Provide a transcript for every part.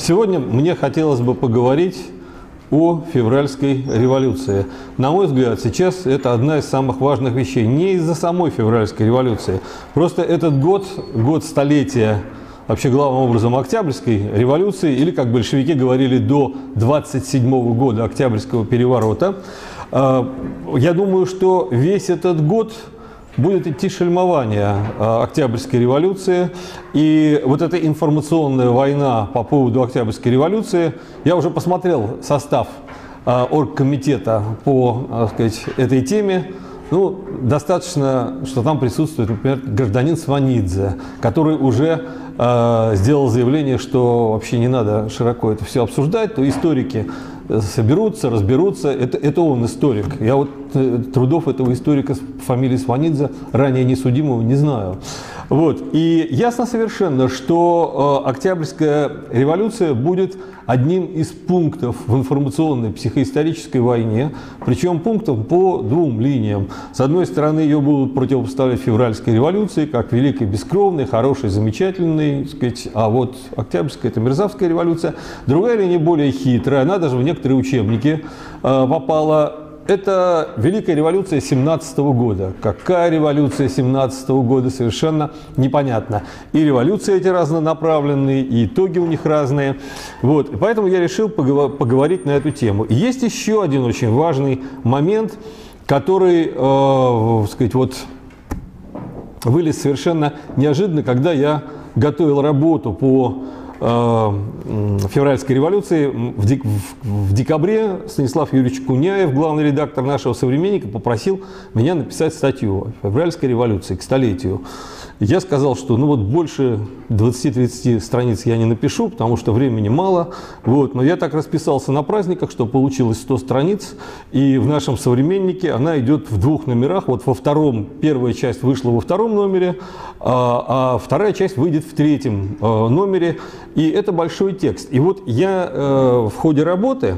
Сегодня мне хотелось бы поговорить о февральской революции. На мой взгляд, сейчас это одна из самых важных вещей. Не из-за самой февральской революции. Просто этот год столетия, вообще главным образом, Октябрьской революции, или, как большевики говорили, до 27-го года Октябрьского переворота. Я думаю, что весь этот год будет идти шельмование Октябрьской революции. И вот эта информационная война по поводу Октябрьской революции, я уже посмотрел состав оргкомитета по, так сказать, этой теме. Ну, достаточно, что там присутствует, например, гражданин Сванидзе, который уже сделал заявление, что вообще не надо широко это все обсуждать, то историки соберутся, разберутся. Это он историк. Я вот трудов этого историка с фамилией Сванидзе, ранее несудимого, не знаю. Вот. И ясно совершенно, что Октябрьская революция будет одним из пунктов в информационной психоисторической войне, причем пунктом по двум линиям. С одной стороны, ее будут противопоставлять февральской революции, как великой, бескровной, хорошей, замечательной, так сказать, а вот Октябрьская – это мерзавская революция. Другая линия более хитрая, она даже в некоторые учебники попала. Это Великая революция 17 года. Какая революция 17 года, совершенно непонятно. И революции эти разнонаправленные, и итоги у них разные. Вот. И поэтому я решил поговорить на эту тему. И есть еще один очень важный момент, который, сказать, вот, вылез совершенно неожиданно, когда я готовил работу по февральской революции. В декабре Станислав Юрьевич Куняев, главный редактор нашего «Современника», попросил меня написать статью о февральской революции к столетию. Я сказал, что ну вот больше 20-30 страниц я не напишу, потому что времени мало. Вот. Но я так расписался на праздниках, что получилось 100 страниц. И в нашем «Современнике» она идет в двух номерах. Вот во втором, первая часть вышла во втором номере, а вторая часть выйдет в третьем номере. И это большой текст. И вот я в ходе работы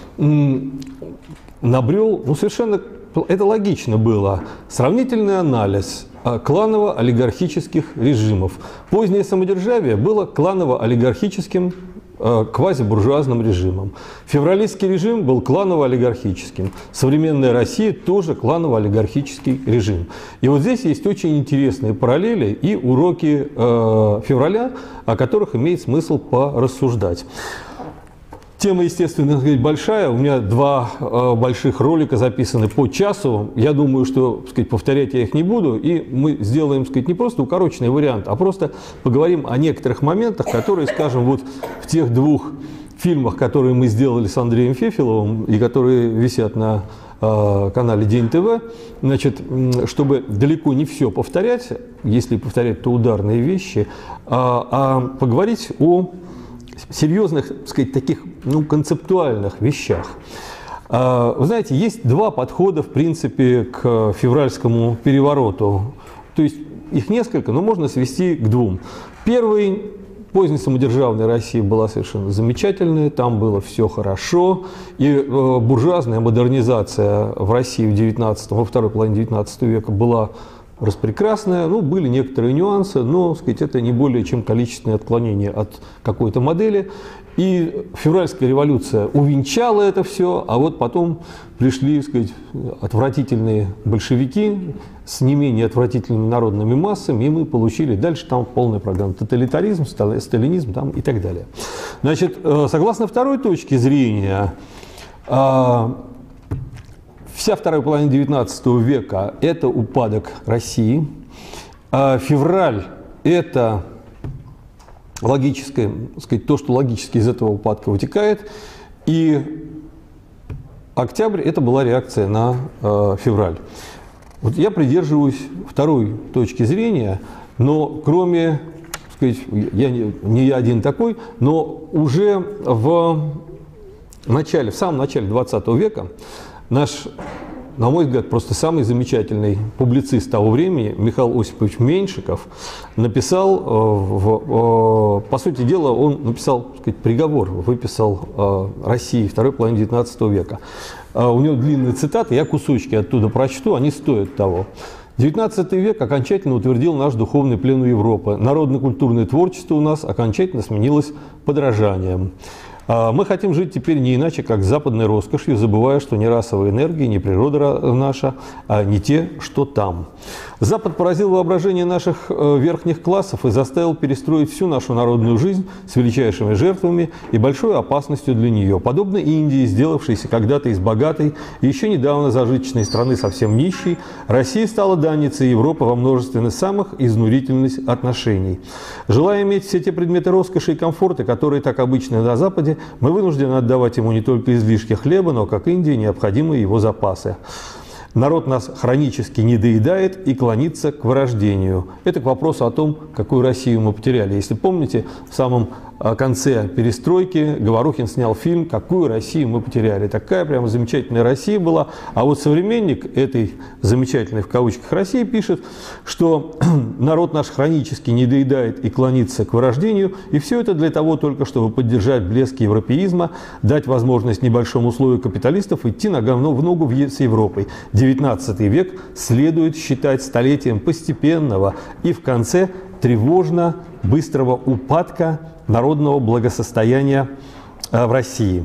набрел, ну совершенно это логично было, сравнительный анализ кланово-олигархических режимов. Позднее самодержавие было кланово-олигархическим квазибуржуазным режимом. Февралистский режим был кланово-олигархическим. Современная Россия тоже кланово-олигархический режим. И вот здесь есть очень интересные параллели и уроки февраля, о которых имеет смысл порассуждать. Тема, естественно, большая. У меня два больших ролика записаны по часу. Я думаю, что, так сказать, повторять я их не буду. И мы сделаем, так сказать, не просто укороченный вариант, а просто поговорим о некоторых моментах, которые, скажем, вот в тех двух фильмах, которые мы сделали с Андреем Фефеловым и которые висят на канале День ТВ, значит, чтобы далеко не все повторять, если повторять, то ударные вещи, а поговорить о серьезных, так сказать, таких, ну, концептуальных вещах. Вы знаете, есть два подхода, в принципе, к февральскому перевороту. То есть их несколько, но можно свести к двум. Первый, поздняя самодержавная Россия была совершенно замечательная, там было все хорошо, и буржуазная модернизация в России во второй половине 19 века была распрекрасная, ну, были некоторые нюансы, но, так сказать, это не более чем количественное отклонение от какой-то модели. И февральская революция увенчала это все, а вот потом пришли, так сказать, отвратительные большевики с не менее отвратительными народными массами, и мы получили дальше там полная программа: тоталитаризм, сталинизм там, и так далее. Значит, согласно второй точке зрения, вся вторая половина XIX века – это упадок России. Февраль – это логическое, так сказать, то, что логически из этого упадка вытекает. И октябрь – это была реакция на февраль. Вот я придерживаюсь второй точки зрения, но кроме, так сказать, не я один такой, но уже в самом начале XX века наш, на мой взгляд, просто самый замечательный публицист того времени, Михаил Осипович Меньшиков, написал, по сути дела, он написал, так сказать, приговор, выписал России второй половины XIX века. У него длинные цитаты, я кусочки оттуда прочту, они стоят того. XIX век окончательно утвердил наш духовный плен у Европы. Народно-культурное творчество у нас окончательно сменилось подражанием. Мы хотим жить теперь не иначе, как западной роскошью, забывая, что ни расовая энергия, ни природа наша, а не те, что там. Запад поразил воображение наших верхних классов и заставил перестроить всю нашу народную жизнь с величайшими жертвами и большой опасностью для нее. Подобно Индии, сделавшейся когда-то из богатой и еще недавно зажиточной страны совсем нищей, Россия стала данницей Европы во множестве самых изнурительных отношений. Желая иметь все те предметы роскоши и комфорта, которые так обычны на Западе, мы вынуждены отдавать ему не только излишки хлеба, но, как Индии, необходимые его запасы. Народ нас хронически недоедает и клонится к вырождению. Это к вопросу о том, какую Россию мы потеряли. Если помните, в самом конце перестройки Говорухин снял фильм «Какую Россию мы потеряли». Такая прямо замечательная Россия была. А вот современник этой замечательной в кавычках России пишет, что народ наш хронически недоедает и клонится к вырождению. И все это для того только, чтобы поддержать блеск европеизма, дать возможность небольшому слою капиталистов идти нога в ногу с Европой. XIX век следует считать столетием постепенного и в конце тревожно быстрого упадка народного благосостояния в России.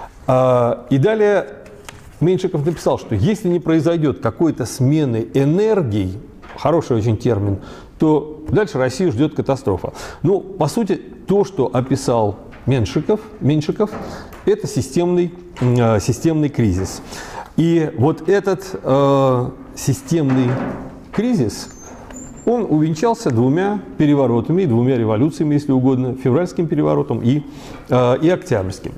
И далее Меньшиков написал, что если не произойдет какой-то смены энергий, хороший очень термин, то дальше Россию ждет катастрофа. Ну, по сути, то, что описал Меньшиков, это системный кризис. И вот этот системный кризис, он увенчался двумя переворотами, двумя революциями, если угодно, февральским переворотом и октябрьским.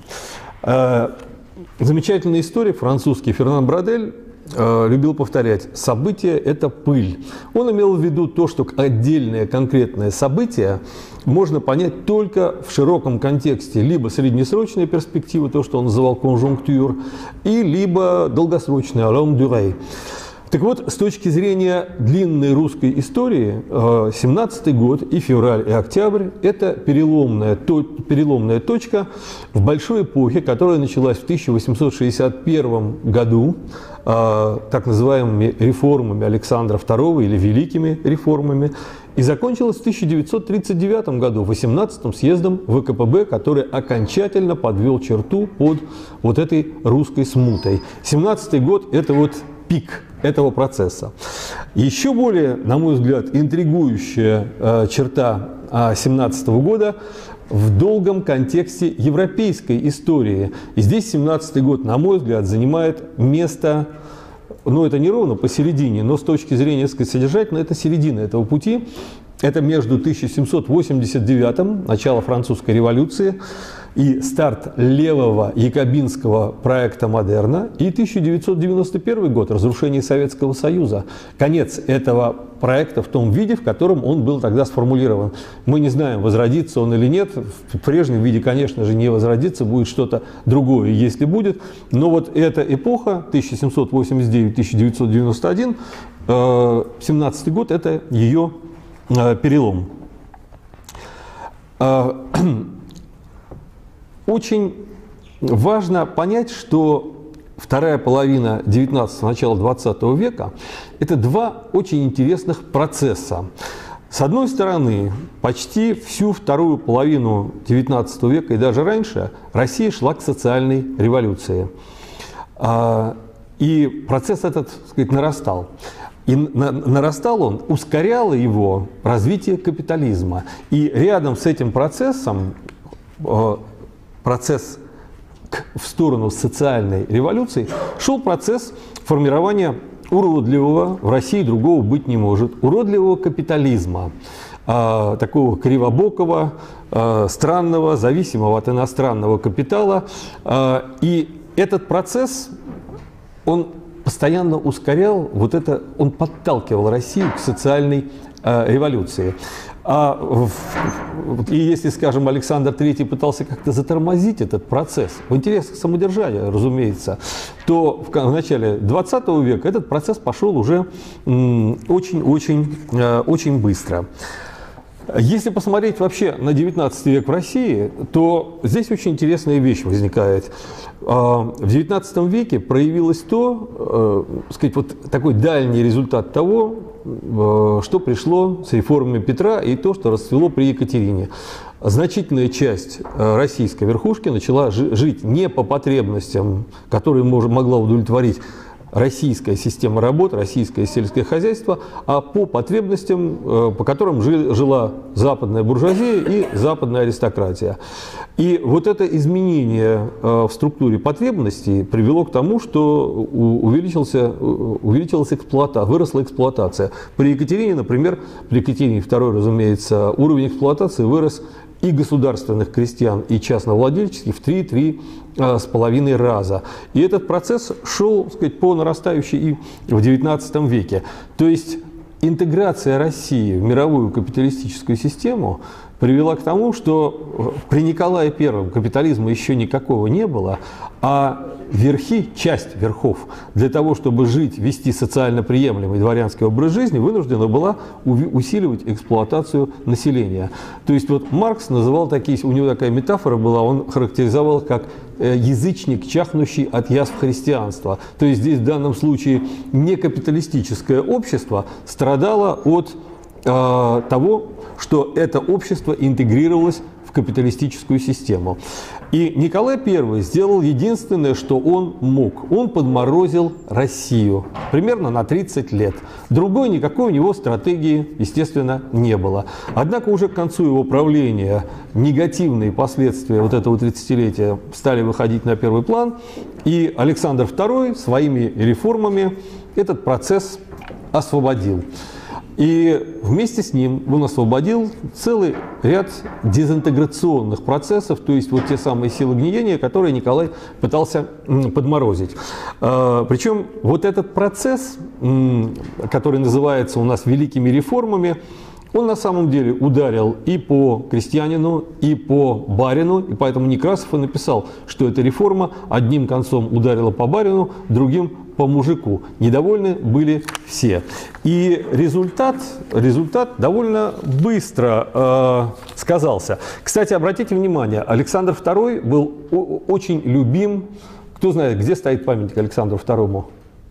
Замечательный историк французский Фернан Брадель любил повторять: событие – это пыль. Он имел в виду то, что отдельное конкретное событие можно понять только в широком контексте либо среднесрочной перспективы, то, что он называл конжунктур, и либо долгосрочной, longue durée. Так вот, с точки зрения длинной русской истории, 17-й год и февраль, и октябрь – это переломная точка в большой эпохе, которая началась в 1861 году, так называемыми реформами Александра II или великими реформами, и закончилась в 1939 году, 18-м съездом ВКПБ, который окончательно подвел черту под вот этой русской смутой. 17-й год – это вот пик этого процесса. Еще более, на мой взгляд, интригующая черта 17 года в долгом контексте европейской истории. И здесь 17-й год, на мой взгляд, занимает место, ну это не ровно посередине, но с точки зрения содержательной, это середина этого пути. Это между 1789, начало французской революции, и старт левого якобинского проекта модерна, и 1991 год, разрушение Советского Союза. Конец этого проекта в том виде, в котором он был тогда сформулирован. Мы не знаем, возродится он или нет. В прежнем виде, конечно же, не возродится, будет что-то другое, если будет. Но вот эта эпоха, 1789-1991, 17-й год, это ее перелом. Очень важно понять, что вторая половина 19-го, начало 20 века – это два очень интересных процесса. С одной стороны, почти всю вторую половину 19 века и даже раньше Россия шла к социальной революции. И процесс этот, так сказать, нарастал. И нарастал он, ускоряло его развитие капитализма. И рядом с этим процессом, процесс в сторону социальной революции, шел процесс формирования уродливого, в России другого быть не может, уродливого капитализма, такого кривобокого, странного, зависимого от иностранного капитала. И этот процесс, он постоянно ускорял, вот это, он подталкивал Россию к социальной революции. И если, скажем, Александр III пытался как-то затормозить этот процесс, в интересах самодержавия, разумеется, то в начале 20 века этот процесс пошел уже очень быстро. Если посмотреть вообще на 19 век в России, то здесь очень интересная вещь возникает. В 19 веке проявилось то, сказать, вот такой дальний результат того, что пришло с реформами Петра и то, что расцвело при Екатерине. Значительная часть российской верхушки начала жить не по потребностям, которые могла удовлетворить российская система работ, российское сельское хозяйство, а по потребностям, по которым жила западная буржуазия и западная аристократия. И вот это изменение в структуре потребностей привело к тому, что увеличилась эксплуатация, выросла эксплуатация. При Екатерине, например, при Екатерине II, разумеется, уровень эксплуатации вырос и государственных крестьян, и частновладельческих в 3-3,5 раза. И этот процесс шел, так сказать, по нарастающей и в XIX веке. То есть интеграция России в мировую капиталистическую систему привела к тому, что при Николае I капитализма еще никакого не было, а верхи, часть верхов, для того, чтобы жить, вести социально приемлемый дворянский образ жизни, вынуждена была усиливать эксплуатацию населения. То есть вот Маркс называл такие, у него такая метафора была, он характеризовал как язычник, чахнущий от язв христианства. То есть здесь в данном случае некапиталистическое общество страдало от того, что это общество интегрировалось в капиталистическую систему. И Николай I сделал единственное, что он мог. Он подморозил Россию примерно на 30 лет. Другой никакой у него стратегии, естественно, не было. Однако уже к концу его правления негативные последствия вот этого 30-летия стали выходить на первый план. И Александр II своими реформами этот процесс освободил. И вместе с ним он освободил целый ряд дезинтеграционных процессов, то есть вот те самые силы гниения, которые Николай пытался подморозить. Причем вот этот процесс, который называется у нас великими реформами, он на самом деле ударил и по крестьянину, и по барину, и поэтому Некрасов и написал, что эта реформа одним концом ударила по барину, другим по мужику. Недовольны были все. И результат довольно быстро сказался. Кстати, обратите внимание, Александр II был очень любим. Кто знает, где стоит памятник Александру II?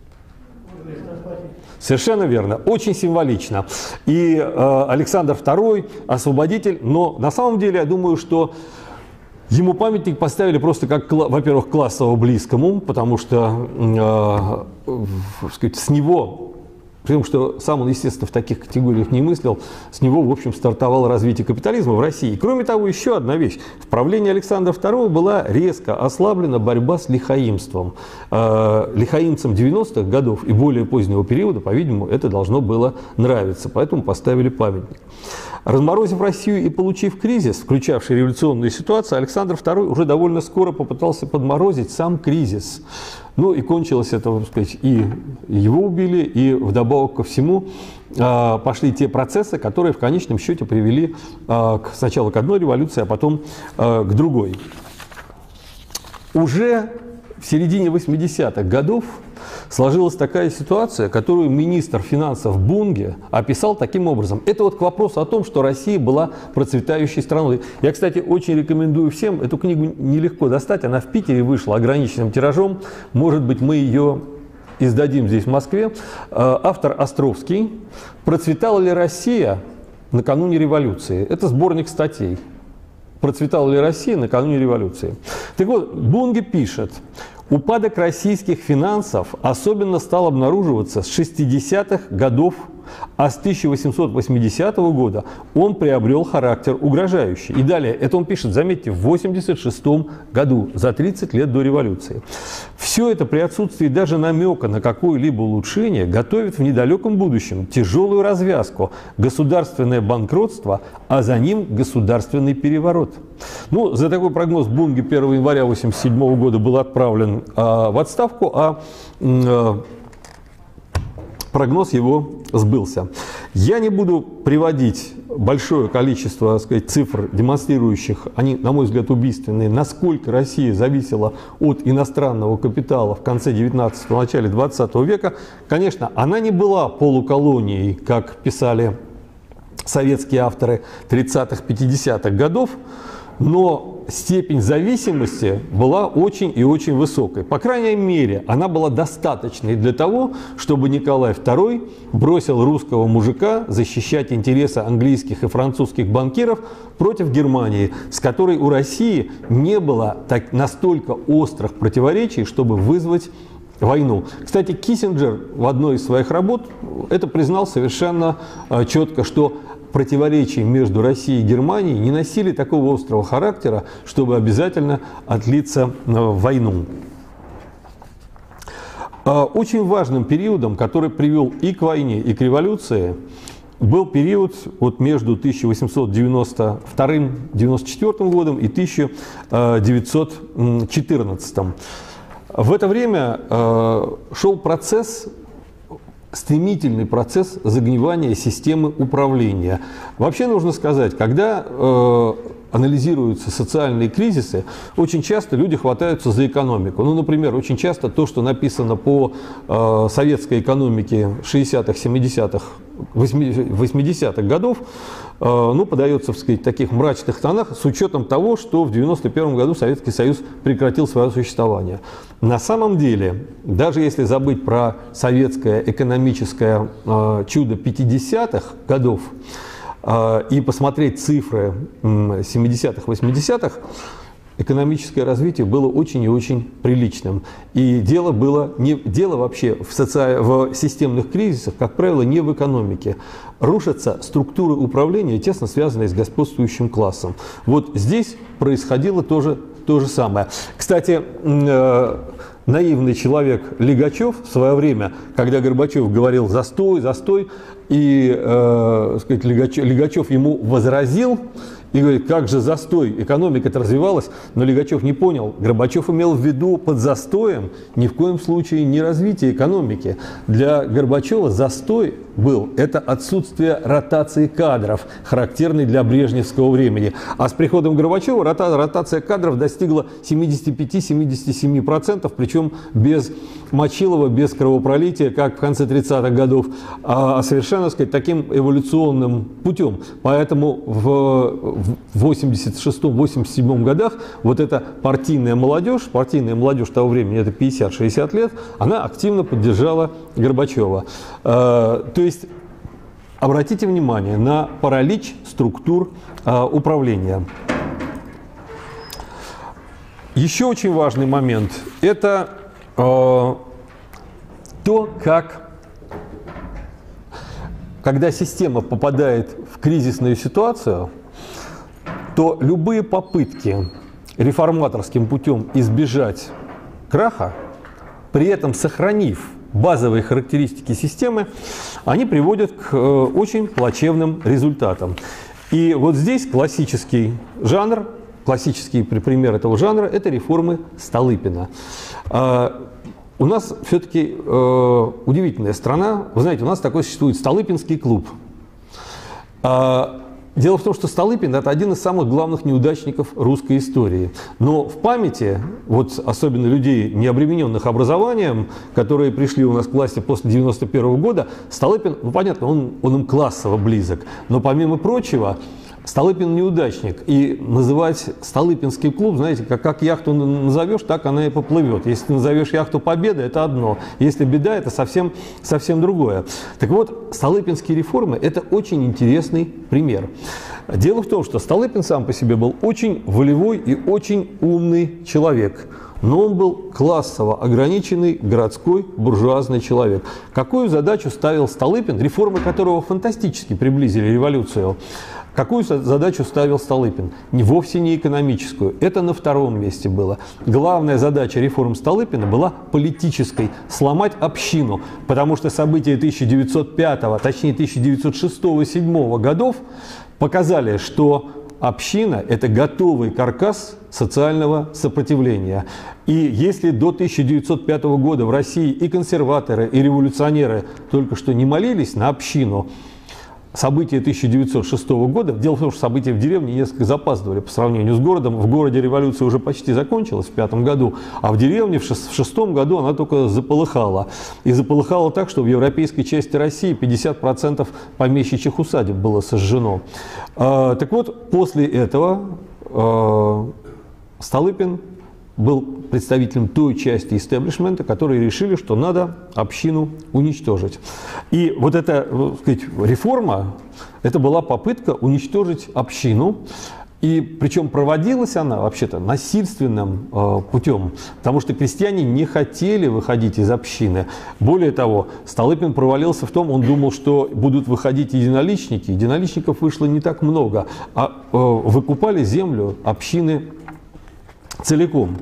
Совершенно верно, очень символично. И Александр II освободитель, но на самом деле я думаю, что ему памятник поставили просто как, во-первых, классово близкому, потому что сказать, с него, потому что сам он, естественно, в таких категориях не мыслил, с него, в общем, стартовало развитие капитализма в России. Кроме того, еще одна вещь. В правлении Александра II была резко ослаблена борьба с лихаимством. Лихаимцам 90-х годов и более позднего периода, по-видимому, это должно было нравиться, поэтому поставили памятник. Разморозив Россию и получив кризис, включавший революционную ситуацию, Александр II уже довольно скоро попытался подморозить сам кризис. Ну и кончилось это, так сказать, и его убили, и вдобавок ко всему пошли те процессы, которые в конечном счете привели сначала к одной революции, а потом к другой. Уже в середине 80-х годов сложилась такая ситуация, которую министр финансов Бунге описал таким образом. Это вот к вопросу о том, что Россия была процветающей страной. Я, кстати, очень рекомендую всем, эту книгу нелегко достать, она в Питере вышла ограниченным тиражом, может быть, мы ее издадим здесь, в Москве. Автор Островский. «Процветала ли Россия накануне революции?» Это сборник статей. «Процветала ли Россия накануне революции?» Так вот, Бунге пишет: упадок российских финансов особенно стал обнаруживаться с 60-х годов, а с 1880 года он приобрел характер угрожающий. И далее, это он пишет, заметьте, в 86 году, за 30 лет до революции. Все это при отсутствии даже намека на какое-либо улучшение готовит в недалеком будущем тяжелую развязку, государственное банкротство, а за ним государственный переворот. Ну, за такой прогноз Бунге 1 января 1987 года был отправлен в отставку, а прогноз его сбылся. Я не буду приводить большое количество, так сказать, цифр, демонстрирующих, они, на мой взгляд, убийственные, насколько Россия зависела от иностранного капитала в конце 19-го, начале 20 века. Конечно, она не была полуколонией, как писали советские авторы 30-х, 50-х годов, но степень зависимости была очень и очень высокой. По крайней мере, она была достаточной для того, чтобы Николай II бросил русского мужика защищать интересы английских и французских банкиров против Германии, с которой у России не было настолько острых противоречий, чтобы вызвать войну. Кстати, Киссинджер в одной из своих работ это признал совершенно четко, что противоречия между Россией и Германией не носили такого острого характера, чтобы обязательно отлиться в войну. Очень важным периодом, который привел и к войне, и к революции, был период вот между 1892-94 годом и 1914. В это время шел стремительный процесс загнивания системы управления. Вообще нужно сказать, когда анализируются социальные кризисы, очень часто люди хватаются за экономику. Ну, например, очень часто то, что написано по советской экономике 60-х, 70-х, 80-х годов, ну, подается в таких мрачных тонах с учетом того, что в 1991 году Советский Союз прекратил свое существование. На самом деле, даже если забыть про советское экономическое чудо 50-х годов и посмотреть цифры 70-х, 80-х, экономическое развитие было очень и очень приличным. И дело вообще в системных кризисах, как правило, не в экономике. Рушатся структуры управления, тесно связанные с господствующим классом. Вот здесь происходило то же самое. Кстати, наивный человек Лигачев в свое время, когда Горбачев говорил «застой», «застой», и Лигачев ему возразил, и говорит, как же застой, экономика-то развивалась, но Лигачев не понял. Горбачев имел в виду под застоем ни в коем случае не развитие экономики. Для Горбачева застой был – это отсутствие ротации кадров, характерной для брежневского времени. А с приходом Горбачева ротация кадров достигла 75-77%, причем без Мочилова, без кровопролития, как в конце 30-х годов, а совершенно, сказать, таким эволюционным путем. Поэтому в 86-87 годах вот эта партийная молодежь того времени, это 50-60 лет, она активно поддержала Горбачева. То есть обратите внимание на паралич структур управления. Еще очень важный момент – это то, как, когда система попадает в кризисную ситуацию, то любые попытки реформаторским путем избежать краха, при этом сохранив базовые характеристики системы, они приводят к очень плачевным результатам. И вот здесь классический пример этого жанра – это реформы Столыпина. У нас все-таки удивительная страна. Вы знаете, у нас такой существует Столыпинский клуб. Дело в том, что Столыпин – это один из самых главных неудачников русской истории. Но в памяти, вот особенно людей, не обремененных образованием, которые пришли у нас к власти после 1991 года, Столыпин, ну понятно, он им классово близок. Но помимо прочего, Столыпин неудачник. И называть Столыпинский клуб, знаете, как яхту назовешь, так она и поплывет. Если ты назовешь яхту «Победа», это одно. Если «Беда», это совсем другое. Так вот, Столыпинские реформы – это очень интересный пример. Дело в том, что Столыпин сам по себе был очень волевой и очень умный человек. Но он был классово ограниченный городской буржуазный человек. Какую задачу ставил Столыпин, реформы которого фантастически приблизили революцию? Какую задачу ставил Столыпин? Вовсе не экономическую. Это на втором месте было. Главная задача реформ Столыпина была политической – сломать общину. Потому что события 1905, точнее 1906-1907 годов показали, что община – это готовый каркас социального сопротивления. И если до 1905 года в России и консерваторы, и революционеры только что не молились на общину, события 1906 года, дело в том, что события в деревне несколько запаздывали по сравнению с городом. В городе революция уже почти закончилась в 1905 году, а в деревне в 1906 году она только заполыхала. И заполыхала так, что в европейской части России 50% помещичьих усадеб было сожжено. Так вот, после этого Столыпин был представителем той части истеблишмента, которые решили, что надо общину уничтожить. И вот эта, так сказать, реформа, это была попытка уничтожить общину. И причем проводилась она вообще-то насильственным путем, потому что крестьяне не хотели выходить из общины. Более того, Столыпин провалился в том, он думал, что будут выходить единоличники. Единоличников вышло не так много, а выкупали землю общины целиком.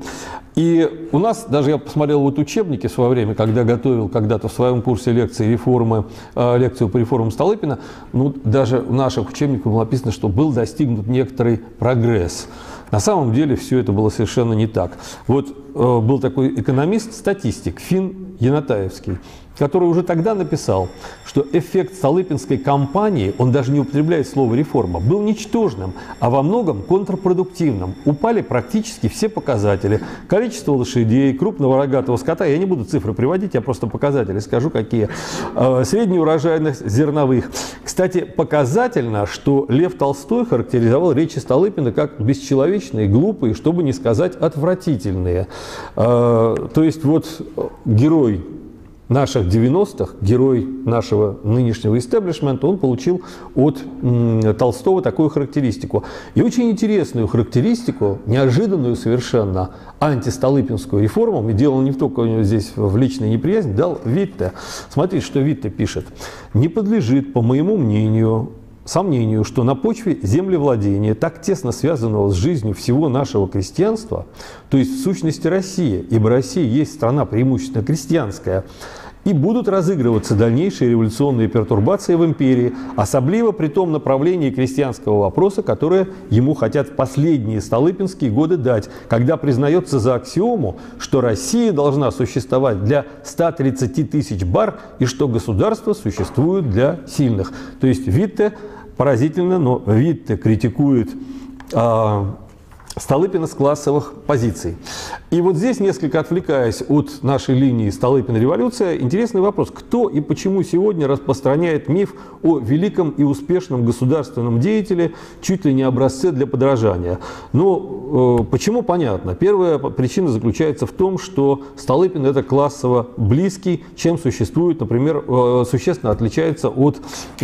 И у нас, даже я посмотрел вот учебники в свое время, когда готовил когда-то в своем курсе лекции реформы, лекцию по реформам Столыпина, ну, даже в наших учебниках было написано, что был достигнут некоторый прогресс. На самом деле все это было совершенно не так. Вот был такой экономист-статистик Фин Янатаевский, который уже тогда написал, что эффект Столыпинской кампании, он даже не употребляет слово «реформа», был ничтожным, а во многом контрпродуктивным. Упали практически все показатели. Количество лошадей, крупного рогатого скота, я не буду цифры приводить, я просто показатели скажу, какие. Средняя урожайность зерновых. Кстати, показательно, что Лев Толстой характеризовал речи Столыпина как бесчеловечные, глупые, чтобы не сказать отвратительные. То есть вот герой наших 90-х, герой нашего нынешнего истеблишмента, он получил от Толстого такую характеристику. И очень интересную характеристику, неожиданную совершенно, антистолыпинскую реформу, и дело не только у него здесь в личной неприязни, дал Витте. Смотрите, что Витте пишет. «Не подлежит, по моему мнению, сомнению, что на почве землевладения, так тесно связанного с жизнью всего нашего крестьянства, то есть в сущности Россия, ибо Россия есть страна преимущественно крестьянская, и будут разыгрываться дальнейшие революционные пертурбации в империи, особливо при том направлении крестьянского вопроса, которое ему хотят в последние столыпинские годы дать, когда признается за аксиому, что Россия должна существовать для 130 тысяч бар и что государство существует для сильных». То есть Витте, поразительно, но Витте критикует Столыпина с классовых позиций. И вот здесь, несколько отвлекаясь от нашей линии Столыпина-революция, интересный вопрос. Кто и почему сегодня распространяет миф о великом и успешном государственном деятеле, чуть ли не образце для подражания? Ну, почему, понятно. Первая причина заключается в том, что Столыпин – это классово близкий, чем существует, например, существенно отличается от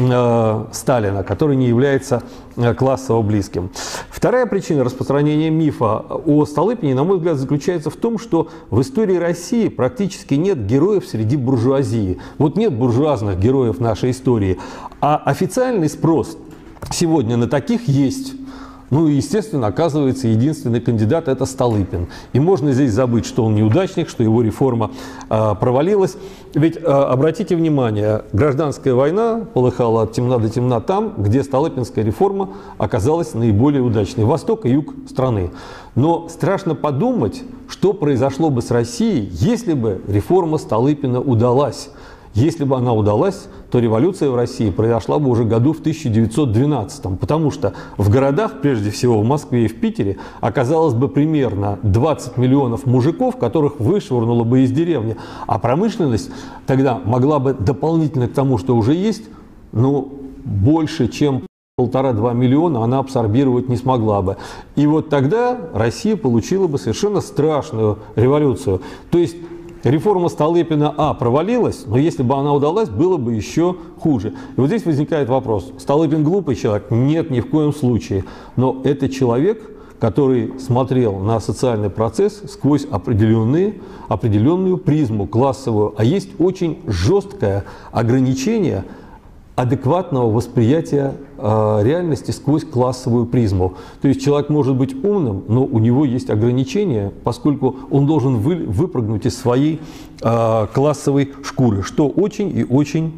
Сталина, который не является классово близким. Вторая причина распространения мифа о Столыпине, на мой взгляд, заключается в том, что в истории России практически нет героев среди буржуазии. Вот нет буржуазных героев нашей истории, а официальный спрос сегодня на таких есть. Ну и, естественно, оказывается, единственный кандидат – это Столыпин. И можно здесь забыть, что он неудачник, что его реформа провалилась. Ведь, обратите внимание, гражданская война полыхала от темна до темна там, где Столыпинская реформа оказалась наиболее удачной – восток и юг страны. Но страшно подумать, что произошло бы с Россией, если бы реформа Столыпина удалась. Если бы она удалась, то революция в России произошла бы уже году в 1912, потому что в городах, прежде всего в Москве и в Питере, оказалось бы примерно 20 миллионов мужиков, которых вышвырнуло бы из деревни, а промышленность тогда могла бы дополнительно к тому, что уже есть, ну, больше, чем 1,5–2 миллиона она абсорбировать не смогла бы. И вот тогда Россия получила бы совершенно страшную революцию. То есть реформа Столыпина провалилась, но если бы она удалась, было бы еще хуже. И вот здесь возникает вопрос. Столыпин глупый человек? Нет, ни в коем случае. Но это человек, который смотрел на социальный процесс сквозь определенную призму классовую. А есть очень жесткое ограничение адекватного восприятия реальности сквозь классовую призму. То есть человек может быть умным, но у него есть ограничения, поскольку он должен выпрыгнуть из своей классовой шкуры, что очень и очень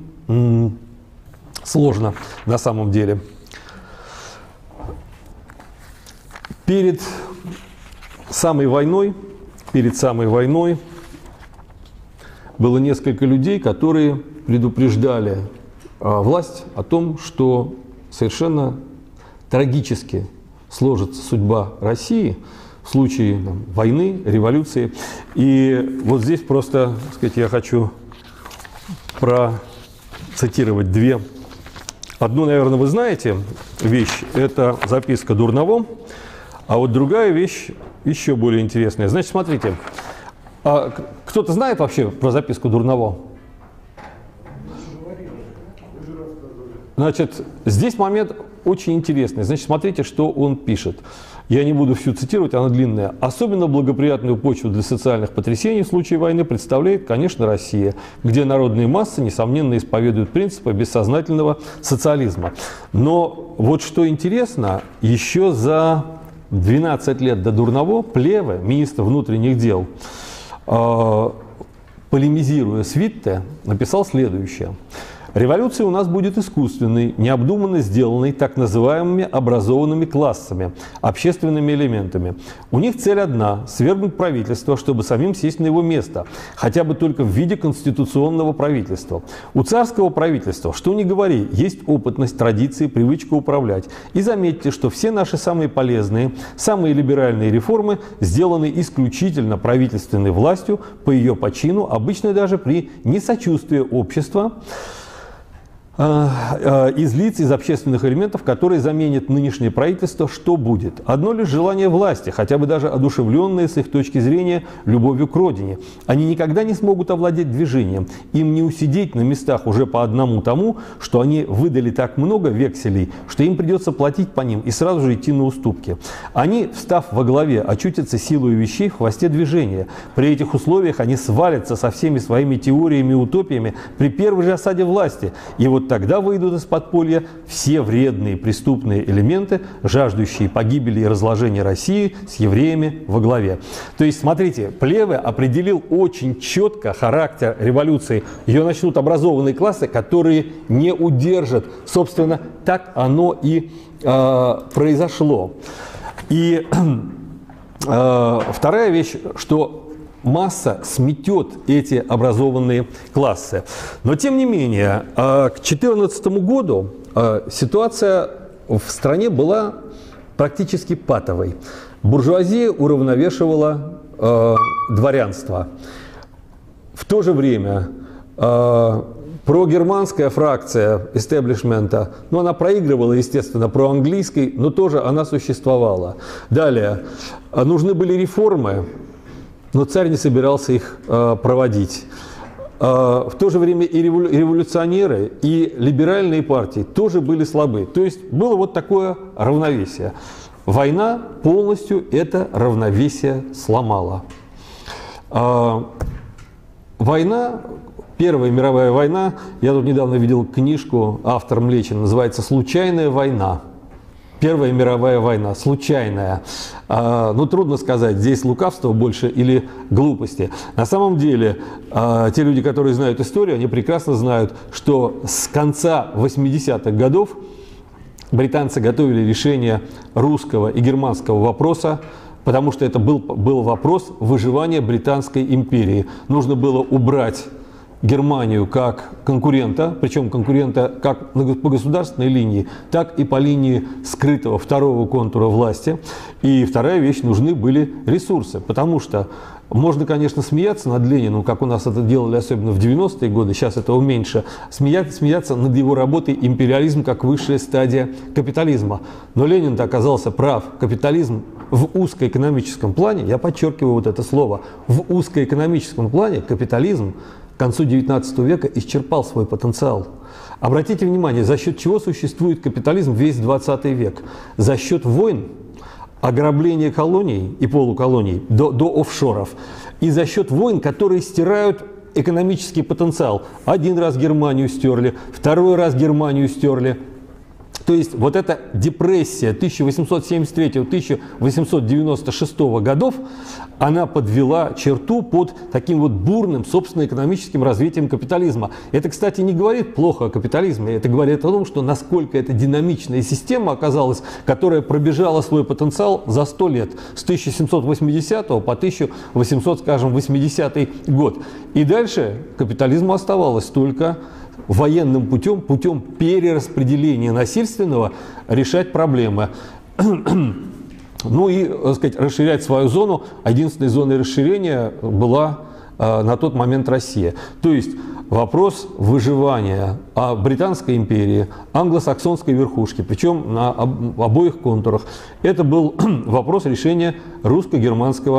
сложно на самом деле. Перед самой войной было несколько людей, которые предупреждали власть о том, что совершенно трагически сложится судьба России в случае войны, революции. И вот здесь просто, так сказать, я хочу процитировать две. Одну, наверное, вы знаете вещь, это записка Дурново, а вот другая вещь еще более интересная. Значит, смотрите, кто-то знает вообще про записку Дурново? Значит, здесь момент очень интересный. Значит, смотрите, что он пишет. Я не буду всю цитировать, она длинная. Особенно благоприятную почву для социальных потрясений в случае войны представляет, конечно, Россия, где народные массы, несомненно, исповедуют принципы бессознательного социализма. Но вот что интересно, еще за 12 лет до Дурново Плеве, министр внутренних дел, полемизируя с Витте, написал следующее. Революция у нас будет искусственной, необдуманно сделанной так называемыми образованными классами, общественными элементами. У них цель одна – свергнуть правительство, чтобы самим сесть на его место, хотя бы только в виде конституционного правительства. У царского правительства, что ни говори, есть опытность, традиции, привычка управлять. И заметьте, что все наши самые полезные, самые либеральные реформы сделаны исключительно правительственной властью по ее почину, обычно даже при несочувствии общества, из лиц, из общественных элементов, которые заменят нынешнее правительство, что будет? Одно лишь желание власти, хотя бы даже одушевленные с их точки зрения любовью к родине. Они никогда не смогут овладеть движением. Им не усидеть на местах уже по одному тому, что они выдали так много векселей, что им придется платить по ним и сразу же идти на уступки. Они, встав во главе, очутятся силой вещей в хвосте движения. При этих условиях они свалятся со всеми своими теориями и утопиями при первой же осаде власти. И вот тогда выйдут из подполья все вредные преступные элементы, жаждущие погибели и разложения России с евреями во главе. То есть, смотрите, Плеве определил очень четко характер революции. Ее начнут образованные классы, которые не удержат. Собственно, так оно и произошло. И вторая вещь, что масса сметет эти образованные классы. Но, тем не менее, к 2014 году ситуация в стране была практически патовой. Буржуазия уравновешивала дворянство. В то же время прогерманская фракция истеблишмента, ну, она проигрывала, естественно, проанглийской, но тоже она существовала. Далее, нужны были реформы, но царь не собирался их проводить. В то же время и революционеры, и либеральные партии тоже были слабы. То есть было вот такое равновесие. Война полностью это равновесие сломала. Война, Первая мировая война, я тут недавно видел книжку, автор Млечин, называется «Случайная война». Первая мировая война, случайная. Ну, трудно сказать, здесь лукавство больше или глупости. На самом деле, те люди, которые знают историю, они прекрасно знают, что с конца 80-х годов британцы готовили решение русского и германского вопроса, потому что это был вопрос выживания Британской империи. Нужно было убрать Германию как конкурента, причем конкурента как по государственной линии, так и по линии скрытого второго контура власти. И вторая вещь, нужны были ресурсы, потому что можно, конечно, смеяться над Лениным, как у нас это делали особенно в 90-е годы, сейчас этого меньше, смеяться над его работой «Империализм как высшая стадия капитализма». Но Ленин-то оказался прав. Капитализм в узкоэкономическом плане, я подчеркиваю вот это слово, в узкоэкономическом плане капитализм к концу XIX века исчерпал свой потенциал. Обратите внимание, за счет чего существует капитализм весь 20 век? За счет войн, ограбления колоний и полуколоний до офшоров. И за счет войн, которые стирают экономический потенциал. Один раз Германию стерли, второй раз Германию стерли. То есть вот эта депрессия 1873-1896 годов, она подвела черту под таким вот бурным собственно-экономическим развитием капитализма. Это, кстати, не говорит плохо о капитализме, это говорит о том, что насколько это динамичная система оказалась, которая пробежала свой потенциал за 100 лет, с 1780 по 1880 год. И дальше капитализму оставалось только военным путем, путем перераспределения насильственного, решать проблемы. Ну и, так сказать, расширять свою зону. Единственной зоной расширения была на тот момент Россия. То есть вопрос выживания Британской империи, англосаксонской верхушки, причем на обоих контурах, это был вопрос решения русско-германский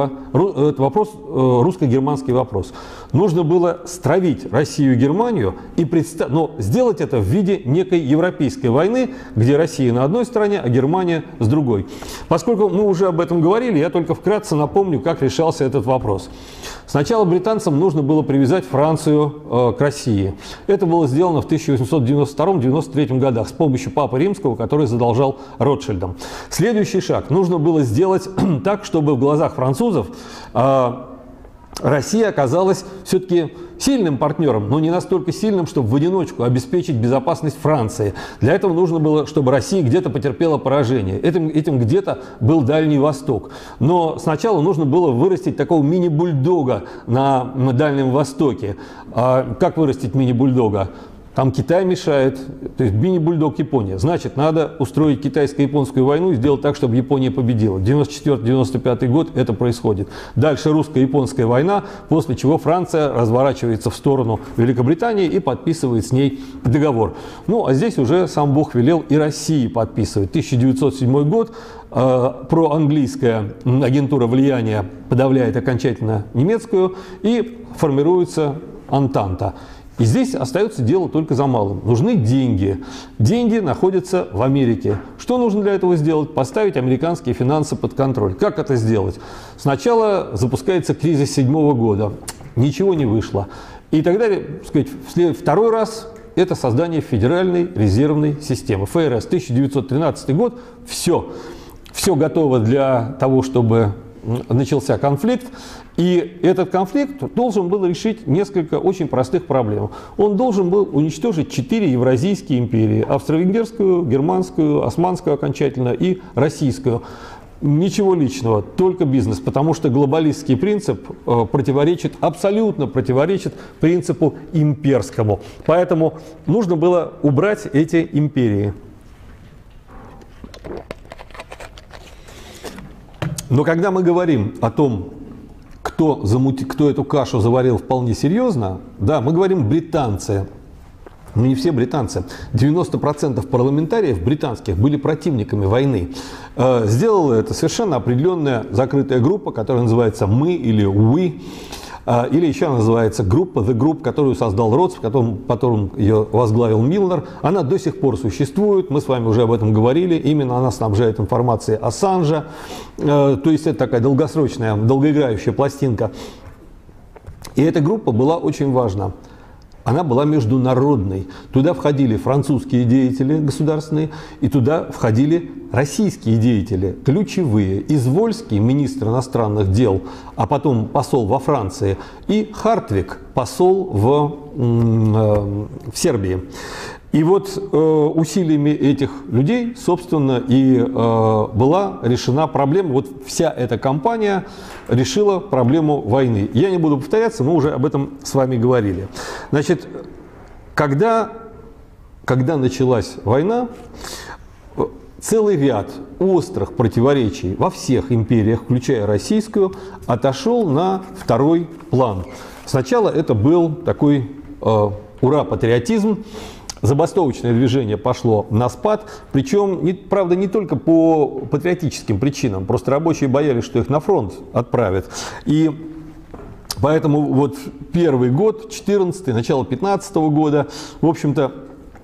вопрос. Нужно было стравить Россию и Германию, но сделать это в виде некой европейской войны, где Россия на одной стороне, а Германия с другой. Поскольку мы уже об этом говорили, я только вкратце напомню, как решался этот вопрос. Сначала британцам нужно было привязать Францию к России. Это было сделано в 1892-93 годах с помощью Папы Римского, который задолжал Ротшильдам. Следующий шаг. Нужно было сделать так, чтобы в глазах французов Россия оказалась все-таки сильным партнером, но не настолько сильным, чтобы в одиночку обеспечить безопасность Франции. Для этого нужно было, чтобы Россия где-то потерпела поражение. Этим где-то был Дальний Восток. Но сначала нужно было вырастить такого мини-бульдога на Дальнем Востоке. Как вырастить мини-бульдога? Там Китай мешает, то есть мини-бульдог Япония. Значит, надо устроить китайско-японскую войну и сделать так, чтобы Япония победила. 94-95 год это происходит. Дальше русско-японская война, после чего Франция разворачивается в сторону Великобритании и подписывает с ней договор. Ну, а здесь уже сам Бог велел и России подписывать. 1907 год. Проанглийская агентура влияния подавляет окончательно немецкую и формируется Антанта. И здесь остается дело только за малым. Нужны деньги. Деньги находятся в Америке. Что нужно для этого сделать? Поставить американские финансы под контроль. Как это сделать? Сначала запускается кризис 2007 года. Ничего не вышло. И тогда, так сказать, второй раз это создание Федеральной резервной системы. ФРС, 1913 год. Все готово для того, чтобы начался конфликт. И этот конфликт должен был решить несколько очень простых проблем. Он должен был уничтожить 4 евразийские империи: австро-венгерскую, германскую, османскую окончательно и российскую. Ничего личного, только бизнес, потому что глобалистский принцип абсолютно противоречит принципу имперскому. Поэтому нужно было убрать эти империи. Но когда мы говорим о том, кто эту кашу заварил вполне серьезно, да, мы говорим британцы. Но не все британцы. 90% парламентариев британских были противниками войны. Сделала это совершенно определенная закрытая группа, которая называется «Мы» или «We». Или еще она называется группа The Group, которую создал Ротс, потом ее возглавил Милнер. Она до сих пор существует, мы с вами уже об этом говорили. Именно она снабжает информацией Ассанжа. То есть это такая долгосрочная, долгоиграющая пластинка. И эта группа была очень важна. Она была международной. Туда входили французские деятели государственные, и туда входили российские деятели, ключевые. Извольский, министр иностранных дел, а потом посол во Франции, и Хартвиг, посол в Сербии. И вот усилиями этих людей, собственно, и была решена проблема. Вот вся эта кампания решила проблему войны. Я не буду повторяться, мы уже об этом с вами говорили. Значит, когда началась война, целый ряд острых противоречий во всех империях, включая российскую, отошел на второй план. Сначала это был такой ура-патриотизм. Забастовочное движение пошло на спад, причем, правда, не только по патриотическим причинам, просто рабочие боялись, что их на фронт отправят. И поэтому вот первый год, 14-й, начало 15-го года, в общем-то,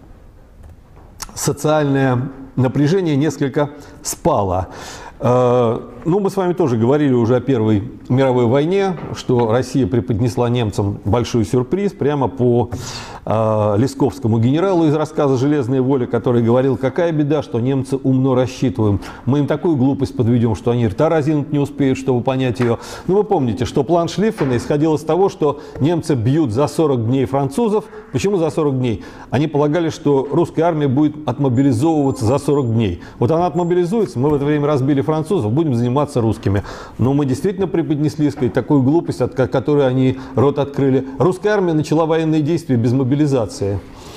социальное напряжение несколько спало. Ну, мы с вами тоже говорили уже о Первой мировой войне, что Россия преподнесла немцам большой сюрприз прямо по Лесковскому генералу из рассказа «Железная воля», который говорил: какая беда, что немцы умно рассчитываем. Мы им такую глупость подведем, что они рта разинуть не успеют, чтобы понять ее. Ну, вы помните, что план Шлиффена исходил из того, что немцы бьют за 40 дней французов. Почему за 40 дней? Они полагали, что русская армия будет отмобилизовываться за 40 дней. Вот она отмобилизуется, мы в это время разбили французов, будем заниматься русскими. Но мы действительно преподнесли, сказать, такую глупость, от которой они рот открыли. Русская армия начала военные действия без мобилизации.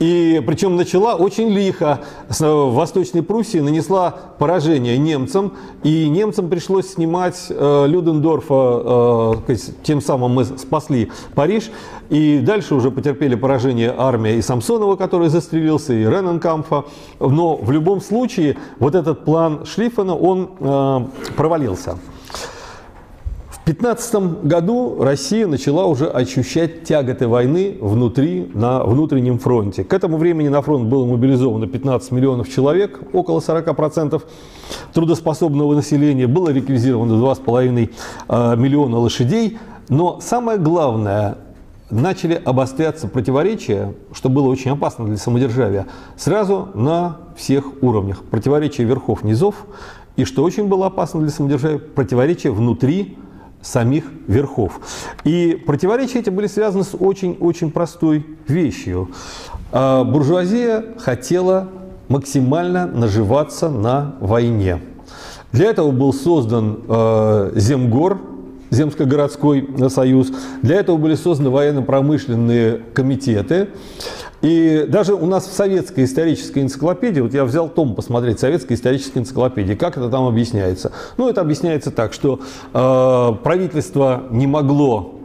И причем начала очень лихо. В Восточной Пруссии нанесла поражение немцам, и немцам пришлось снимать Людендорфа, тем самым мы спасли Париж. И дальше уже потерпели поражение армия и Самсонова, который застрелился, и Рененкампфа. Но в любом случае вот этот план Шлиффена, он провалился. В 1915 году Россия начала уже ощущать тяготы войны на внутреннем фронте. К этому времени на фронт было мобилизовано 15 миллионов человек, около 40% трудоспособного населения. Было реквизировано 2,5 миллиона лошадей. Но самое главное, начали обостряться противоречия, что было очень опасно для самодержавия, сразу на всех уровнях. Противоречия верхов-низов, и, что очень было опасно для самодержавия, противоречия внутри самих верхов. И противоречия эти были связаны с очень-очень простой вещью. Буржуазия хотела максимально наживаться на войне. Для этого был создан Земгор, Земско-городской союз. Для этого были созданы военно-промышленные комитеты. И даже у нас в советской исторической энциклопедии, вот я взял том посмотреть, советской исторической энциклопедии, как это там объясняется. Ну, это объясняется так, что правительство не могло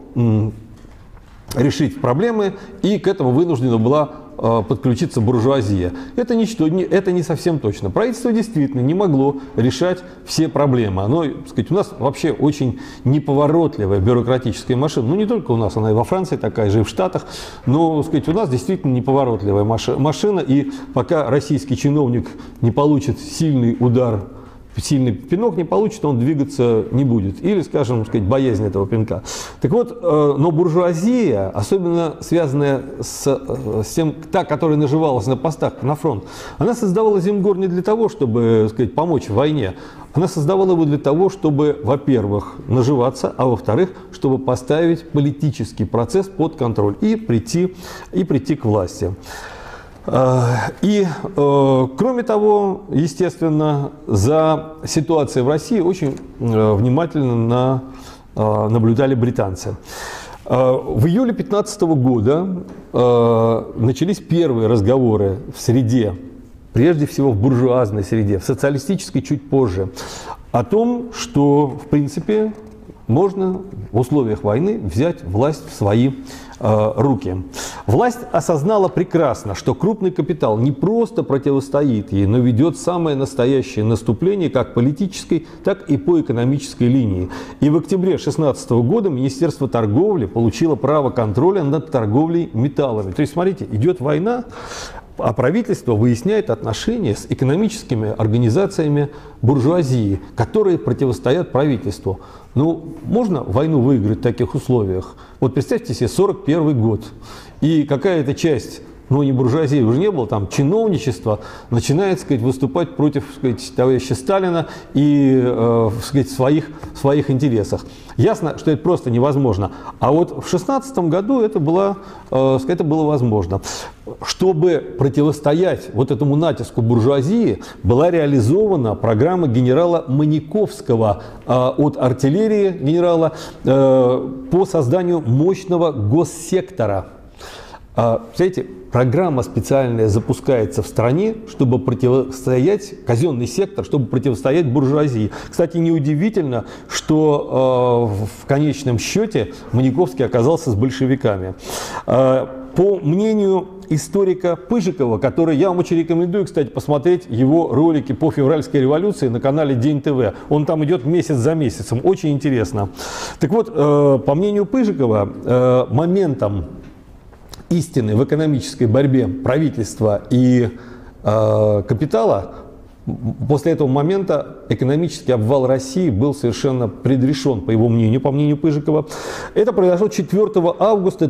решить проблемы, и к этому вынуждена была подключиться буржуазия. Это не совсем точно. Правительство действительно не могло решать все проблемы. Оно, так сказать, у нас вообще очень неповоротливая бюрократическая машина. Ну, не только у нас, она и во Франции такая же, и в Штатах. Но, так сказать, у нас действительно неповоротливая машина. И пока российский чиновник не получит сильный удар, сильный пинок не получит, он двигаться не будет. Или, скажем, сказать, боязнь этого пинка. Так вот, но буржуазия, особенно связанная с тем, та, которая наживалась на постах на фронт, она создавала Земгор не для того, чтобы, сказать, помочь в войне. Она создавала его для того, чтобы, во-первых, наживаться, а во-вторых, чтобы поставить политический процесс под контроль и прийти к власти. И, кроме того, естественно, за ситуацией в России очень внимательно наблюдали британцы. В июле 2015 года начались первые разговоры в среде, прежде всего в буржуазной среде, в социалистической чуть позже, о том, что, в принципе, можно в условиях войны взять власть в свои руки. Власть осознала прекрасно, что крупный капитал не просто противостоит ей, но ведет самое настоящее наступление как политической, так и по экономической линии. И в октябре 2016 года Министерство торговли получило право контроля над торговлей металлами. То есть, смотрите, идет война, а правительство выясняет отношения с экономическими организациями буржуазии, которые противостоят правительству. Ну, можно войну выиграть в таких условиях? Вот представьте себе 1941 год, и какая-то часть, ну не буржуазии уже не было, там чиновничество начинает, сказать, выступать против, сказать, товарища Сталина и сказать, своих интересах. Ясно, что это просто невозможно. А вот в 2016 году это было возможно. Чтобы противостоять вот этому натиску буржуазии, была реализована программа генерала Маниковского от артиллерии генерала по созданию мощного госсектора. Знаете, программа специальная запускается в стране, чтобы противостоять, казенный сектор, чтобы противостоять буржуазии. Кстати, неудивительно, что в конечном счете Маниковский оказался с большевиками. По мнению историка Пыжикова, который я вам очень рекомендую, кстати, посмотреть его ролики по февральской революции на канале День ТВ. Он там идет месяц за месяцем. Очень интересно. Так вот, по мнению Пыжикова, моментом истины в экономической борьбе правительства и капитала, после этого момента экономический обвал России был совершенно предрешен, по его мнению, по мнению Пыжикова. Это произошло 4 августа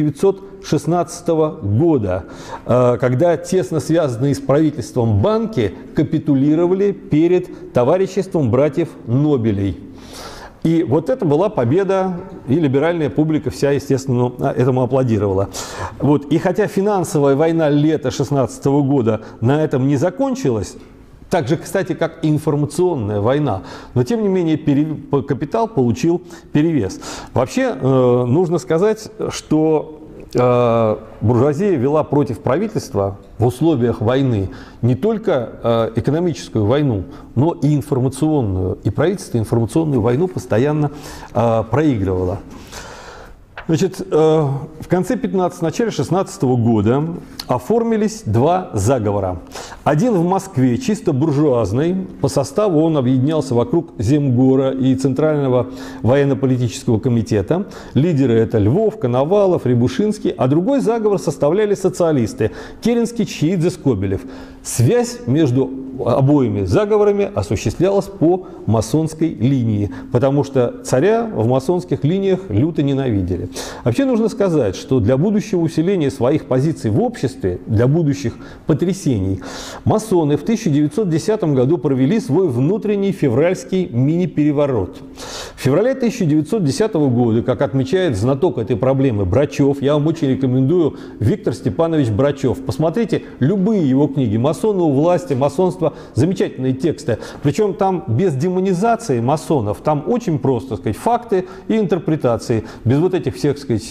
1916 года, когда тесно связанные с правительством банки капитулировали перед товариществом братьев Нобелей. И вот это была победа, и либеральная публика вся, естественно, этому аплодировала. Вот. И хотя финансовая война лета 2016 года на этом не закончилась, так же, кстати, как и информационная война, но тем не менее капитал получил перевес. Вообще, нужно сказать, что буржуазия вела против правительства в условиях войны не только экономическую войну, но и информационную. И правительство информационную войну постоянно проигрывало. Значит, в конце 15 начале 16 года оформились два заговора. Один в Москве, чисто буржуазный, по составу он объединялся вокруг Земгора и Центрального военно-политического комитета. Лидеры это Львов, Коновалов, Рябушинский, а другой заговор составляли социалисты Керенский, Чхеидзе, Скобелев. Связь между обоими заговорами осуществлялась по масонской линии, потому что царя в масонских линиях люто ненавидели. Вообще нужно сказать, что для будущего усиления своих позиций в обществе, для будущих потрясений, масоны в 1910 году провели свой внутренний февральский мини-переворот. В феврале 1910 года, как отмечает знаток этой проблемы Брачев, я вам очень рекомендую, Виктор Степанович Брачев. Посмотрите любые его книги «Масоны у власти», «Масонство», замечательные тексты. Причем там без демонизации масонов, там очень просто, сказать, факты и интерпретации, без вот этих всех, сказать,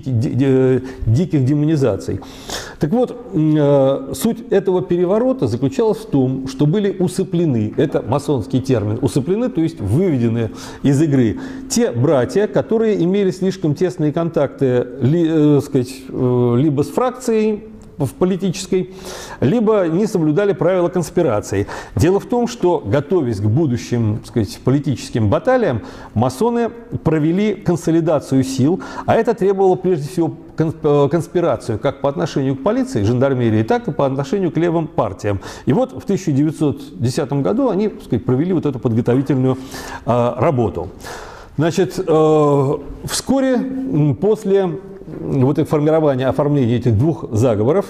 диких демонизаций. Так вот, суть этого переворота заключалась в том, что были усыплены, это масонский термин, усыплены, то есть выведены из игры, те братья, которые имели слишком тесные контакты либо с фракцией в политической, либо не соблюдали правила конспирации. Дело в том, что, готовясь к будущим, так сказать, политическим баталиям, масоны провели консолидацию сил, а это требовало прежде всего конспирацию как по отношению к полиции, жандармерии, так и по отношению к левым партиям. И вот в 1910 году они, так сказать, провели вот эту подготовительную работу. Значит, вскоре после вот оформления этих двух заговоров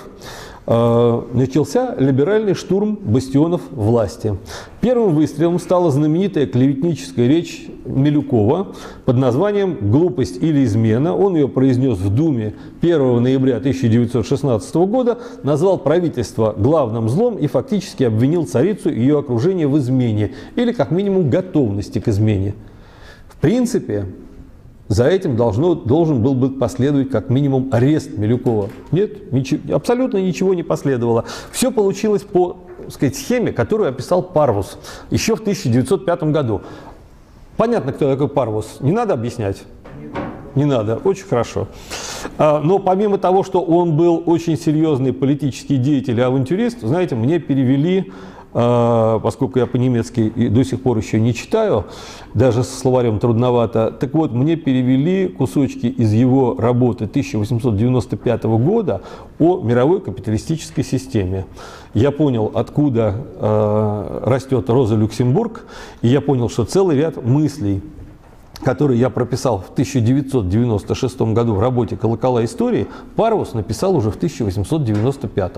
начался либеральный штурм бастионов власти. Первым выстрелом стала знаменитая клеветническая речь Милюкова под названием «Глупость или измена». Он ее произнес в Думе 1 ноября 1916 года, назвал правительство главным злом и фактически обвинил царицу и ее окружение в измене или как минимум готовности к измене. В принципе, за этим должен был бы последовать как минимум арест Милюкова. Нет, абсолютно ничего не последовало. Все получилось по, так сказать, схеме, которую описал Парвус еще в 1905 году. Понятно, кто такой Парвус? Не надо объяснять? Не надо. Очень хорошо. Но помимо того, что он был очень серьезный политический деятель и авантюрист, знаете, мне перевели, поскольку я по-немецки до сих пор еще не читаю, даже со словарем трудновато, так вот, мне перевели кусочки из его работы 1895 года о мировой капиталистической системе. Я понял, откуда растет Роза Люксембург, и я понял, что целый ряд мыслей, который я прописал в 1996 году в работе «Колокола истории», Парвус написал уже в 1895.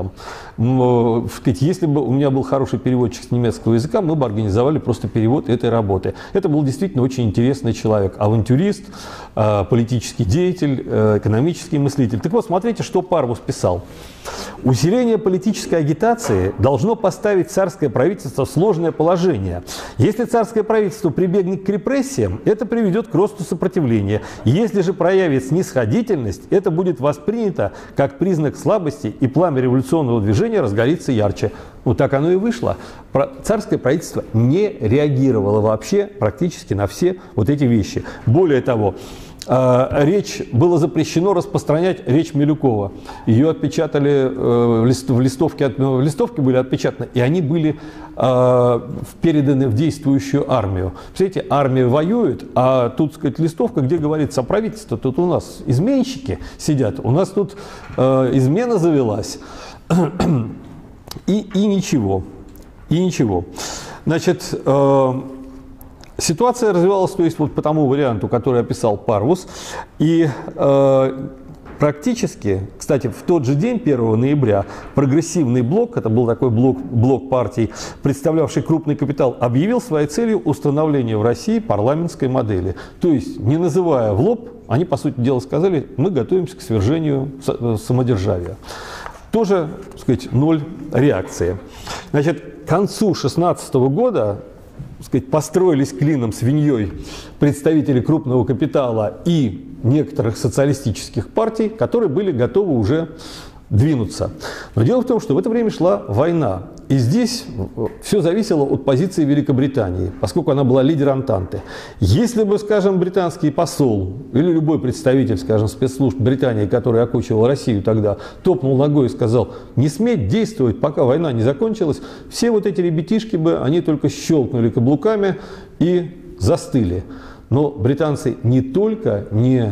Если бы у меня был хороший переводчик с немецкого языка, мы бы организовали просто перевод этой работы. Это был действительно очень интересный человек, авантюрист, политический деятель, экономический мыслитель. Так вот, смотрите, что Парвус писал. Усиление политической агитации должно поставить царское правительство в сложное положение. Если царское правительство прибегнет к репрессиям, это приведет к росту сопротивления. Если же проявит снисходительность, это будет воспринято как признак слабости, и пламя революционного движения разгорится ярче. Вот так оно и вышло. Царское правительство не реагировало вообще практически на все вот эти вещи. Более того, было запрещено распространять речь Милюкова. Ее отпечатали в листовке, листовки были отпечатаны, и они были переданы в действующую армию. Представляете, армия воюет, а тут, сказать, листовка, где говорится о правительстве, тут у нас изменщики сидят, у нас тут измена завелась. И ничего. Значит, ситуация развивалась, то есть, вот по тому варианту, который описал Парвус. И практически, кстати, в тот же день, 1 ноября, прогрессивный блок, это был такой блок партий, представлявший крупный капитал, объявил своей целью установление в России парламентской модели. То есть, не называя в лоб, они, по сути дела, сказали, мы готовимся к свержению самодержавия. Тоже, так сказать, ноль реакции. Значит, к концу 2016 года, так сказать, построились клином свиньей представители крупного капитала и некоторых социалистических партий, которые были готовы уже двинуться. Но дело в том, что в это время шла война. И здесь все зависело от позиции Великобритании, поскольку она была лидером Антанты. Если бы, скажем, британский посол или любой представитель, скажем, спецслужб Британии, который окучивал Россию тогда, топнул ногой и сказал: не сметь действовать, пока война не закончилась, все вот эти ребятишки бы, они только щелкнули каблуками и застыли. Но британцы не только не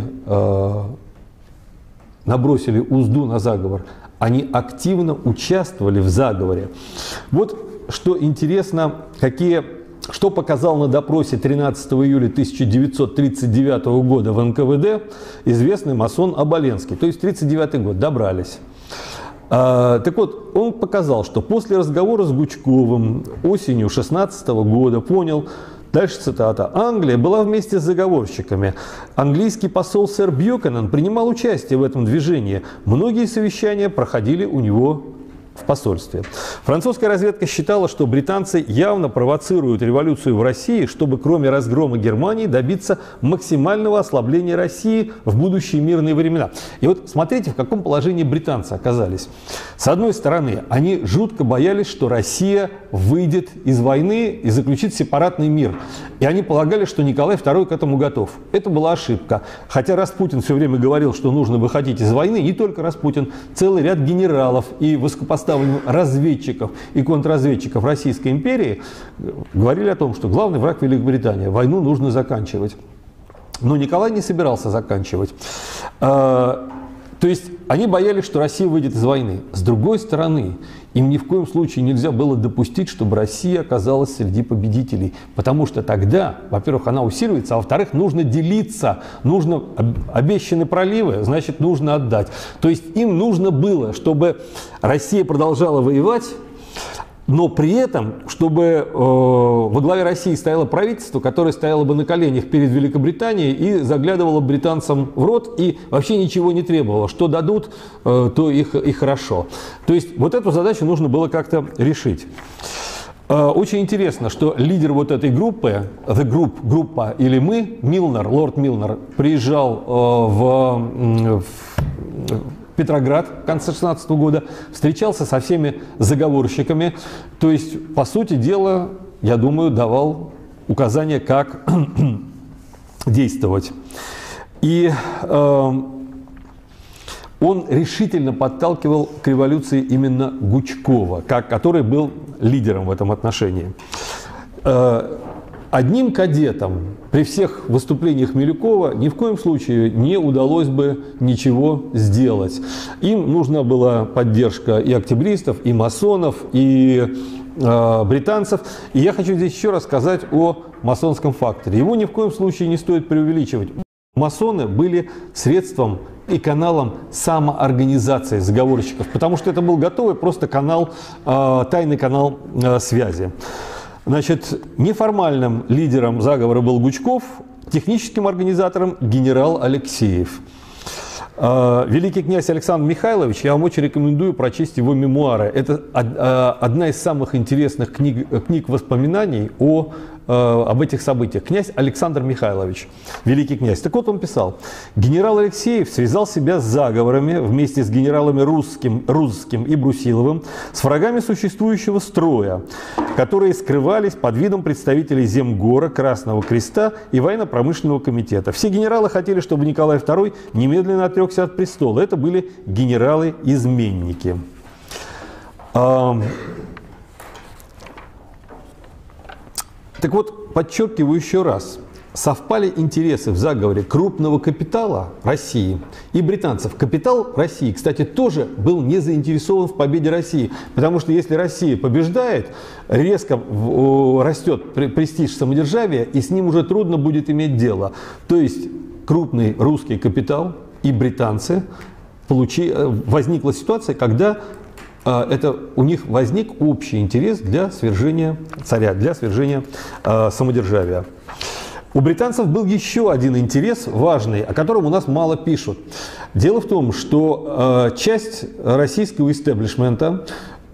набросили узду на заговор, они активно участвовали в заговоре. Вот что интересно, что показал на допросе 13 июля 1939 года в НКВД известный масон Оболенский, то есть 1939 год, добрались. Так вот, он показал, что после разговора с Гучковым осенью 16 года понял, дальше цитата: «Англия была вместе с заговорщиками. Английский посол сэр Бьюкенен принимал участие в этом движении. Многие совещания проходили у него в посольстве». Французская разведка считала, что британцы явно провоцируют революцию в России, чтобы кроме разгрома Германии добиться максимального ослабления России в будущие мирные времена. И вот смотрите, в каком положении британцы оказались. С одной стороны, они жутко боялись, что Россия выйдет из войны и заключит сепаратный мир. И они полагали, что Николай II к этому готов. Это была ошибка. Хотя Распутин все время говорил, что нужно выходить из войны, не только Распутин, целый ряд генералов и высокопоставленных разведчиков и контрразведчиков Российской империи говорили о том, что главный враг Великобритания, войну нужно заканчивать. Но Николай не собирался заканчивать. То есть они боялись, что Россия выйдет из войны. С другой стороны, им ни в коем случае нельзя было допустить, чтобы Россия оказалась среди победителей. Потому что тогда, во-первых, она усиливается, а во-вторых, нужно делиться. Нужно обещаны проливы, значит, нужно отдать. То есть им нужно было, чтобы Россия продолжала воевать, но при этом, чтобы во главе России стояло правительство, которое стояло бы на коленях перед Великобританией и заглядывало британцам в рот и вообще ничего не требовало. Что дадут, то и хорошо. То есть вот эту задачу нужно было как-то решить. Очень интересно, что лидер вот этой группы, группа или мы, Милнер, лорд Милнер, приезжал в Петроград в конце 16 года, встречался со всеми заговорщиками, то есть, по сути дела, я думаю, давал указания, как действовать. И он решительно подталкивал к революции именно Гучкова, который был лидером в этом отношении. Одним кадетам при всех выступлениях Милюкова ни в коем случае не удалось бы ничего сделать. Им нужна была поддержка и октябристов, и масонов, и британцев. И я хочу здесь еще раз сказать о масонском факторе. Его ни в коем случае не стоит преувеличивать. Масоны были средством и каналом самоорганизации заговорщиков, потому что это был готовый просто канал, тайный канал связи. Значит, неформальным лидером заговора был Гучков, техническим организатором генерал Алексеев. Великий князь Александр Михайлович, я вам очень рекомендую прочесть его мемуары. Это одна из самых интересных книг воспоминаний об этих событиях. Князь Александр Михайлович, великий князь. Так вот он писал: генерал Алексеев связал себя с заговорами вместе с генералами Рузским и Брусиловым, с врагами существующего строя, которые скрывались под видом представителей Земгора, Красного Креста и военно-промышленного комитета. Все генералы хотели, чтобы Николай II немедленно отрекся от престола. Это были генералы-изменники. Так вот, подчеркиваю еще раз, совпали интересы в заговоре крупного капитала России и британцев. Капитал России, кстати, тоже был не заинтересован в победе России, потому что если Россия побеждает, резко растет престиж самодержавия, и с ним уже трудно будет иметь дело. То есть крупный русский капитал и британцы возникла ситуация, когда у них возник общий интерес для свержения царя, для свержения самодержавия. У британцев был еще один интерес важный, о котором у нас мало пишут. Дело в том, что часть российского истеблишмента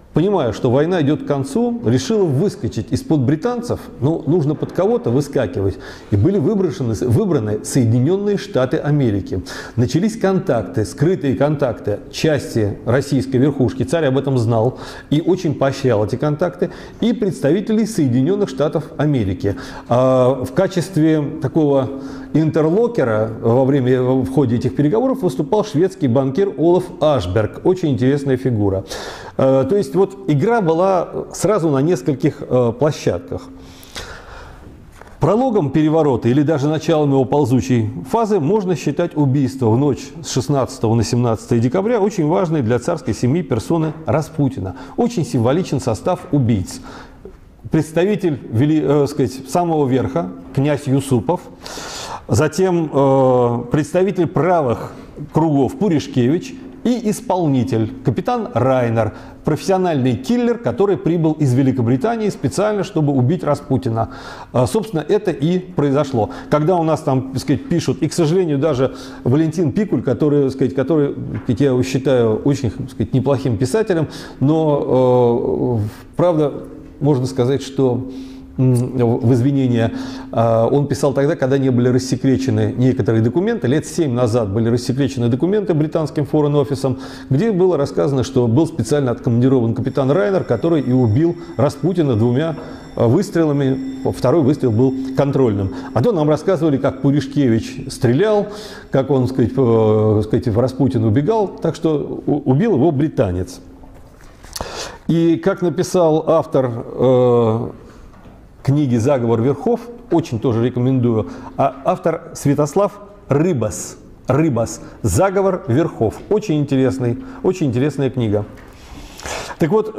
понимая, что война идет к концу, решила выскочить из-под британцев, ну, нужно под кого-то выскакивать, и были выбраны Соединенные Штаты Америки. Начались контакты, скрытые контакты части российской верхушки, царь об этом знал и очень поощрял эти контакты, и представителей Соединенных Штатов Америки. В качестве такого интерлокера в ходе этих переговоров выступал шведский банкир Олаф Ашберг, очень интересная фигура. То есть вот игра была сразу на нескольких площадках. Прологом переворота или даже началом его ползучей фазы можно считать убийство в ночь с 16 на 17 декабря очень важной для царской семьи персоны Распутина. Очень символичен состав убийц. Представитель самого верха, князь Юсупов, затем представитель правых кругов Пуришкевич и исполнитель, капитан Райнер, профессиональный киллер, который прибыл из Великобритании специально, чтобы убить Распутина. Собственно, это и произошло. Когда у нас там, пишут, и, к сожалению, даже Валентин Пикуль, который, я его считаю очень, неплохим писателем, но, правда, можно сказать, что в извинения, он писал тогда, когда не были рассекречены некоторые документы. Лет 7 назад были рассекречены документы британским Foreign Office, где было рассказано, что был специально откомандирован капитан Райнер, который и убил Распутина 2 выстрелами. Второй выстрел был контрольным. А то нам рассказывали, как Пуришкевич стрелял, как он, Распутин убегал. Так что убил его британец. И как написал автор книги «Заговор верхов», очень тоже рекомендую, автор Святослав Рыбас. «Заговор верхов». Очень интересная книга. Так вот,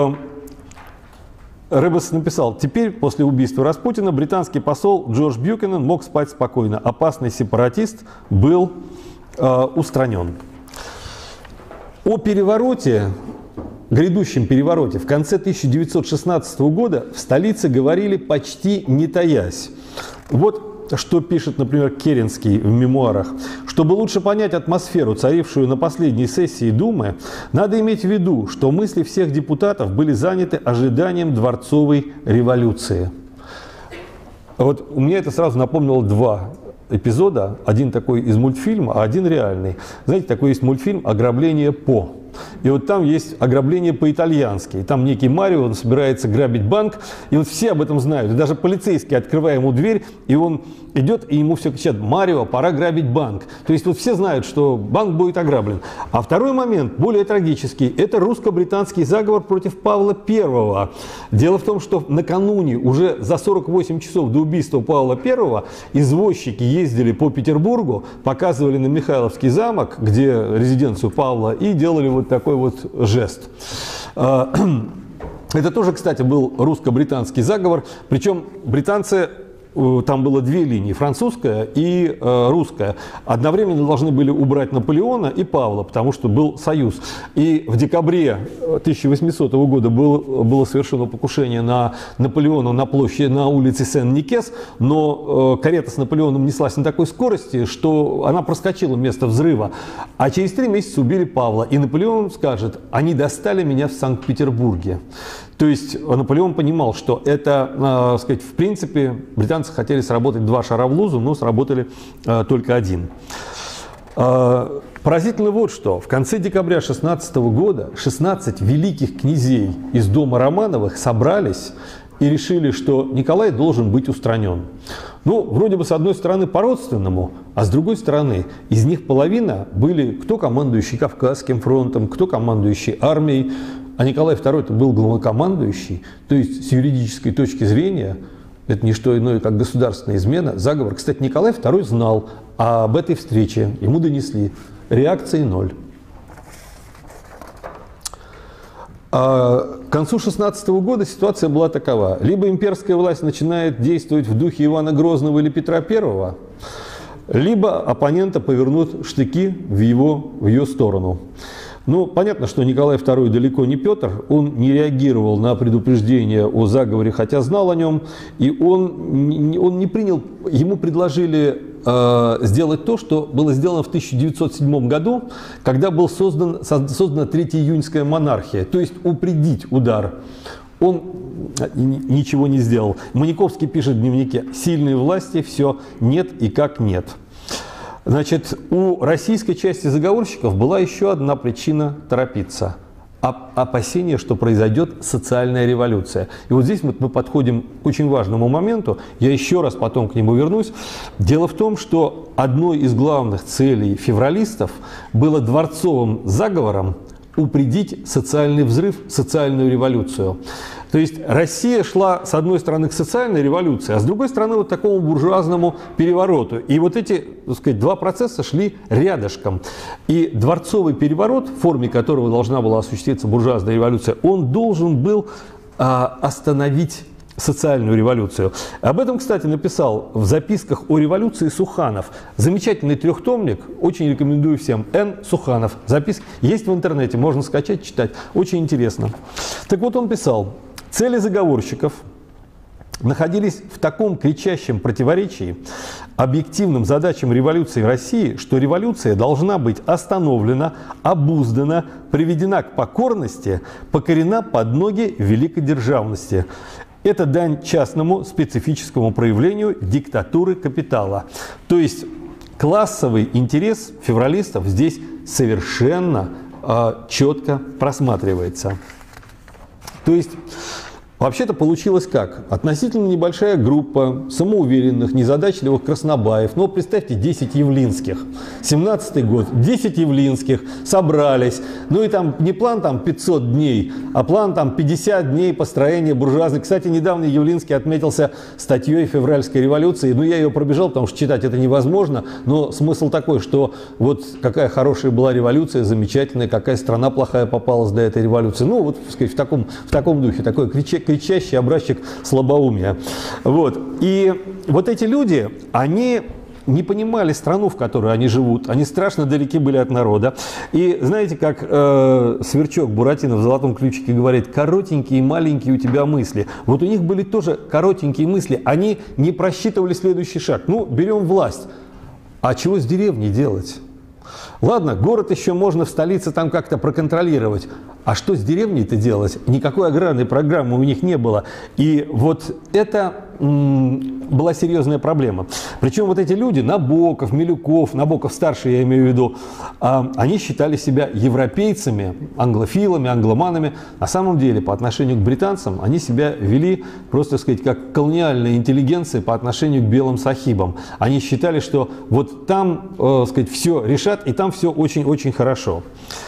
Рыбас написал: теперь, после убийства Распутина, британский посол Джордж Бьюкенен мог спать спокойно. Опасный сепаратист был устранен. О перевороте, грядущем перевороте в конце 1916 года в столице говорили почти не таясь. Вот что пишет, например, Керенский в мемуарах. Чтобы лучше понять атмосферу, царившую на последней сессии Думы, надо иметь в виду, что мысли всех депутатов были заняты ожиданием дворцовой революции. Вот у меня это сразу напомнило 2 эпизода. Один такой из мультфильма, а один реальный. Знаете, такой есть мультфильм «Ограбление По». И вот там есть ограбление по-итальянски. И там некий Марио, он собирается грабить банк. И вот все об этом знают. И даже полицейский, открывая ему дверь, и он идет, и ему все кричат: «Марио, пора грабить банк». То есть вот все знают, что банк будет ограблен. А второй момент, более трагический, это русско-британский заговор против Павла I. Дело в том, что накануне, уже за 48 часов до убийства Павла I, извозчики ездили по Петербургу, показывали на Михайловский замок, где резиденцию Павла, и делали вот такой вот жест. Это тоже, кстати, был русско-британский заговор. Причем британцы, там было 2 линии, французская и русская. Одновременно должны были убрать Наполеона и Павла, потому что был союз. И в декабре 1800 года было совершено покушение на Наполеона на площади, на улице Сен-Никес, но карета с Наполеоном неслась на такой скорости, что она проскочила место взрыва. А через 3 месяца убили Павла. И Наполеон скажет: «Они достали меня в Санкт-Петербурге». То есть Наполеон понимал, что это, в принципе, британцы хотели сработать 2 шара в лузу, но сработали только 1. Поразительно вот что. В конце декабря 16 года 16 великих князей из дома Романовых собрались и решили, что Николай должен быть устранен. Ну, вроде бы, с одной стороны, по-родственному, а с другой стороны, из них половина были кто командующий Кавказским фронтом, кто командующий армией. А Николай II был главнокомандующий, то есть с юридической точки зрения это не что иное, как государственная измена, заговор. Кстати, Николай II знал об этой встрече, ему донесли. Реакции 0. А к концу 16 года ситуация была такова. Либо имперская власть начинает действовать в духе Ивана Грозного или Петра I, либо оппонента повернут штыки в ее сторону. Ну, понятно, что Николай II далеко не Петр, он не реагировал на предупреждение о заговоре, хотя знал о нем, и он не принял, ему предложили сделать то, что было сделано в 1907 году, когда была создана Третья июньская монархия, то есть упредить удар. Он ничего не сделал. Маниковский пишет в дневнике: «Сильные власти, все нет и как нет». Значит, у российской части заговорщиков была еще одна причина торопиться. Опасение, что произойдет социальная революция. И вот здесь мы подходим к очень важному моменту. Я еще раз потом к нему вернусь. Дело в том, что одной из главных целей февралистов было дворцовым заговором упредить социальный взрыв, социальную революцию. То есть Россия шла, с одной стороны, к социальной революции, а с другой стороны, вот такому буржуазному перевороту. И вот эти, так сказать, два процесса шли рядышком. И дворцовый переворот, в форме которого должна была осуществиться буржуазная революция, он должен был остановить социальную революцию. Об этом, кстати, написал в записках о революции Суханов. Замечательный трехтомник, очень рекомендую всем. Н. Суханов. Записки есть в интернете, можно скачать, читать. Очень интересно. Так вот, он писал: цели заговорщиков находились в таком кричащем противоречии объективным задачам революции в России, что революция должна быть остановлена, обуздана, приведена к покорности, покорена под ноги великодержавности. Это дань частному специфическому проявлению диктатуры капитала. То есть классовый интерес февралистов здесь совершенно четко просматривается. То есть вообще-то получилось как? Относительно небольшая группа самоуверенных, незадачливых краснобаев. Ну, представьте, 10 явлинских. 17-й год. 10 явлинских собрались. Ну и там не план там 500 дней, а план там 50 дней построения буржуазной. Кстати, недавно Явлинский отметился статьей февральской революции. Ну, я ее пробежал, потому что читать это невозможно. Но смысл такой, что вот какая хорошая была революция, замечательная, какая страна плохая попалась до этой революции. Ну, вот, так сказать, в таком духе. Такой кричащий образчик слабоумия. Вот. И вот эти люди, они не понимали страну, в которой они живут. Они страшно далеки были от народа. И знаете, как Сверчок Буратино в «Золотом ключике» говорит: коротенькие и маленькие у тебя мысли. Вот у них были тоже коротенькие мысли. Они не просчитывали следующий шаг. Ну, берем власть. А чего с деревней делать? Ладно, город еще можно в столице там как-то проконтролировать. А что с деревней-то делать? Никакой аграрной программы у них не было. И вот это была серьезная проблема. Причем вот эти люди, Набоков, Милюков, Набоков старший, я имею в виду, они считали себя европейцами, англофилами, англоманами. На самом деле, по отношению к британцам, они себя вели, просто сказать, как колониальная интеллигенция по отношению к белым сахибам. Они считали, что вот там, сказать, все решат, и там все очень-очень хорошо.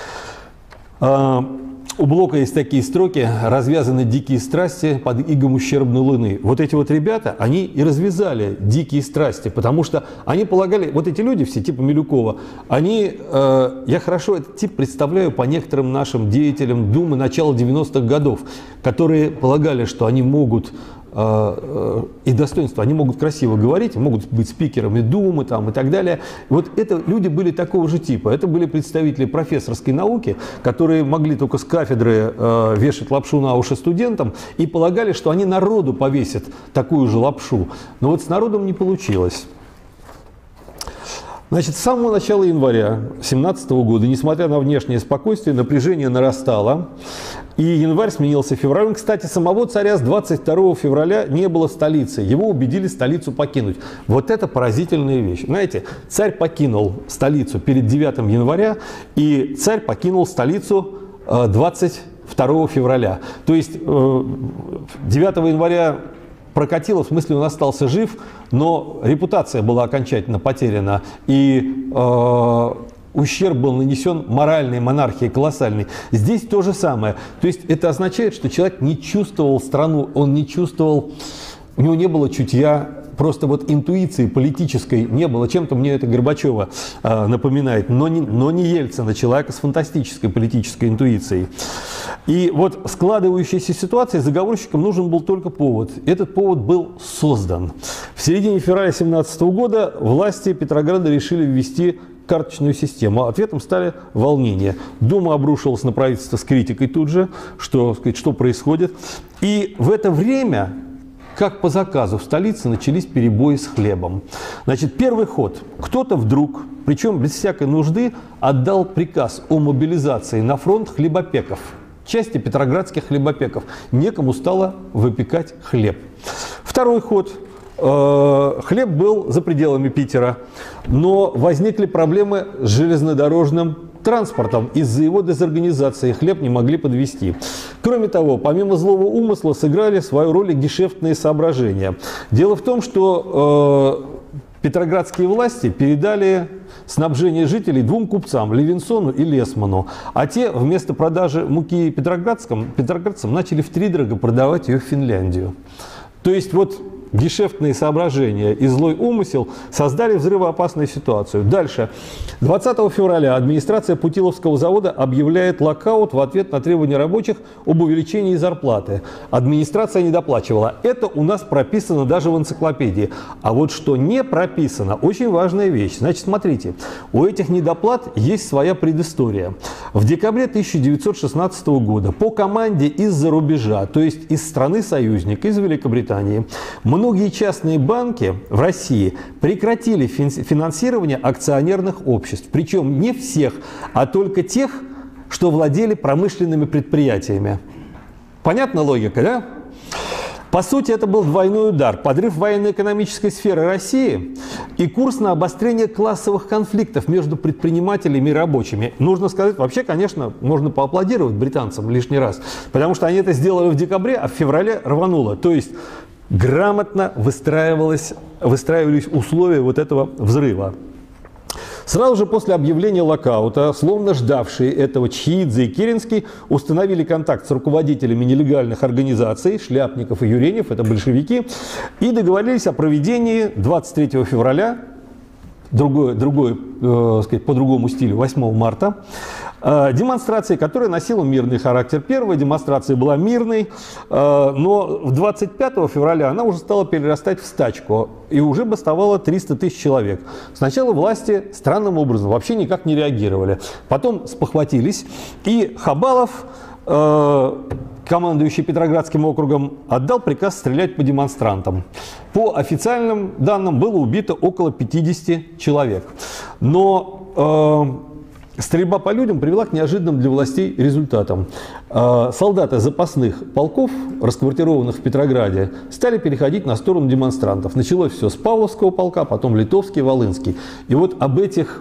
У Блока есть такие строки: «Развязаны дикие страсти под игом ущербной луны». Вот эти вот ребята, они и развязали дикие страсти, потому что они полагали, вот эти люди все, типа Милюкова, они, я хорошо этот тип представляю по некоторым нашим деятелям Думы начала 90-х годов, которые полагали, что они могут и достоинства, они могут красиво говорить, могут быть спикерами Думы там, и так далее. Вот это люди были такого же типа. Это были представители профессорской науки, которые могли только с кафедры вешать лапшу на уши студентам и полагали, что они народу повесят такую же лапшу. Но вот с народом не получилось. Значит, с самого начала января 2017 года, несмотря на внешнее спокойствие, напряжение нарастало, и январь сменился февралем. Кстати, самого царя с 22 февраля не было в столице, его убедили столицу покинуть. Вот это поразительная вещь. Знаете, царь покинул столицу перед 9 января, и царь покинул столицу 22 февраля. То есть 9 января прокатило, в смысле он остался жив, но репутация была окончательно потеряна, и ущерб был нанесен моральной монархии колоссальный. Здесь то же самое. То есть это означает, что человек не чувствовал страну, он не чувствовал, у него не было чутья, просто вот интуиции политической не было. Чем-то мне это Горбачева напоминает, но не Ельцина, человека с фантастической политической интуицией. И вот складывающейся ситуации заговорщикам нужен был только повод. Этот повод был создан. В середине февраля 2017 года власти Петрограда решили ввести карточную систему. Ответом стали волнения. Дума обрушилась на правительство с критикой тут же, что происходит. И в это время, как по заказу, в столице начались перебои с хлебом. Значит, первый ход. Кто-то вдруг, причем без всякой нужды, отдал приказ о мобилизации на фронт хлебопеков. Части петроградских хлебопеков. Некому стало выпекать хлеб. Второй ход. Хлеб был за пределами Питера, но возникли проблемы с железнодорожным транспортом. Из-за его дезорганизации хлеб не могли подвезти. Кроме того, помимо злого умысла, сыграли свою роль и гешефтные соображения. Дело в том, что петроградские власти передали снабжение жителей двум купцам, Левинсону и Лесману. А те вместо продажи муки петроградцам начали втридорога продавать ее в Финляндию. То есть вот гешефтные соображения и злой умысел создали взрывоопасную ситуацию. Дальше. 20 февраля администрация Путиловского завода объявляет локаут в ответ на требования рабочих об увеличении зарплаты. Администрация не доплачивала. Это у нас прописано даже в энциклопедии. А вот что не прописано, очень важная вещь. Значит, смотрите, у этих недоплат есть своя предыстория. В декабре 1916 года по команде из-за рубежа, то есть из страны-союзника, из Великобритании, многие частные банки в России прекратили финансирование акционерных обществ. Причем не всех, а только тех, что владели промышленными предприятиями. Понятна логика, да? По сути, это был двойной удар. Подрыв военно-экономической сферы России и курс на обострение классовых конфликтов между предпринимателями и рабочими. Нужно сказать, вообще, конечно, можно поаплодировать британцам лишний раз, потому что они это сделали в декабре, а в феврале рвануло. То есть грамотно выстраивались условия вот этого взрыва. Сразу же после объявления локаута, словно ждавшие этого, Чхеидзе и Керенский установили контакт с руководителями нелегальных организаций, Шляпников и Юренев, это большевики, и договорились о проведении 23 февраля, по другому стилю, 8 марта, демонстрации, которая носила мирный характер. Первая демонстрация была мирной, но 25 февраля она уже стала перерастать в стачку, и уже бастовало 300 тысяч человек. Сначала власти странным образом вообще никак не реагировали. Потом спохватились, и Хабалов, командующий Петроградским округом, отдал приказ стрелять по демонстрантам. По официальным данным было убито около 50 человек. Но стрельба по людям привела к неожиданным для властей результатам. Солдаты запасных полков, расквартированных в Петрограде, стали переходить на сторону демонстрантов. Началось все с Павловского полка, потом Литовский, Волынский. И вот об этих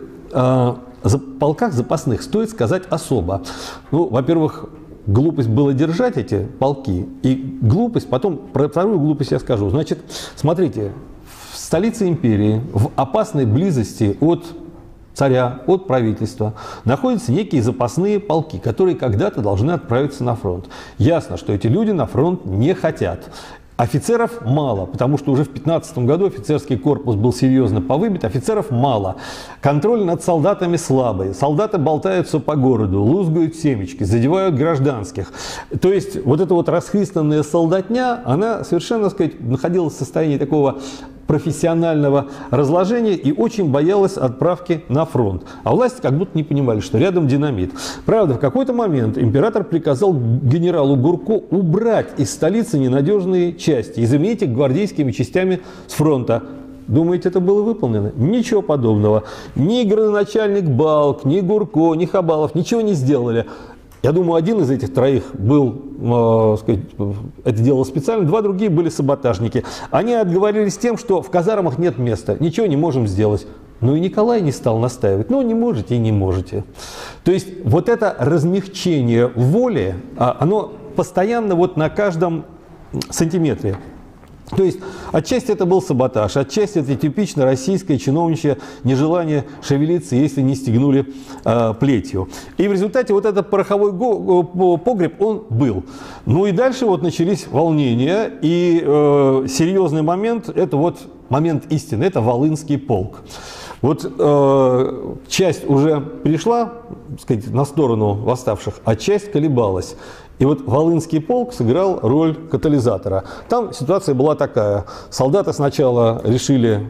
полках запасных стоит сказать особо. Ну, во-первых, глупость было держать эти полки, и глупость, потом про вторую глупость я скажу. Значит, смотрите, в столице империи, в опасной близости от царя, от правительства, находятся некие запасные полки, которые когда-то должны отправиться на фронт. Ясно, что эти люди на фронт не хотят. Офицеров мало, потому что уже в 15 году офицерский корпус был серьезно повыбит, офицеров мало. Контроль над солдатами слабый. Солдаты болтаются по городу, лузгают семечки, задевают гражданских. То есть вот эта вот расхристанная солдатня, она совершенно, так сказать, находилась в состоянии такого профессионального разложения и очень боялась отправки на фронт. А власти как будто не понимали, что рядом динамит. Правда, в какой-то момент император приказал генералу Гурко убрать из столицы ненадежные части и заменить их гвардейскими частями с фронта. Думаете, это было выполнено? Ничего подобного. Ни градоначальник Балк, ни Гурко, ни Хабалов ничего не сделали. Я думаю, один из этих троих был, это делал специально, два другие были саботажники. Они отговорились тем, что в казармах нет места, ничего не можем сделать. Но и Николай не стал настаивать. Ну, не можете и не можете. То есть вот это размягчение воли, оно постоянно вот на каждом сантиметре. То есть отчасти это был саботаж, отчасти это типично российское чиновничье нежелание шевелиться, если не стегнули плетью. И в результате вот этот пороховой погреб, он был. Ну и дальше вот начались волнения, и серьезный момент, это вот момент истины, это Волынский полк. Вот часть уже перешла, так сказать, на сторону восставших, а часть колебалась. И вот Волынский полк сыграл роль катализатора. Там ситуация была такая. Солдаты сначала решили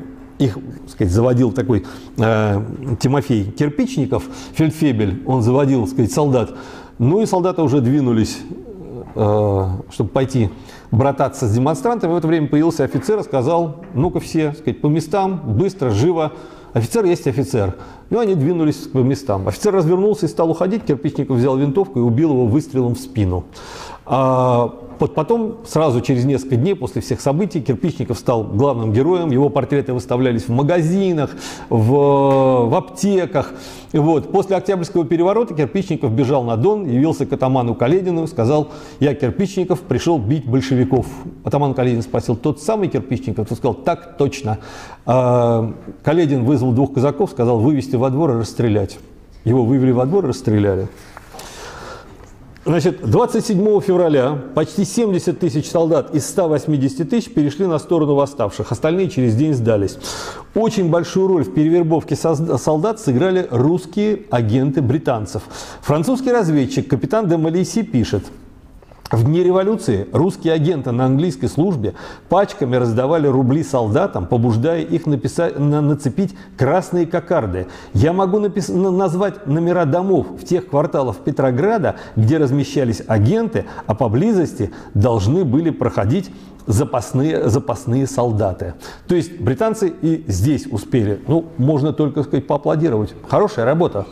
их, так сказать, заводил такой Тимофей Кирпичников, фельдфебель, он заводил, так сказать, солдат. Ну и солдаты уже двинулись, чтобы пойти брататься с демонстрантами. В это время появился офицер и сказал: ну-ка все, так сказать, по местам, быстро, живо. Офицер есть офицер. Ну, они двинулись по местам. Офицер развернулся и стал уходить. Кирпичников взял винтовку и убил его выстрелом в спину. Потом, сразу через несколько дней после всех событий, Кирпичников стал главным героем. Его портреты выставлялись в магазинах, в аптеках. Вот. После Октябрьского переворота Кирпичников бежал на Дон, явился к атаману Каледину, сказал: я, Кирпичников, пришел бить большевиков. Атаман Каледин спросил: тот самый Кирпичников? Тот сказал: так точно. Каледин вызвал 2 казаков, сказал: вывести во двор и расстрелять. Его вывели во двор и расстреляли. Значит, 27 февраля почти 70 тысяч солдат из 180 тысяч перешли на сторону восставших. Остальные через день сдались. Очень большую роль в перевербовке солдат сыграли русские агенты британцев. Французский разведчик капитан де Малейси пишет: в дни революции русские агенты на английской службе пачками раздавали рубли солдатам, побуждая их нацепить красные кокарды. Я могу назвать номера домов в тех кварталах Петрограда, где размещались агенты, а поблизости должны были проходить запасные солдаты. То есть британцы и здесь успели. Ну, можно только, сказать, поаплодировать. Хорошая работа.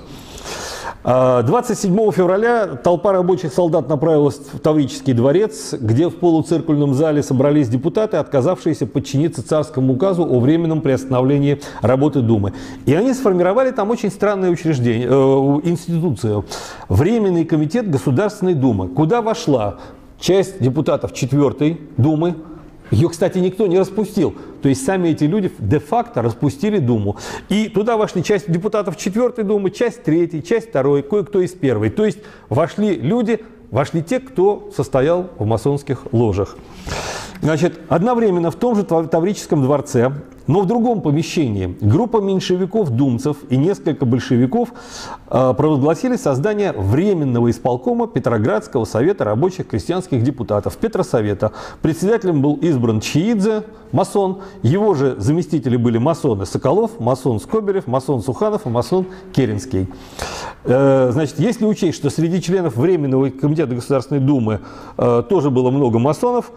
27 февраля толпа рабочих солдат направилась в Таврический дворец, где в полуциркульном зале собрались депутаты, отказавшиеся подчиниться царскому указу о временном приостановлении работы Думы. И они сформировали там очень странное учреждение, институцию. Временный комитет Государственной Думы, куда вошла часть депутатов 4-й Думы. Ее, кстати, никто не распустил. То есть сами эти люди де-факто распустили Думу. И туда вошли часть депутатов 4-й Думы, часть 3-й, часть 2-й, кое-кто из 1-й. То есть вошли люди, вошли те, кто состоял в масонских ложах. Значит, одновременно в том же Таврическом дворце, но в другом помещении, группа меньшевиков-думцев и несколько большевиков провозгласили создание Временного исполкома Петроградского совета рабочих крестьянских депутатов, Петросовета. Председателем был избран Чиидзе, масон. Его же заместители были масоны Соколов, масон Скобелев, масон Суханов и масон Керенский. Значит, если учесть, что среди членов Временного комитета Государственной Думы тоже было много масонов,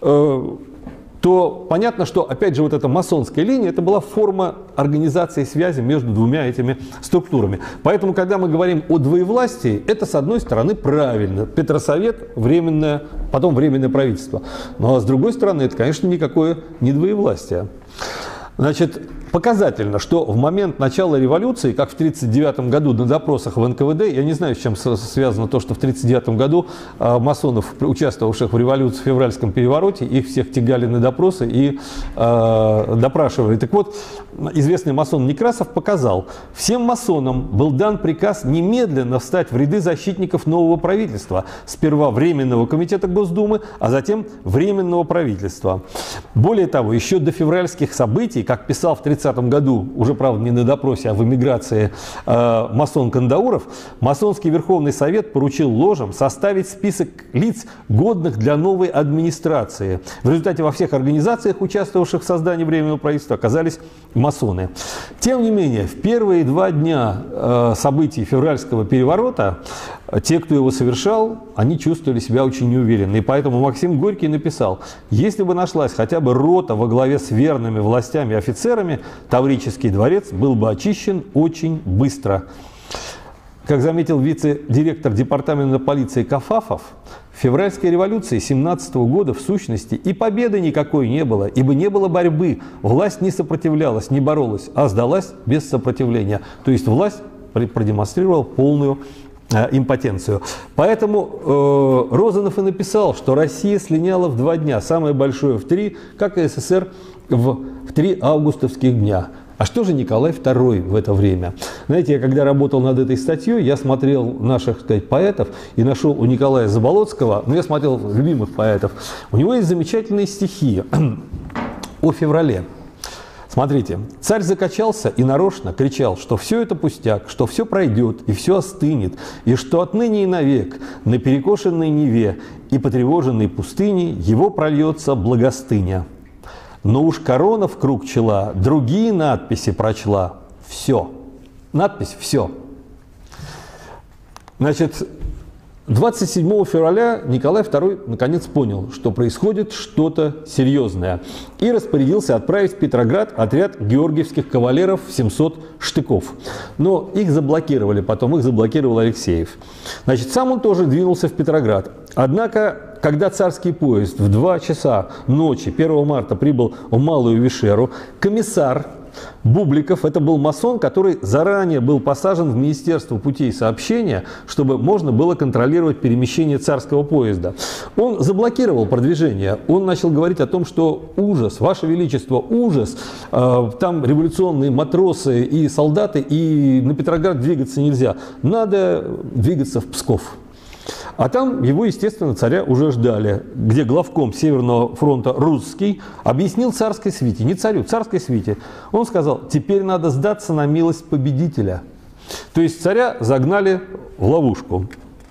то понятно, что, опять же, вот эта масонская линия, это была форма организации связи между двумя этими структурами. Поэтому, когда мы говорим о двоевластии, это, с одной стороны, правильно. Петросовет, временное, потом временное правительство. Но, с другой стороны, это, конечно, никакое не двоевластие. Значит, показательно, что в момент начала революции, как в 1939 году на допросах в НКВД, я не знаю, с чем связано то, что в 1939 году масонов, участвовавших в революции, в февральском перевороте, их всех тягали на допросы и допрашивали. Так вот, известный масон Некрасов показал: всем масонам был дан приказ немедленно встать в ряды защитников нового правительства. Сперва Временного комитета Госдумы, а затем Временного правительства. Более того, еще до февральских событий, как писал в 1930 году, уже, правда, не на допросе, а в эмиграции, масон Кандауров, масонский Верховный Совет поручил ложам составить список лиц, годных для новой администрации. В результате во всех организациях, участвовавших в создании Временного правительства, оказались масоны. Тем не менее, в первые 2 дня событий февральского переворота те, кто его совершал, они чувствовали себя очень неуверенно. И поэтому Максим Горький написал: если бы нашлась хотя бы рота во главе с верными властями и офицерами, Таврический дворец был бы очищен очень быстро. Как заметил вице-директор департамента полиции Кафафов, в февральской революции 1917 года в сущности и победы никакой не было, ибо не было борьбы. Власть не сопротивлялась, не боролась, а сдалась без сопротивления. То есть власть продемонстрировала полную импотенцию. Поэтому Розанов и написал, что Россия слиняла в 2 дня, самое большое в 3, как и СССР в 3 августовских дня. А что же Николай II в это время? Знаете, я когда работал над этой статьей, я смотрел наших, так сказать, поэтов и нашел у Николая Заболоцкого, я смотрел любимых поэтов, у него есть замечательные стихи о феврале. Смотрите, царь закачался и нарочно кричал, что все это пустяк, что все пройдет и все остынет, и что отныне и навек на перекошенной Неве и потревоженной пустыне его прольется благостыня. Но уж корона в круг чела, другие надписи прочла. Все. Надпись «Все». Значит, 27 февраля Николай II наконец понял, что происходит что-то серьезное, и распорядился отправить в Петроград отряд георгиевских кавалеров в 700 штыков. Но их заблокировали, потом их заблокировал Алексеев. Значит, сам он тоже двинулся в Петроград. Однако, когда царский поезд в 2 часа ночи 1 марта прибыл в Малую Вишеру, комиссар Бубликов, это был масон, который заранее был посажен в Министерство путей сообщения, чтобы можно было контролировать перемещение царского поезда. Он заблокировал продвижение, он начал говорить о том, что ужас, Ваше Величество, ужас, там революционные матросы и солдаты, и на Петроград двигаться нельзя, надо двигаться в Псков. А там его, естественно, царя уже ждали, где главком Северного фронта Русский объяснил царской свите, не царю, царской свите. Он сказал: теперь надо сдаться на милость победителя. То есть царя загнали в ловушку.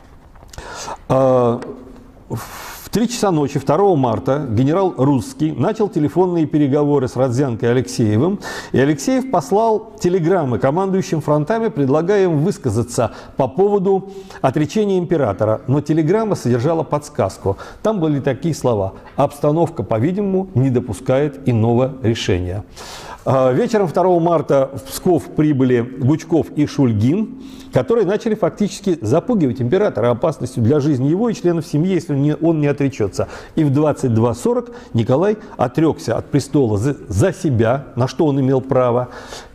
В 3 часа ночи 2 марта генерал Русский начал телефонные переговоры с Родзянко и Алексеевым, и Алексеев послал телеграммы командующим фронтами, предлагая им высказаться по поводу отречения императора. Но телеграмма содержала подсказку. Там были такие слова: «Обстановка, по-видимому, не допускает иного решения». Вечером 2 марта в Псков прибыли Гучков и Шульгин, которые начали фактически запугивать императора опасностью для жизни его и членов семьи, если он не отречется. И в 22:40 Николай отрекся от престола за себя, на что он имел право,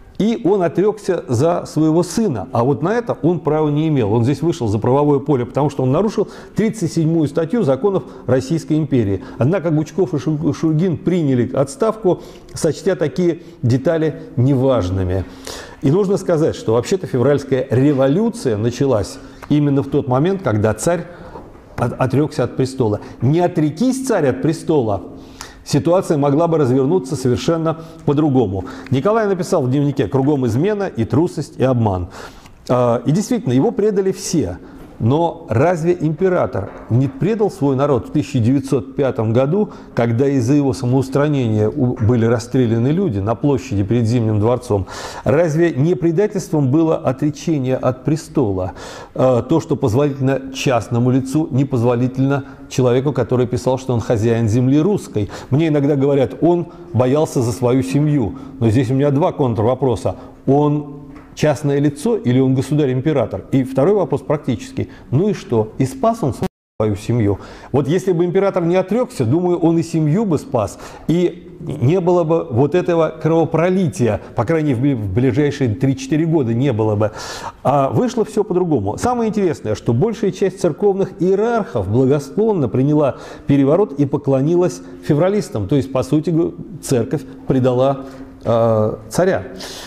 и он отрекся за своего сына. А вот на это он права не имел. Он здесь вышел за правовое поле, потому что он нарушил 37-ю статью законов Российской империи. Однако Гучков и Шульгин приняли отставку, сочтя такие детали неважными. И нужно сказать, что вообще-то февральская революция началась именно в тот момент, когда царь отрекся от престола. Не отрекись царь от престола, ситуация могла бы развернуться совершенно по-другому. Николай написал в дневнике: «Кругом измена и трусость и обман». И действительно, его предали все. Но разве император не предал свой народ в 1905 году, когда из-за его самоустранения были расстреляны люди на площади перед Зимним дворцом? Разве не предательством было отречение от престола? То, что позволительно частному лицу, непозволительно человеку, который писал, что он хозяин земли русской. Мне иногда говорят: он боялся за свою семью. Но здесь у меня 2 контрвопроса. Он частное лицо или он государь-император? И второй вопрос практический. Ну и что? И спас он свою семью? Вот если бы император не отрекся, думаю, он и семью бы спас. И не было бы вот этого кровопролития, по крайней мере, в ближайшие 3-4 года не было бы. А вышло все по-другому. Самое интересное, что большая часть церковных иерархов благосклонно приняла переворот и поклонилась февралистам. То есть, по сути, церковь предала царя.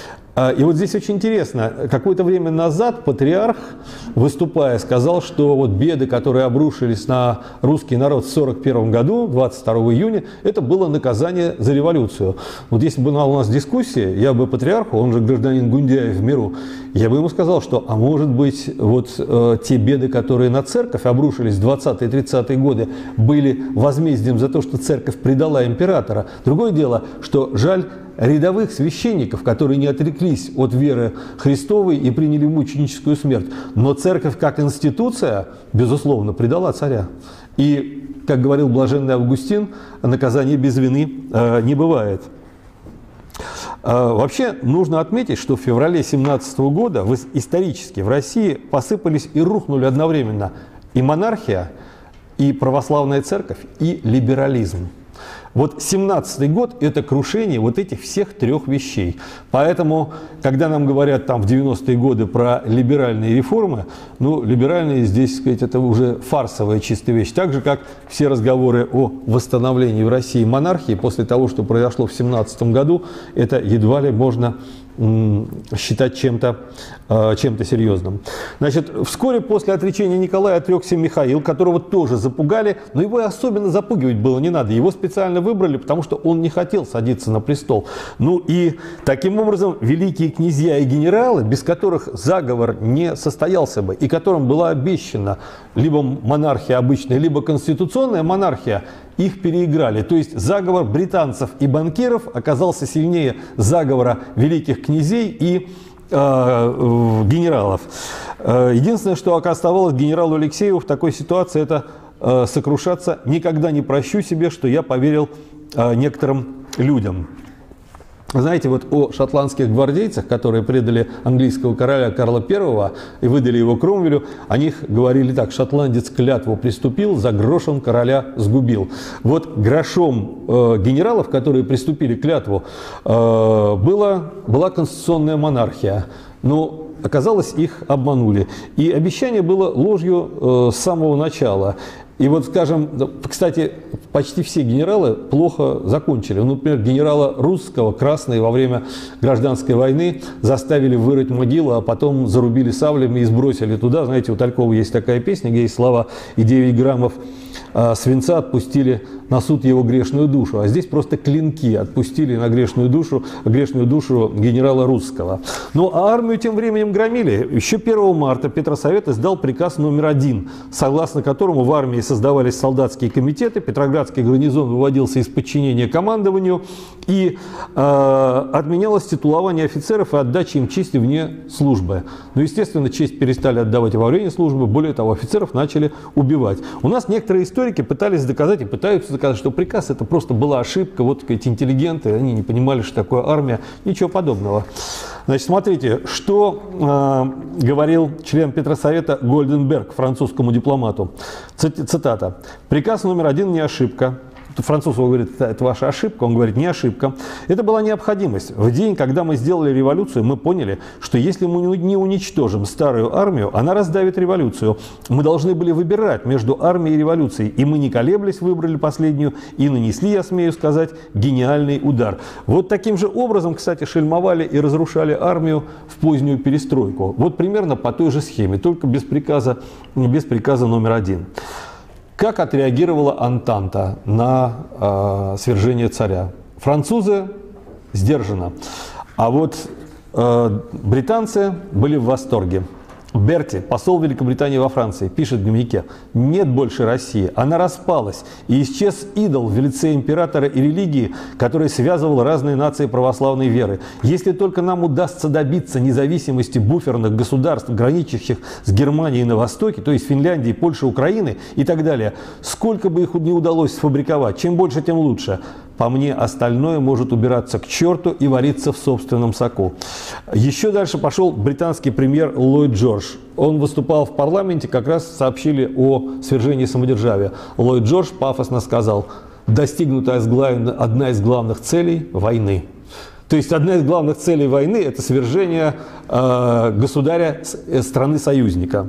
И вот здесь очень интересно, какое-то время назад патриарх, выступая, сказал, что вот беды, которые обрушились на русский народ в 1941 году, 22 июня, это было наказание за революцию. Вот если бы была у нас дискуссия, я бы патриарху, он же гражданин Гундяев в миру, я бы ему сказал, что, а может быть, вот те беды, которые на церковь обрушились в 20-е и 30-е годы, были возмездием за то, что церковь предала императора. Другое дело, что жаль рядовых священников, которые не отреклись от веры Христовой и приняли мученическую смерть. Но церковь как институция, безусловно, предала царя. И, как говорил блаженный Августин, наказание без вины не бывает. Вообще, нужно отметить, что в феврале 17 года исторически в России посыпались и рухнули одновременно и монархия, и православная церковь, и либерализм. Вот 17-й год – это крушение вот этих всех 3 вещей. Поэтому, когда нам говорят там в 90-е годы про либеральные реформы, ну, либеральные здесь, сказать, это уже фарсовая чистая вещь. Так же, как все разговоры о восстановлении в России монархии после того, что произошло в 17 году, это едва ли можно считать чем-то серьезным. Значит, вскоре после отречения Николая отрекся Михаил, которого тоже запугали, но его особенно запугивать было не надо. Его специально выбрали, потому что он не хотел садиться на престол. Ну и таким образом великие князья и генералы, без которых заговор не состоялся бы, и которым была обещана либо монархия обычная, либо конституционная монархия, их переиграли. То есть заговор британцев и банкиров оказался сильнее заговора великих князей и генералов. Единственное, что оставалось генералу Алексееву в такой ситуации, это сокрушаться: никогда не прощу себе, что я поверил некоторым людям. Знаете, вот о шотландских гвардейцах, которые предали английского короля Карла I и выдали его Кромвелю, о них говорили так: шотландец клятву приступил, за грош он короля сгубил. Вот грошом генералов, которые приступили к клятву, была конституционная монархия. Но оказалось, их обманули. И обещание было ложью с самого начала. И вот, скажем, кстати, почти все генералы плохо закончили. Например, генерала Русского красные во время гражданской войны заставили вырыть могилу, а потом зарубили саблями и сбросили туда. Знаете, у Талькова есть такая песня, где есть слова: и 9 граммов свинца отпустили на суд его грешную душу. А здесь просто клинки отпустили на грешную душу генерала Русского. Ну, а армию тем временем громили. Еще 1 марта Петросовет издал приказ номер 1, согласно которому в армии создавались солдатские комитеты, Петроградский гарнизон выводился из подчинения командованию и отменялось титулование офицеров и отдача им чести вне службы. Но, естественно, честь перестали отдавать во время службы, более того, офицеров начали убивать. У нас некоторые историки пытались доказать и пытаются доказать, что приказ это просто была ошибка, вот эти интеллигенты, они не понимали, что такое армия, ничего подобного. Значит, смотрите, что говорил член Петросовета Гольденберг французскому дипломату. Цитата: «Приказ номер 1 не ошибка». Француз говорит: это ваша ошибка. Он говорит: не ошибка. Это была необходимость. В день, когда мы сделали революцию, мы поняли, что если мы не уничтожим старую армию, она раздавит революцию. Мы должны были выбирать между армией и революцией. И мы, не колеблясь, выбрали последнюю и нанесли, я смею сказать, гениальный удар. Вот таким же образом, кстати, шельмовали и разрушали армию в позднюю перестройку. Вот примерно по той же схеме, только без приказа номер 1. Как отреагировала Антанта на свержение царя? Французы сдержанно, а вот британцы были в восторге. Берти, посол Великобритании во Франции, пишет в дневнике: «Нет больше России, она распалась, и исчез идол в лице императора и религии, который связывал разные нации православной веры. Если только нам удастся добиться независимости буферных государств, граничащих с Германией на востоке, то есть Финляндии, Польши, Украины и так далее, сколько бы их не удалось сфабриковать, чем больше, тем лучше. По мне, остальное может убираться к черту и вариться в собственном соку». Еще дальше пошел британский премьер Ллойд Джордж. Он выступал в парламенте, как раз сообщили о свержении самодержавия. Ллойд Джордж пафосно сказал: «Достигнута одна из главных целей войны». То есть одна из главных целей войны – это свержение государя страны-союзника.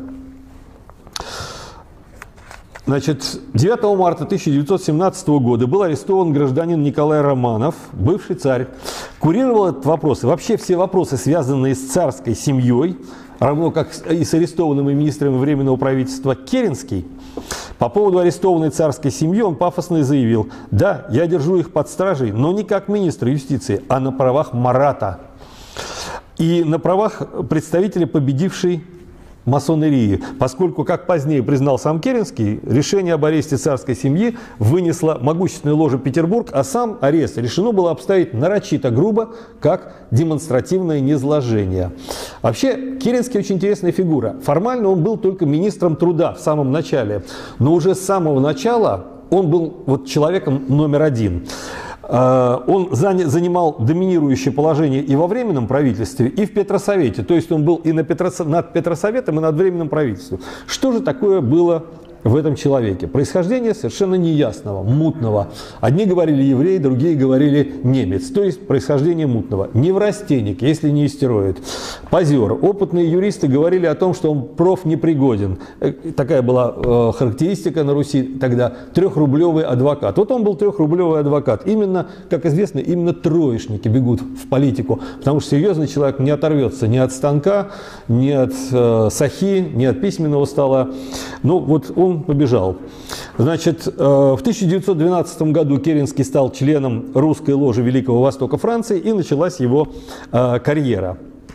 Значит, 9 марта 1917 года был арестован гражданин Николай Романов, бывший царь. Курировал этот вопрос и вообще все вопросы, связанные с царской семьей, равно как и с арестованными министрами Временного правительства, Керенский. По поводу арестованной царской семьи он пафосно заявил: «Да, я держу их под стражей, но не как министр юстиции, а на правах Марата и на правах представителя победившей масонерии», поскольку, как позднее признал сам Керенский, решение об аресте царской семьи вынесла могущественная ложа Петербург, а сам арест решено было обставить нарочито грубо, как демонстративное низложение. Вообще, Керенский очень интересная фигура. Формально он был только министром труда в самом начале, но уже с самого начала он был вот человеком номер 1. Он занимал доминирующее положение и во Временном правительстве, и в Петросовете. То есть он был и над Петросоветом, и над Временным правительством. Что же такое было в этом человеке? Происхождение совершенно неясного, мутного. Одни говорили еврей, другие говорили немец. То есть происхождение мутного. Неврастенник, если не истероид. Позер. Опытные юристы говорили о том, что он профнепригоден. Такая была характеристика на Руси тогда. 3-рублевый адвокат. Вот он был 3-рублевый адвокат. Именно, как известно, именно троечники бегут в политику. Потому что серьезный человек не оторвется ни от станка, ни от сахи, ни от письменного стола. Ну, вот он побежал. Значит, в 1912 году Керенский стал членом русской ложи Великого Востока Франции, и началась его карьера.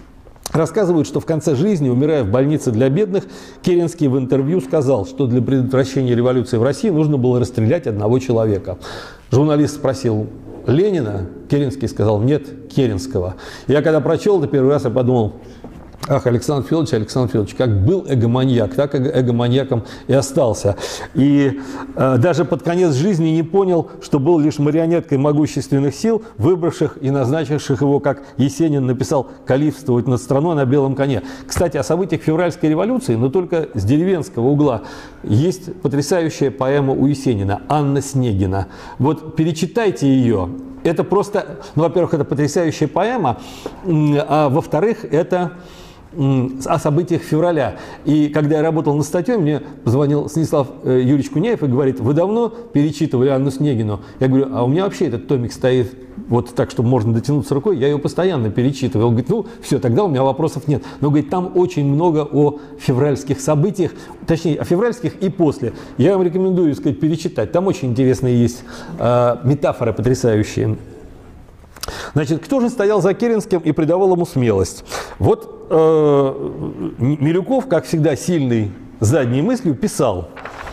Рассказывают, что в конце жизни, умирая в больнице для бедных, Керенский в интервью сказал, что для предотвращения революции в России нужно было расстрелять одного человека. Журналист спросил: Ленина? Керенский сказал: нет, Керенского. Я когда прочел это первый раз, я подумал: ах, Александр Федорович, как был эгоманьяк, так эгоманьяком и остался. И даже под конец жизни не понял, что был лишь марионеткой могущественных сил, выбравших и назначивших его, как Есенин написал, калифствовать над страной на белом коне. Кстати, о событиях февральской революции, но только с деревенского угла, есть потрясающая поэма у Есенина «Анна Снегина». Вот перечитайте ее. Это просто, ну, во-первых, это потрясающая поэма, а во-вторых, это о событиях февраля. И когда я работал над статьей, мне позвонил Станислав Юрьевич Куняев и говорит: вы давно перечитывали Анну Снегину? Я говорю: а у меня вообще этот томик стоит вот так, чтобы можно дотянуться рукой, я ее постоянно перечитываю. Он говорит: ну все, тогда у меня вопросов нет. Но, говорит, там очень много о февральских событиях, точнее, о февральских и после. Я вам рекомендую, сказать, перечитать. Там очень интересные есть метафоры потрясающие. Значит, кто же стоял за Керенским и придавал ему смелость? Вот Милюков, как всегда сильный задней мыслью, писал.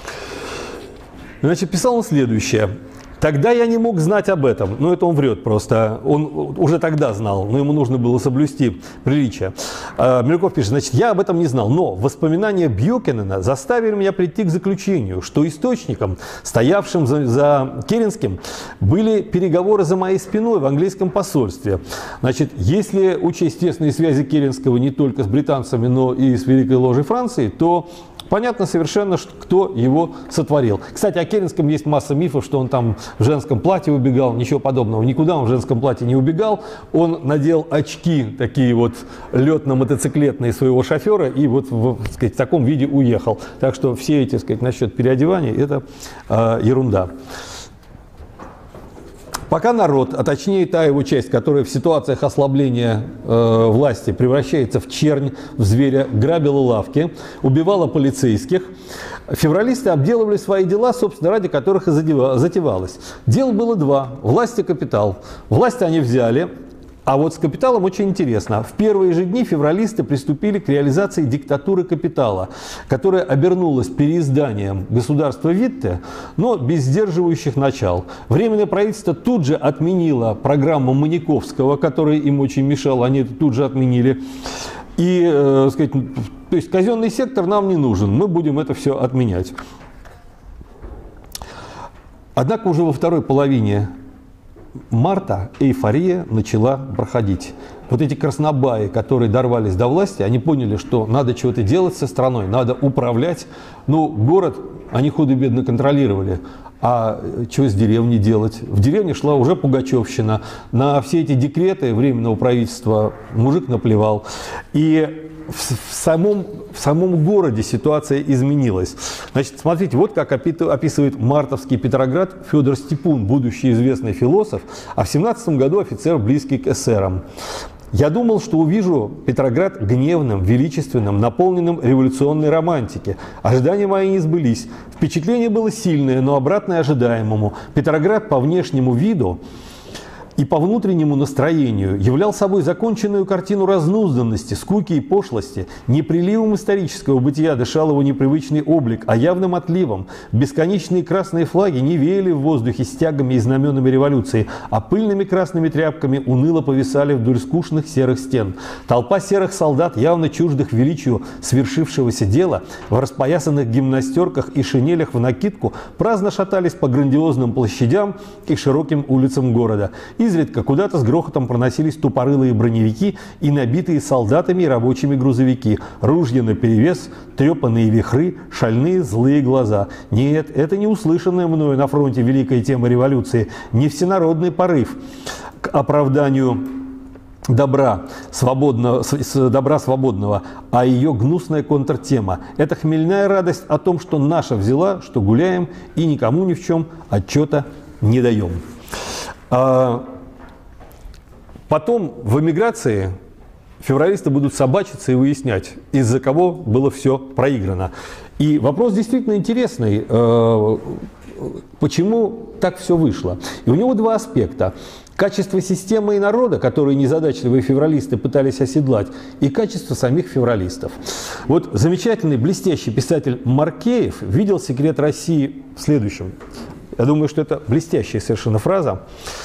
Значит, писал он следующее. Тогда я не мог знать об этом. Ну, это он врет просто. Он уже тогда знал, но ему нужно было соблюсти приличие. Милюков пишет: значит, я об этом не знал, но воспоминания Бьюкенена заставили меня прийти к заключению, что источником, стоявшим за Керенским, были переговоры за моей спиной в английском посольстве. Значит, если учесть тесные связи Керенского не только с британцами, но и с Великой Ложей Франции, то понятно совершенно, кто его сотворил. Кстати, о Керенском есть масса мифов, что он там в женском платье убегал. Ничего подобного. Никуда он в женском платье не убегал. Он надел очки, такие вот летно-мотоциклетные своего шофера, и вот в таком виде уехал. Так что все эти, сказать, насчет переодевания, это ерунда. Пока народ, а точнее та его часть, которая в ситуациях ослабления власти превращается в чернь, в зверя, грабила лавки, убивала полицейских, февралисты обделывали свои дела, собственно, ради которых и затевалось. Дел было два – власть и капитал. Власть они взяли. А вот с капиталом очень интересно. В первые же дни февралисты приступили к реализации диктатуры капитала, которая обернулась переизданием государства Витте, но без сдерживающих начал. Временное правительство тут же отменило программу Маниковского, которая им очень мешала, они это тут же отменили. И, сказать, то есть казенный сектор нам не нужен, мы будем это все отменять. Однако уже во второй половине марта эйфория начала проходить. Вот эти краснобаи, которые дорвались до власти, они поняли, что надо чего-то делать со страной, надо управлять. Ну, город они худо-бедно контролировали. А что с деревней делать? В деревне шла уже пугачевщина. На все эти декреты временного правительства мужик наплевал. И в самом городе ситуация изменилась. Значит, смотрите, вот как описывает мартовский Петроград Федор Степун, будущий известный философ, а в 17 году офицер, близкий к эсерам. «Я думал, что увижу Петроград гневным, величественным, наполненным революционной романтики. Ожидания мои не сбылись. Впечатление было сильное, но обратное ожидаемому. Петроград по внешнему виду и по внутреннему настроению являл собой законченную картину разнузданности, скуки и пошлости. Не приливом исторического бытия дышал его непривычный облик, а явным отливом. Бесконечные красные флаги не веяли в воздухе стягами и знаменами революции, а пыльными красными тряпками уныло повисали вдоль скучных серых стен. Толпа серых солдат, явно чуждых величию свершившегося дела, в распоясанных гимнастерках и шинелях в накидку, праздно шатались по грандиозным площадям и широким улицам города. Изредка куда-то с грохотом проносились тупорылые броневики и набитые солдатами и рабочими грузовики, ружья наперевес, трепанные вихры, шальные злые глаза. Нет, это не услышанная мною на фронте великая тема революции, не всенародный порыв к оправданию добра свободного, а ее гнусная контртема. Это хмельная радость о том, что наша взяла, что гуляем и никому ни в чем отчета не даем. Потом в эмиграции февралисты будут собачиться и выяснять, из-за кого было все проиграно. И вопрос действительно интересный, почему так все вышло. И у него два аспекта. Качество системы и народа, которые незадачливые февралисты пытались оседлать, и качество самих февралистов. Вот замечательный, блестящий писатель Маркеев видел секрет России в следующем. Я думаю, что это блестящая совершенно фраза.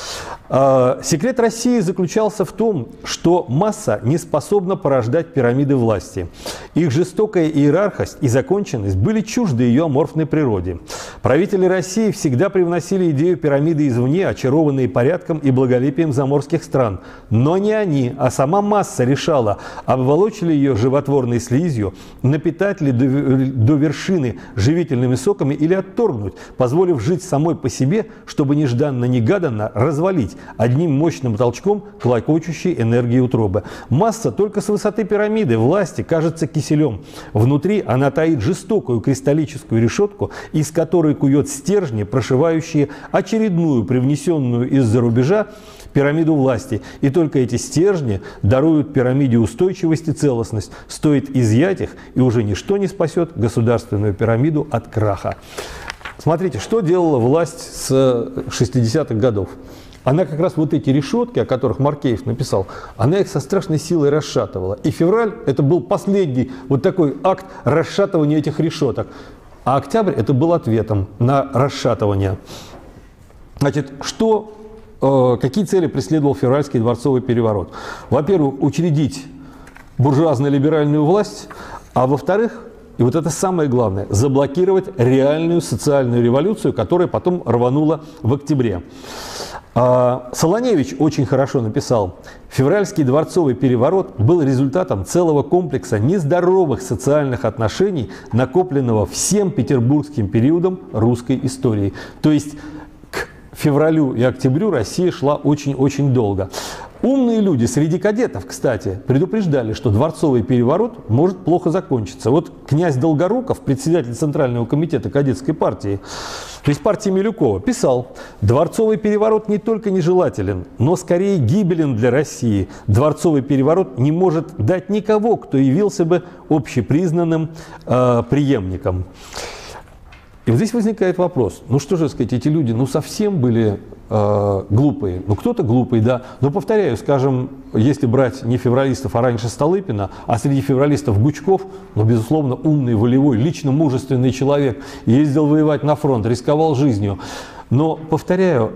Секрет России заключался в том, что масса не способна порождать пирамиды власти. Их жестокая иерархость и законченность были чужды ее аморфной природе. Правители России всегда привносили идею пирамиды извне, очарованные порядком и благолепием заморских стран. Но не они, а сама масса решала, обволочь ли ее животворной слизью, напитать ли до вершины живительными соками или отторгнуть, позволив жить самой по себе, чтобы нежданно-негаданно развалить одним мощным толчком клокочущей энергии утробы. Масса только с высоты пирамиды власти кажется киселем. Внутри она таит жестокую кристаллическую решетку, из которой кует стержни, прошивающие очередную привнесенную из-за рубежа пирамиду власти. И только эти стержни даруют пирамиде устойчивость и целостность. Стоит изъять их, и уже ничто не спасет государственную пирамиду от краха. Смотрите, что делала власть с 60-х годов. Она как раз вот эти решетки, о которых Маркеев написал, она их со страшной силой расшатывала. И февраль – это был последний вот такой акт расшатывания этих решеток. А октябрь – это был ответом на расшатывание. Значит, какие цели преследовал февральский дворцовый переворот? Во-первых, учредить буржуазно-либеральную власть, а во-вторых, и вот это самое главное, заблокировать реальную социальную революцию, которая потом рванула в октябре. Солоневич очень хорошо написал: февральский дворцовый переворот был результатом целого комплекса нездоровых социальных отношений, накопленного всем петербургским периодом русской истории. То есть к февралю и октябрю Россия шла очень-очень долго. Умные люди среди кадетов, кстати, предупреждали, что дворцовый переворот может плохо закончиться. Вот князь Долгоруков, председатель Центрального комитета кадетской партии, то есть партии Милюкова, писал: дворцовый переворот не только нежелателен, но скорее гибелен для России. Дворцовый переворот не может дать никого, кто явился бы общепризнанным преемником. И вот здесь возникает вопрос, ну что же сказать, эти люди совсем были глупые. Ну кто-то глупый, да, но повторяю, скажем, если брать не февралистов, а раньше Столыпина, а среди февралистов Гучков, безусловно, умный, волевой, лично мужественный человек, ездил воевать на фронт, рисковал жизнью. Но, повторяю,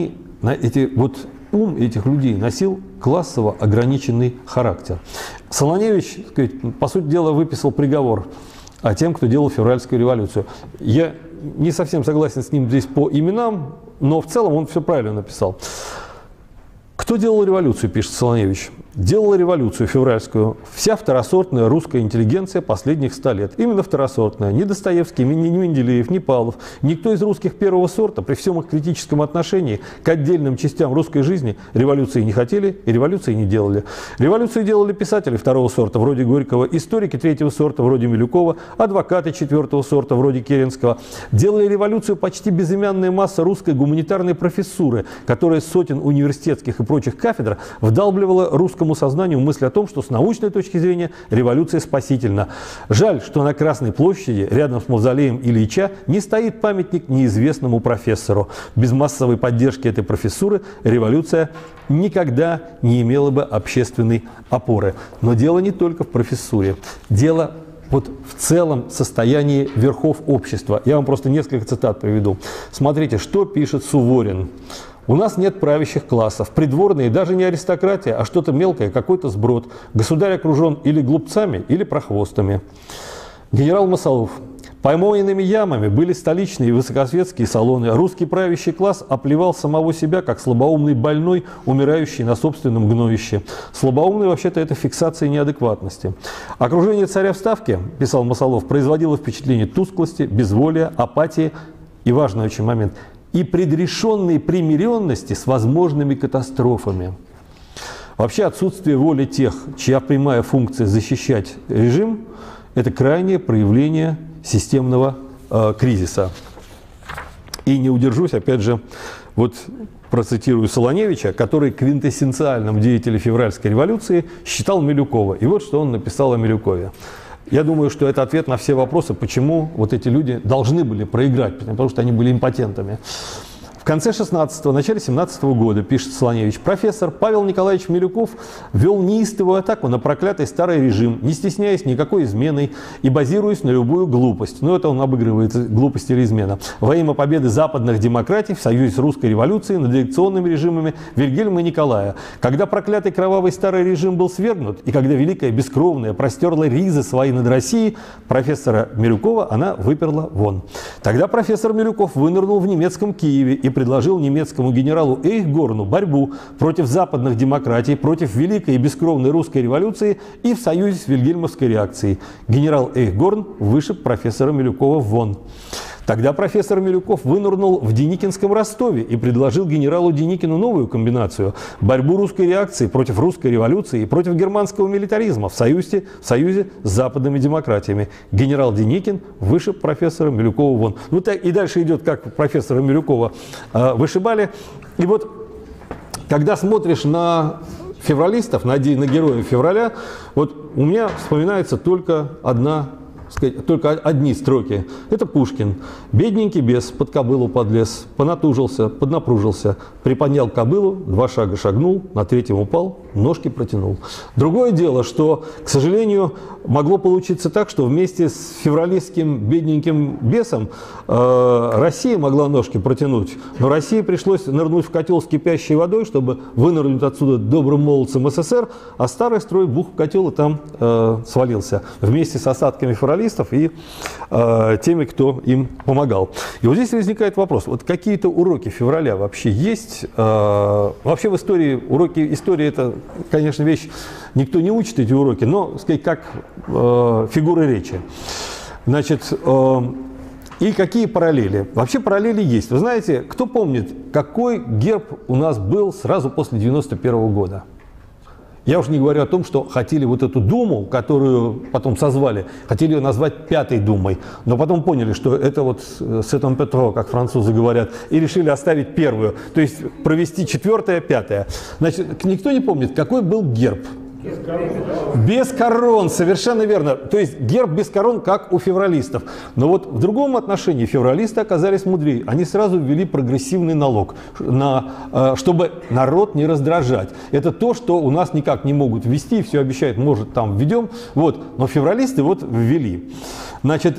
ум этих людей носил классово ограниченный характер. Солоневич, по сути дела, выписал приговор тем, кто делал февральскую революцию. Я не совсем согласен с ним здесь по именам, но в целом он все правильно написал. Кто делал революцию, пишет Солоневич? Делала революцию февральскую вся второсортная русская интеллигенция последних 100 лет. Именно второсортная. Ни Достоевский, ни Менделеев, ни Павлов. Никто из русских первого сорта при всем их критическом отношении к отдельным частям русской жизни революции не хотели и революции не делали. Революцию делали писатели второго сорта, вроде Горького, историки третьего сорта, вроде Милюкова, адвокаты четвертого сорта, вроде Керенского. Делали революцию почти безымянная масса русской гуманитарной профессуры, которая с сотен университетских и прочих кафедр вдалбливала русскому сознанию мысль о том, что с научной точки зрения революция спасительна. Жаль, что на Красной площади рядом с мавзолеем Ильича не стоит памятник неизвестному профессору. Без массовой поддержки этой профессуры революция никогда не имела бы общественной опоры. Но дело не только в профессуре. Дело в целом состоянии верхов общества. Я вам просто несколько цитат приведу. Смотрите, что пишет Суворин. У нас нет правящих классов, придворные даже не аристократия, а что-то мелкое, какой-то сброд. Государь окружен или глупцами, или прохвостами. Генерал Масолов. Помойными ямами были столичные и высокосветские салоны. Русский правящий класс оплевал самого себя, как слабоумный больной, умирающий на собственном гноище. Слабоумный, вообще-то, это фиксация неадекватности. Окружение царя в Ставке, писал Масолов, производило впечатление тусклости, безволия, апатии и, важный очень момент, и предрешенной примиренности с возможными катастрофами. Вообще отсутствие воли тех, чья прямая функция защищать режим, это крайнее проявление системного кризиса. И не удержусь, опять же, процитирую Солоневича, который квинтэссенциальным деятелем февральской революции считал Милюкова. И вот что он написал о Милюкове. Я думаю, что это ответ на все вопросы, почему эти люди должны были проиграть, потому что они были импотентами. В конце 16-го, начале 17-го года, пишет Солоневич, профессор Павел Николаевич Милюков вел неистовую атаку на проклятый старый режим, не стесняясь никакой изменой и базируясь на любую глупость. Ну, это он обыгрывает глупость или измена. Во имя победы западных демократий в союзе с русской революцией над элекционными режимами Вильгельма и Николая. Когда проклятый кровавый старый режим был свергнут, и когда великая бескровная простерла ризы свои над Россией, профессора Милюкова она выперла вон. Тогда профессор Милюков вынырнул в немецком Киеве и предложил немецкому генералу Эйхгорну борьбу против западных демократий, против великой и бескровной русской революции и в союзе с вильгельмовской реакцией. Генерал Эйхгорн вышиб профессора Милюкова вон. Тогда профессор Милюков вынырнул в Деникинском Ростове и предложил генералу Деникину новую комбинацию – борьбу русской реакции против русской революции и против германского милитаризма в союзе с западными демократиями. Генерал Деникин вышиб профессора Милюкова вон. Ну, так, и дальше идет, как профессора Милюкова вышибали. И вот, когда смотришь на февралистов, на героев февраля, вот у меня вспоминается только одни строки. Это Пушкин. «Бедненький бес под кобылу подлез, понатужился, поднапружился, приподнял кобылу, 2 шага шагнул, на 3-м упал, ножки протянул». Другое дело, что, к сожалению, могло получиться так, что вместе с февралистским бедненьким бесом Россия могла ножки протянуть, но России пришлось нырнуть в котел с кипящей водой, чтобы вынырнуть отсюда добрым молодцем СССР, а старый строй бух в котел и там свалился вместе с осадками февралистов и теми, кто им помогал. И вот здесь возникает вопрос, вот какие-то уроки февраля вообще есть? Вообще в истории, уроки истории это, конечно, вещь, никто не учит эти уроки, но, сказать, как фигуры речи. Значит, и какие параллели? Вообще параллели есть. Вы знаете, кто помнит, какой герб у нас был сразу после 91-го года? Я уже не говорю о том, что хотели вот эту Думу, которую потом созвали, хотели ее назвать 5-й Думой, но потом поняли, что это вот Сетон Петро, как французы говорят, и решили оставить 1-ю, то есть провести 4-е, 5-е. Значит, никто не помнит, какой был герб? Без корон, совершенно верно. То есть герб без корон, как у февралистов. Но вот в другом отношении февралисты оказались мудрее. Они сразу ввели прогрессивный налог, чтобы народ не раздражать. Это то, что у нас никак не могут ввести, все обещают, может, там введем. Вот. Но февралисты вот ввели. Значит,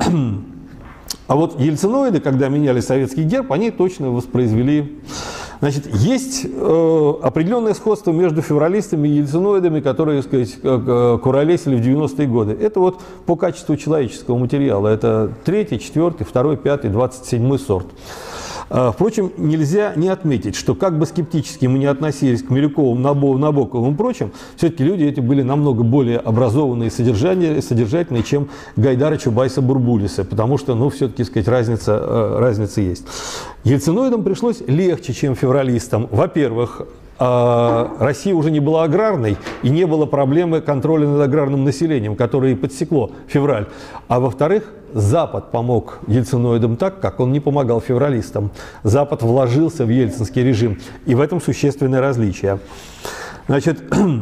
а вот ельциноиды, когда меняли советский герб, они точно воспроизвели. Значит, есть определенное сходство между февралистами и ельциноидами, которые, так сказать, куролесили в 90-е годы. Это вот по качеству человеческого материала. Это 3-й, 4-й, 2-й, 5-й, 27-й сорт. Впрочем, нельзя не отметить, что как бы скептически мы не относились к Милюкову, Набоковым и прочим, все-таки люди эти были намного более образованные и содержательные, чем Гайдара, Чубайса, Бурбулиса, потому что, ну, все-таки, сказать, разница есть. Ельциноидам пришлось легче, чем февралистам. Во-первых, Россия уже не была аграрной, и не было проблемы контроля над аграрным населением, которое и подсекло февраль. А во-вторых, Запад помог ельциноидам так, как он не помогал февралистам. Запад вложился в ельцинский режим, и в этом существенное различие. Значит,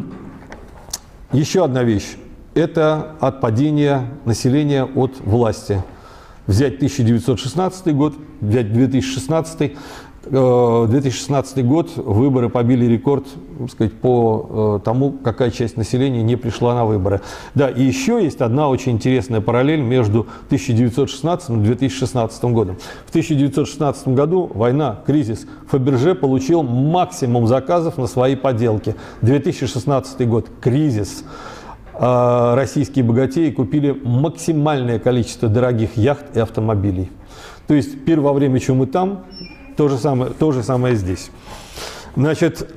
еще одна вещь – это отпадение населения от власти. Взять 1916 год, взять 2016 год, выборы побили рекорд, так сказать, по тому, какая часть населения не пришла на выборы. Да, и еще есть одна очень интересная параллель между 1916 и 2016 годом. В 1916 году война, кризис, Фаберже получил максимум заказов на свои поделки. 2016 год, кризис. Российские богатеи купили максимальное количество дорогих яхт и автомобилей. То есть пир во время чумы там, то же самое здесь. Значит,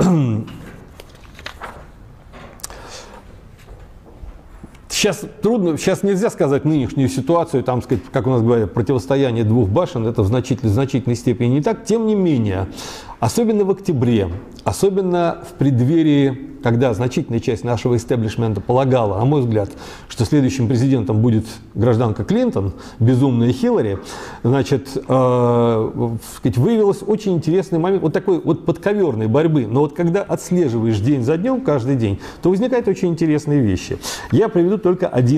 сейчас нельзя сказать нынешнюю ситуацию, там, сказать, как у нас говорят, противостояние двух башен, это в значительной степени не так. Тем не менее, особенно в октябре, особенно в преддверии, когда значительная часть нашего истеблишмента полагала, на мой взгляд, что следующим президентом будет гражданка Клинтон, безумная Хиллари, значит, выявилась очень интересный момент вот такой вот подковерной борьбы. Но вот когда отслеживаешь день за днем, каждый день, то возникают очень интересные вещи. Я приведу только один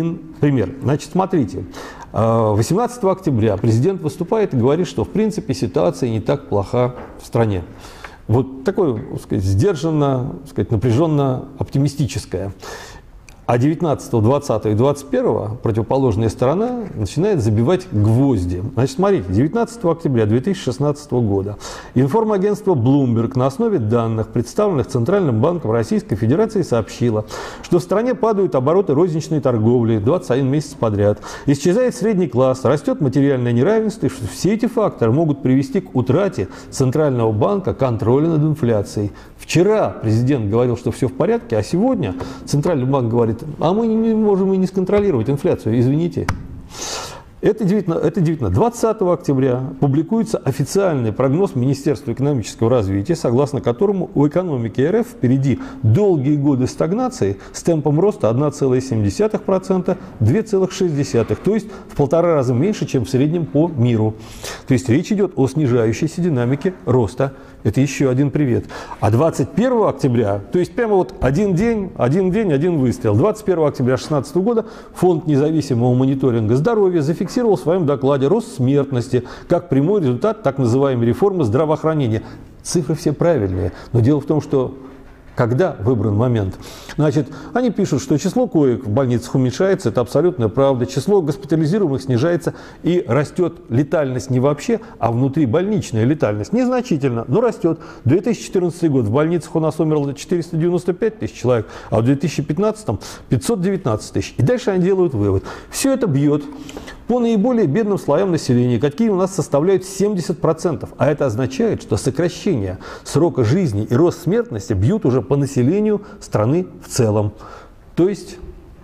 пример. Значит, смотрите, 18 октября президент выступает и говорит, что в принципе ситуация не так плоха в стране. Вот такое, так сказать, сдержанно, так сказать, напряженно оптимистическое. А 19, 20 и 21 противоположная сторона начинает забивать гвозди. Значит, смотрите, 19 октября 2016 года информагентство Bloomberg на основе данных, представленных Центральным банком Российской Федерации, сообщило, что в стране падают обороты розничной торговли 21 месяц подряд, исчезает средний класс, растет материальное неравенство, и что все эти факторы могут привести к утрате Центрального банка контроля над инфляцией. Вчера президент говорил, что все в порядке, а сегодня Центральный банк говорит: а мы не можем и не сконтролировать инфляцию, извините. Это 20 октября публикуется официальный прогноз Министерства экономического развития, согласно которому у экономики РФ впереди долгие годы стагнации с темпом роста 1,7%, 2,6%, то есть в 1,5 раза меньше, чем в среднем по миру. То есть речь идет о снижающейся динамике роста. Это еще один привет. А 21 октября, то есть прямо вот один день, один выстрел. 21 октября 2016 года Фонд независимого мониторинга здоровья зафиксировал в своем докладе рост смертности как прямой результат так называемой реформы здравоохранения. Цифры все правильные, но дело в том, что когда выбран момент. Значит, они пишут, что число коек в больницах уменьшается, это абсолютная правда. Число госпитализируемых снижается и растет летальность не вообще, а внутрибольничная летальность. Незначительно, но растет. 2014 год в больницах у нас умерло 495 тысяч человек, а в 2015 519 тысяч. И дальше они делают вывод. Все это бьет по наиболее бедным слоям населения, какие у нас составляют 70%. А это означает, что сокращение срока жизни и рост смертности бьют уже по населению страны в целом. То есть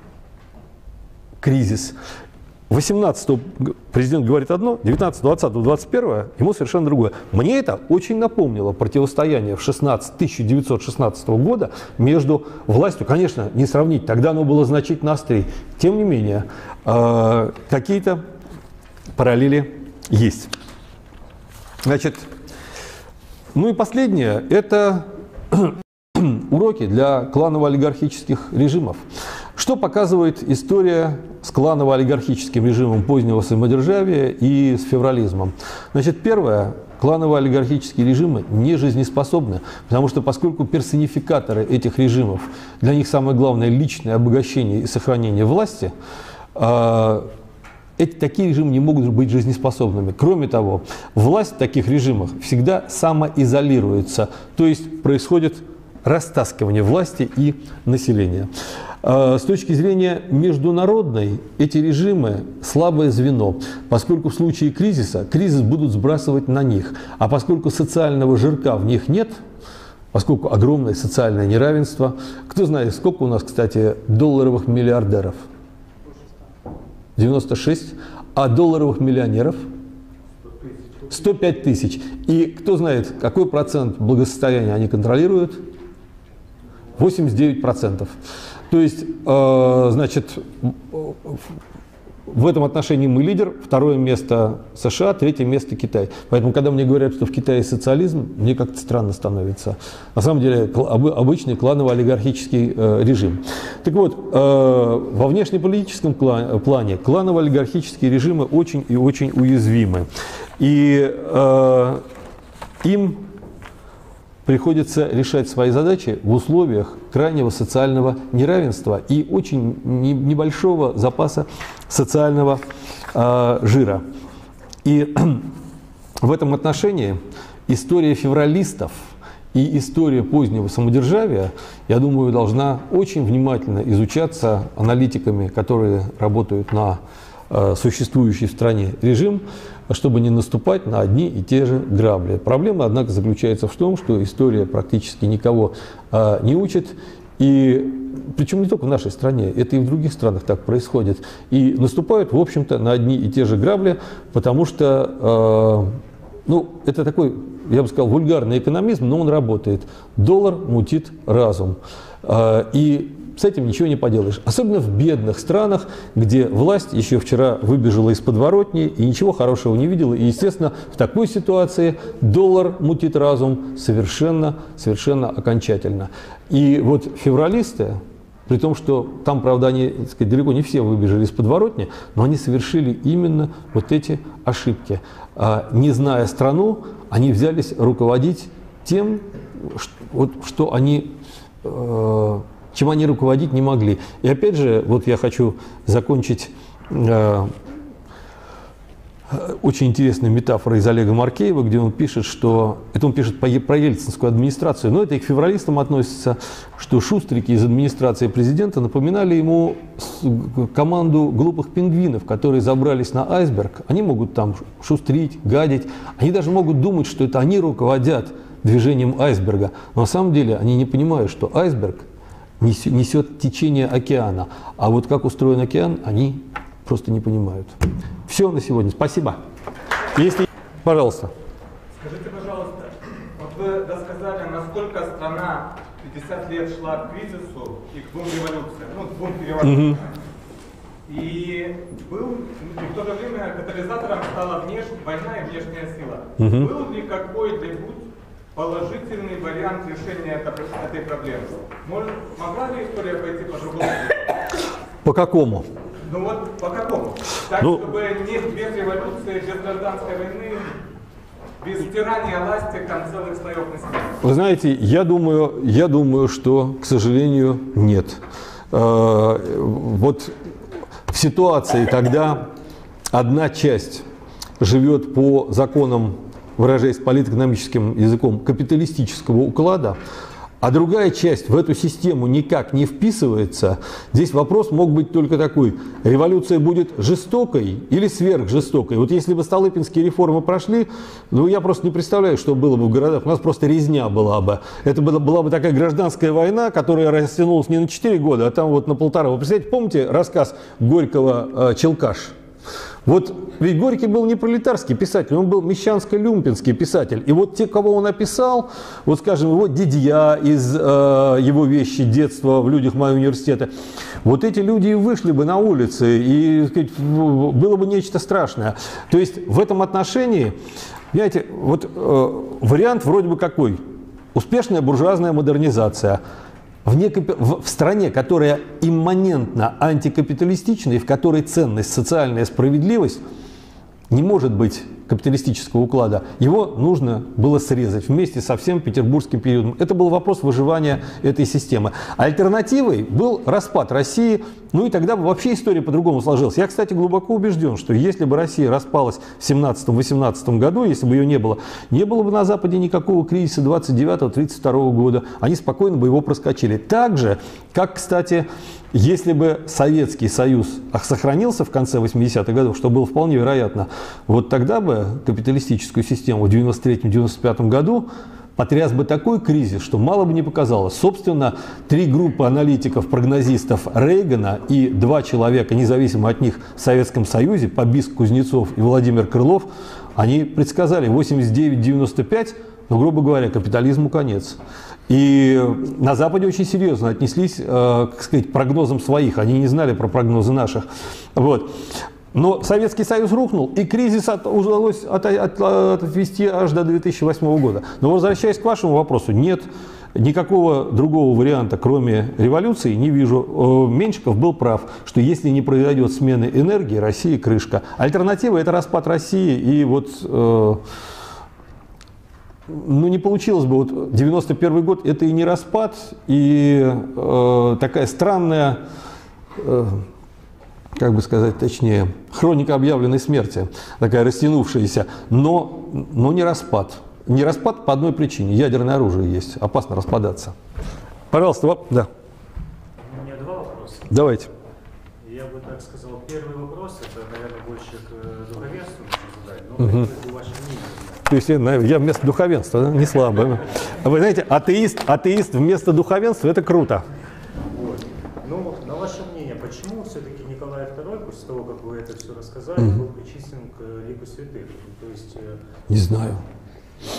кризис. 18-го президент говорит одно, 19, 20, 21 ему совершенно другое. Мне это очень напомнило противостояние в 1916 года между властью. Конечно, не сравнить, тогда оно было значительно острее. Тем не менее, какие-то параллели есть. Значит, ну и последнее, это уроки для кланово-олигархических режимов. Что показывает история с кланово-олигархическим режимом позднего самодержавия и с феврализмом? Значит, первое. Кланово-олигархические режимы не жизнеспособны, потому что поскольку персонификаторы этих режимов, для них самое главное личное обогащение и сохранение власти, такие режимы не могут быть жизнеспособными. Кроме того, власть в таких режимах всегда самоизолируется, то есть происходит растаскивание власти и населения. С точки зрения международной, эти режимы слабое звено, поскольку в случае кризиса кризис будут сбрасывать на них, а поскольку социального жирка в них нет, поскольку огромное социальное неравенство, кто знает, сколько у нас, кстати, долларовых миллиардеров? 96, а долларовых миллионеров? 105 тысяч. И кто знает, какой процент благосостояния они контролируют? 89%. То есть, значит, в этом отношении мы лидер, второе место США, третье место Китай. Поэтому, когда мне говорят, что в Китае социализм, мне как-то странно становится. На самом деле, обычный кланово-олигархический режим. Так вот, во внешнеполитическом плане кланово-олигархические режимы очень и очень уязвимы. И им приходится решать свои задачи в условиях крайнего социального неравенства и очень небольшого запаса социального жира. И в этом отношении история февралистов и история позднего самодержавия, я думаю, должна очень внимательно изучаться аналитиками, которые работают на существующий в стране режим, чтобы не наступать на одни и те же грабли. Проблема, однако, заключается в том, что история практически никого не учит, и причем не только в нашей стране, это и в других странах так происходит. И наступают, в общем-то, на одни и те же грабли, потому что, ну, это такой, я бы сказал, вульгарный экономизм, но он работает. Доллар мутит разум. И с этим ничего не поделаешь. Особенно в бедных странах, где власть еще вчера выбежала из подворотни и ничего хорошего не видела. И, естественно, в такой ситуации доллар мутит разум совершенно окончательно. И вот февралисты при том, что там, правда, они, так сказать, далеко не все выбежали из подворотни, но они совершили именно вот эти ошибки. Не зная страну, они взялись руководить тем, что они, чем они руководить не могли. И опять же, вот я хочу закончить очень интересной метафорой из Олега Маркеева, где он пишет, что... Это он пишет про ельцинскую администрацию, но это и к февралистам относится, что шустрики из администрации президента напоминали ему команду глупых пингвинов, которые забрались на айсберг. Они могут там шустрить, гадить, они даже могут думать, что это они руководят движением айсберга. Но на самом деле они не понимают, что айсберг несет течение океана, а вот как устроен океан, они просто не понимают. Все на сегодня. Спасибо. Если... Пожалуйста. Скажите, пожалуйста, вот вы рассказали, насколько страна 50 лет шла к кризису и к двум революциям, ну, к двум переворотам. И в то же время катализатором стала война и внешняя сила. Был ли какой-нибудь положительный вариант решения этой проблемы? Могла ли история пойти по-другому? По какому? Ну вот по какому? Так, чтобы без революции, без гражданской войны, без стирания ластиком целых слоев населения. Вы знаете, я думаю, что, к сожалению, нет. Вот в ситуации, когда одна часть живет по законам, выражаясь политэкономическим языком, капиталистического уклада, а другая часть в эту систему никак не вписывается, здесь вопрос мог быть только такой: революция будет жестокой или сверхжестокой? Вот если бы столыпинские реформы прошли, ну я просто не представляю, что было бы в городах, у нас просто резня была бы. Это была бы такая гражданская война, которая растянулась не на 4 года, а там вот на 1,5. Вы представляете, помните рассказ Горького «Челкаш»? Вот ведь Горький был не пролетарский писатель, он был мещанско-люмпинский писатель. И вот те, кого он описал, вот скажем, его дядья из его вещи детства в «Людях моего университета», вот эти люди и вышли бы на улицы, и, сказать, было бы нечто страшное. То есть в этом отношении, понимаете, вот вариант вроде бы какой? Успешная буржуазная модернизация. В стране, которая имманентно антикапиталистична и в которой ценность социальная справедливость, не может быть капиталистического уклада. Его нужно было срезать вместе со всем петербургским периодом. Это был вопрос выживания этой системы. Альтернативой был распад России, ну и тогда бы вообще история по-другому сложилась. Я, кстати, глубоко убежден, что если бы Россия распалась в 17-18 году, если бы ее не было бы на Западе никакого кризиса 29-32 года. Они спокойно бы его проскочили. Так же, как, кстати, если бы Советский Союз сохранился в конце 80-х годов, что было вполне вероятно, вот тогда бы капиталистическую систему в 93-95 году потряс бы такой кризис, что мало бы не показалось. Собственно, 3 группы аналитиков, прогнозистов Рейгана и 2 человека, независимо от них, в Советском Союзе, Побиск, Кузнецов и Владимир Крылов, они предсказали 89-95, но, грубо говоря, капитализму конец. И на Западе очень серьезно отнеслись к сказать, прогнозам своих, они не знали про прогнозы наших. Вот. Но Советский Союз рухнул, и кризис удалось отвести аж до 2008 года. Но возвращаясь к вашему вопросу, нет, никакого другого варианта, кроме революции, не вижу. Меньшиков был прав, что если не произойдет смены энергии, России крышка. Альтернатива – это распад России, и вот... Ну, не получилось бы. Вот 91 год – это и не распад, и такая странная, как бы сказать точнее, хроника объявленной смерти, такая растянувшаяся, но не распад. Не распад по одной причине – ядерное оружие есть, опасно распадаться. Пожалуйста, да. У меня 2 вопроса. Давайте. Я бы так сказал, первый вопрос, это, наверное, больше к духовенству нужно задать, но хотелось бы ваше мнение. То есть я вместо духовенства, да? Не слабо. Вы знаете, атеист вместо духовенства – это круто. Вот. Ну, на ваше мнение, почему все-таки Николай II, после того, как вы это все рассказали, был причислен к лику святых? То есть, не знаю.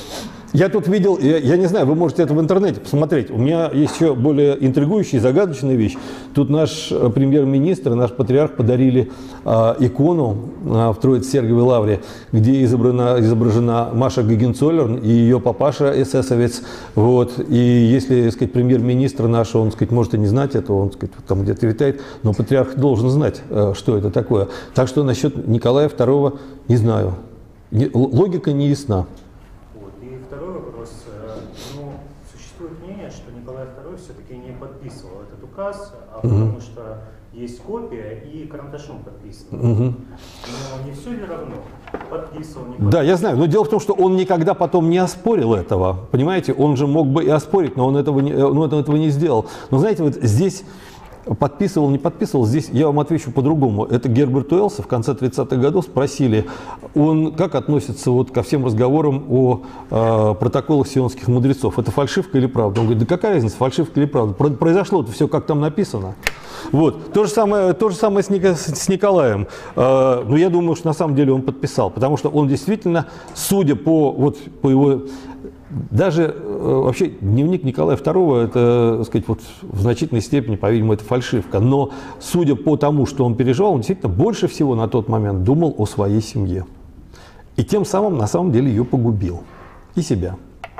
Я тут видел, я не знаю, вы можете это в интернете посмотреть. У меня есть еще более интригующая и загадочная вещь. Тут наш премьер-министр, наш патриарх подарили икону в Троице-Сергиевой лавре, где изображена Маша Гогенцоллерн и ее папаша эсэсовец. Вот. И если, так сказать, премьер-министр наш, он, так сказать, может и не знать этого, он, так сказать, там где-то витает, но патриарх должен знать, что это такое. Так что насчет Николая II не знаю. Логика не ясна. Второй вопрос. Ну, существует мнение, что Николай II все-таки не подписывал этот указ, потому что есть копия и карандашом подписано. Но не все ли равно? Подписывал, не подписывал. Да, я знаю. Но дело в том, что он никогда потом не оспорил этого. Понимаете, он же мог бы и оспорить, но он этого не сделал. Но знаете, вот здесь подписывал, не подписывал, здесь я вам отвечу по-другому. Это Герберт Уэллса в конце 30-х годов спросили, он как относится вот ко всем разговорам о протоколах сионских мудрецов. Это фальшивка или правда? Он говорит, да какая разница, фальшивка или правда? Произошло-то все, как там написано. Вот. То же самое с Николаем. Но я думаю, что на самом деле он подписал, потому что он действительно, судя по его... Даже вообще дневник Николая II, это, так сказать, вот в значительной степени, по-видимому, это фальшивка. Но судя по тому, что он переживал, он действительно больше всего на тот момент думал о своей семье. И тем самым, на самом деле, ее погубил. И себя.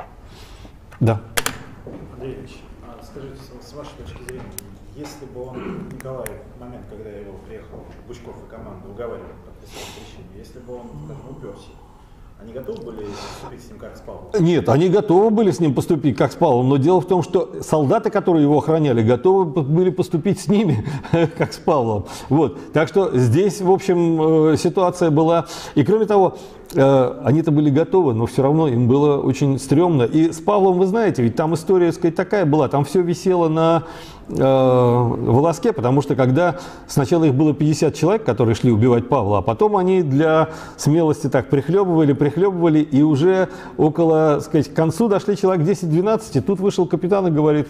Да. Андрей Ильич, скажите, с вашей точки зрения, если бы он, Николай, в момент, когда его приехал Бычков и команда уговаривали подписать решение, если бы он, скажем, уперся, они готовы были поступить с ним как с Павлом? Нет, они готовы были с ним поступить как с Павлом, но дело в том, что солдаты, которые его охраняли, готовы были поступить с ними как с Павлом. Вот. Так что здесь, в общем, ситуация была... И кроме того, они-то были готовы, но все равно им было очень стрёмно. И с Павлом, вы знаете, ведь там история, так сказать, такая была, там все висело на волоске, потому что когда сначала их было 50 человек, которые шли убивать Павла, а потом они для смелости так прихлебывали, и уже около, так сказать, к концу дошли человек 10-12, и тут вышел капитан и говорит,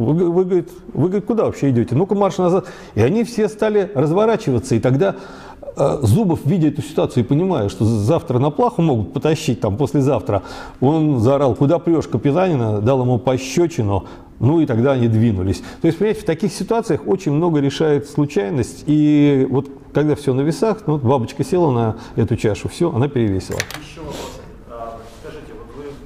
вы куда вообще идете? Ну-ка марш назад. И они все стали разворачиваться, и тогда Зубов, видя эту ситуацию и понимая, что завтра на плаху могут потащить, там, послезавтра, он заорал, куда прешь, капитанина, дал ему пощечину, ну и тогда они двинулись. То есть, понимаете, в таких ситуациях очень много решает случайность, и вот когда все на весах, ну, бабочка села на эту чашу, все, она перевесила. Еще вопрос. Скажите, вот вы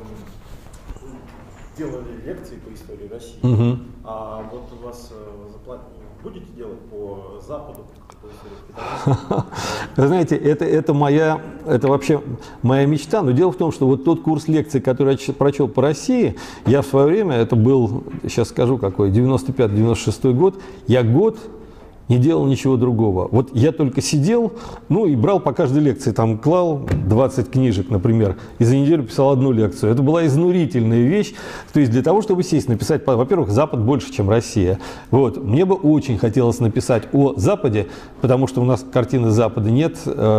делали лекции по истории России, а вот у вас будете делать по Западу? Вы знаете, это вообще моя мечта, но дело в том, что вот тот курс лекций, который я прочел по России, я в свое время, это был, сейчас скажу какой, 95-96 год, я год не делал ничего другого. Вот я только сидел, ну и брал по каждой лекции, там клал 20 книжек, например, и за неделю писал одну лекцию. Это была изнурительная вещь. То есть для того, чтобы сесть, написать, во-первых, Запад больше, чем Россия. Вот. Мне бы очень хотелось написать о Западе, потому что у нас картины Запада нет,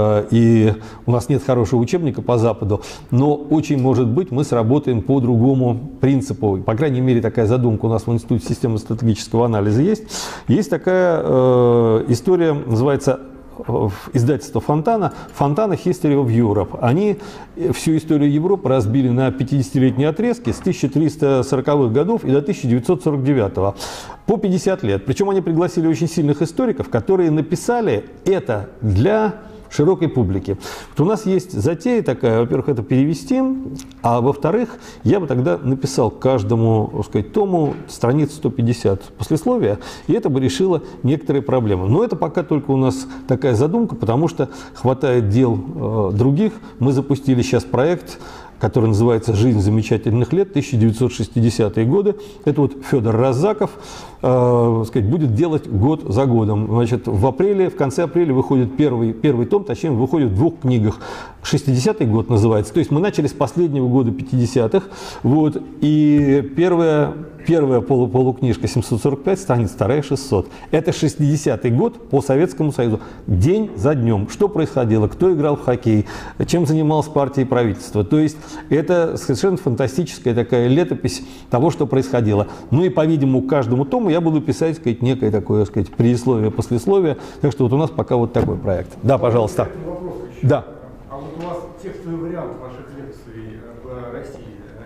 и у нас нет хорошего учебника по Западу. Но очень может быть мы сработаем по другому принципу. По крайней мере, такая задумка у нас в Институте системы стратегического анализа есть. Есть такая история, называется издательство Фонтана History of Europe. Они всю историю Европы разбили на 50-летние отрезки с 1340-х годов и до 1949-го. По 50 лет. Причем они пригласили очень сильных историков, которые написали это для широкой публики. Вот у нас есть затея такая, во-первых, это перевести, а во-вторых, я бы тогда написал каждому, так сказать, тому страниц 150 послесловия, и это бы решило некоторые проблемы. Но это пока только у нас такая задумка, потому что хватает дел других. Мы запустили сейчас проект, который называется «Жизнь замечательных лет», 1960-е годы. Это вот Федор Раззаков, сказать, будет делать год за годом. Значит, в конце апреля выходит первый том, точнее, выходит в 2 книгах. 60-й год называется. То есть мы начали с последнего года 50-х. Вот, и первая полукнижка 745 страниц, вторая 600. Это 60-й год по Советскому Союзу. День за днем. Что происходило? Кто играл в хоккей? Чем занималась партия и правительство? То есть это совершенно фантастическая такая летопись того, что происходило. Ну и, по-видимому, к каждому тому я буду писать, сказать, некое такое, сказать, предисловие, послесловие. Так что вот у нас пока вот такой проект. Да, пожалуйста. Вопрос еще. Да. А вот у вас текстовый вариант ваших лекций в России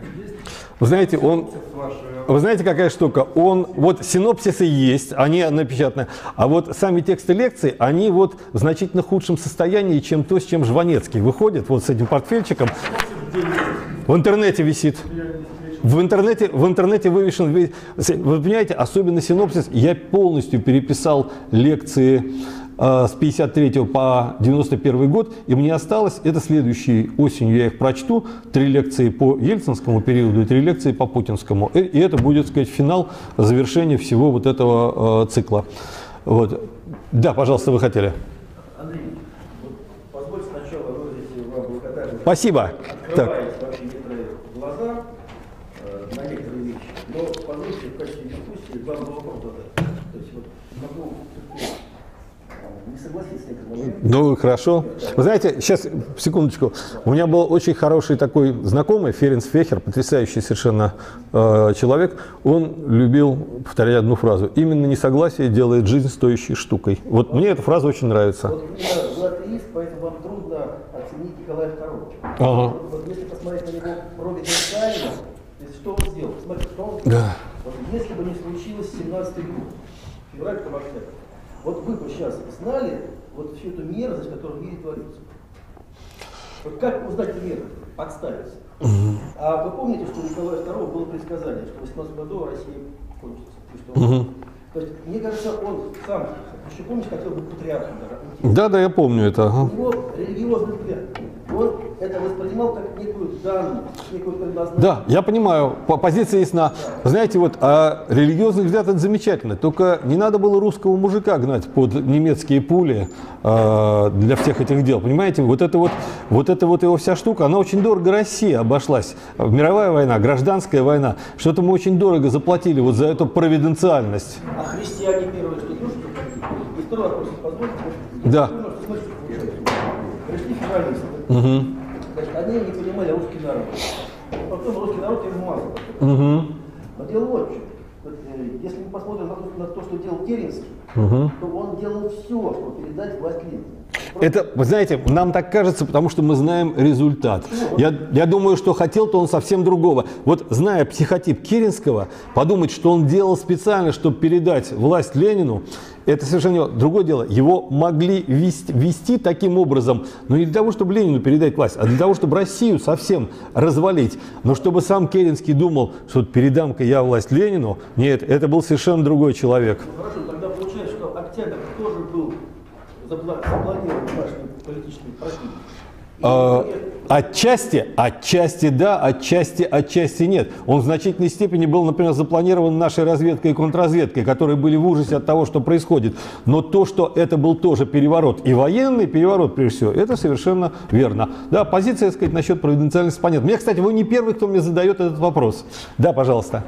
Вы знаете, вы знаете, какая штука? Вот синопсисы есть, они напечатаны, а вот сами тексты лекций, они вот в значительно худшем состоянии, чем то, с чем Жванецкий выходит, вот с этим портфельчиком. В интернете висит. В интернете вывешен. Вы понимаете, особенно синопсис. Я полностью переписал лекции с 53 по 91 год, и мне осталось, это следующей осенью я их прочту, 3 лекции по ельцинскому периоду и 3 лекции по путинскому. И это будет, так сказать, финал, завершение всего вот этого цикла. Вот. Да, пожалуйста, вы хотели. Андрей, вот позвольте сначала выразить вам благодарность. Спасибо. Открываете вообще некоторые глаза на некоторые вещи, но позвольте в качестве дискуссии вам вопрос задать. То есть вот могу не согласиться с некоторыми моментами. Ну, хорошо. Вы знаете, сейчас, секундочку. У меня был очень хороший такой знакомый, Ференц Фехер, потрясающий совершенно человек. Он любил повторять одну фразу. Именно несогласие делает жизнь стоящей штукой. Вот мне эта фраза очень нравится. Вот вы атеист, поэтому вам трудно оценить Николая II. Ага. Вот если посмотреть на него провиденциально, то есть что он сделал? Смотрите, что он сделал. Да. Вот если бы не случилось 17-й год, февраль-октябрь, вот вы бы сейчас знали вот всю эту мерзость, которую в мире творится. Вот как узнать эту мерзость? Подставиться. А вы помните, что у Николая II было предсказание, что в 18 году Россия кончится? И что то есть, мне кажется, он сам, еще помните, хотел быть патриархом даже. Да, я помню это. Ага. У него религиозный взгляд. Он это воспринимал как некую данность, некую предназначенность. Да, я понимаю, позиция ясна. Знаете, вот религиозный взгляд это замечательно, только не надо было русского мужика гнать под немецкие пули для всех этих дел. Понимаете, вот эта вот его вся штука, она очень дорого России обошлась. Мировая война, гражданская война, что-то мы очень дорого заплатили вот за эту провиденциальность. А христиане первые что тоже заплатили? И второй вопрос, позвольте. Да. Пришли федералисты. Значит, они не понимали русский народ. Потом русский народ им мазал. Но дело вот в чем. Вот, если мы посмотрим на то, что делал Керенский, то он делал все, чтобы передать власть Ленину. Это, вы знаете, нам так кажется, потому что мы знаем результат. Я думаю, что хотел-то он совсем другого. Вот зная психотип Керенского, подумать, что он делал специально, чтобы передать власть Ленину, это совершенно другое дело. Его могли вести таким образом, но не для того, чтобы Ленину передать власть, а для того, чтобы Россию совсем развалить. Но чтобы сам Керенский думал, что передам-ка я власть Ленину, нет, это был совершенно другой человек. Хорошо, тогда получается, что Октябрь тоже был запланирован нашими политическими противниками. Отчасти да, отчасти нет. Он в значительной степени был, например, запланирован нашей разведкой и контрразведкой, которые были в ужасе от того, что происходит. Но то, что это был тоже переворот, и военный переворот, прежде всего, это совершенно верно. Да, позиция, так сказать, насчет провиденциальности понятна. Мне, кстати, вы не первый, кто мне задает этот вопрос. Да, пожалуйста.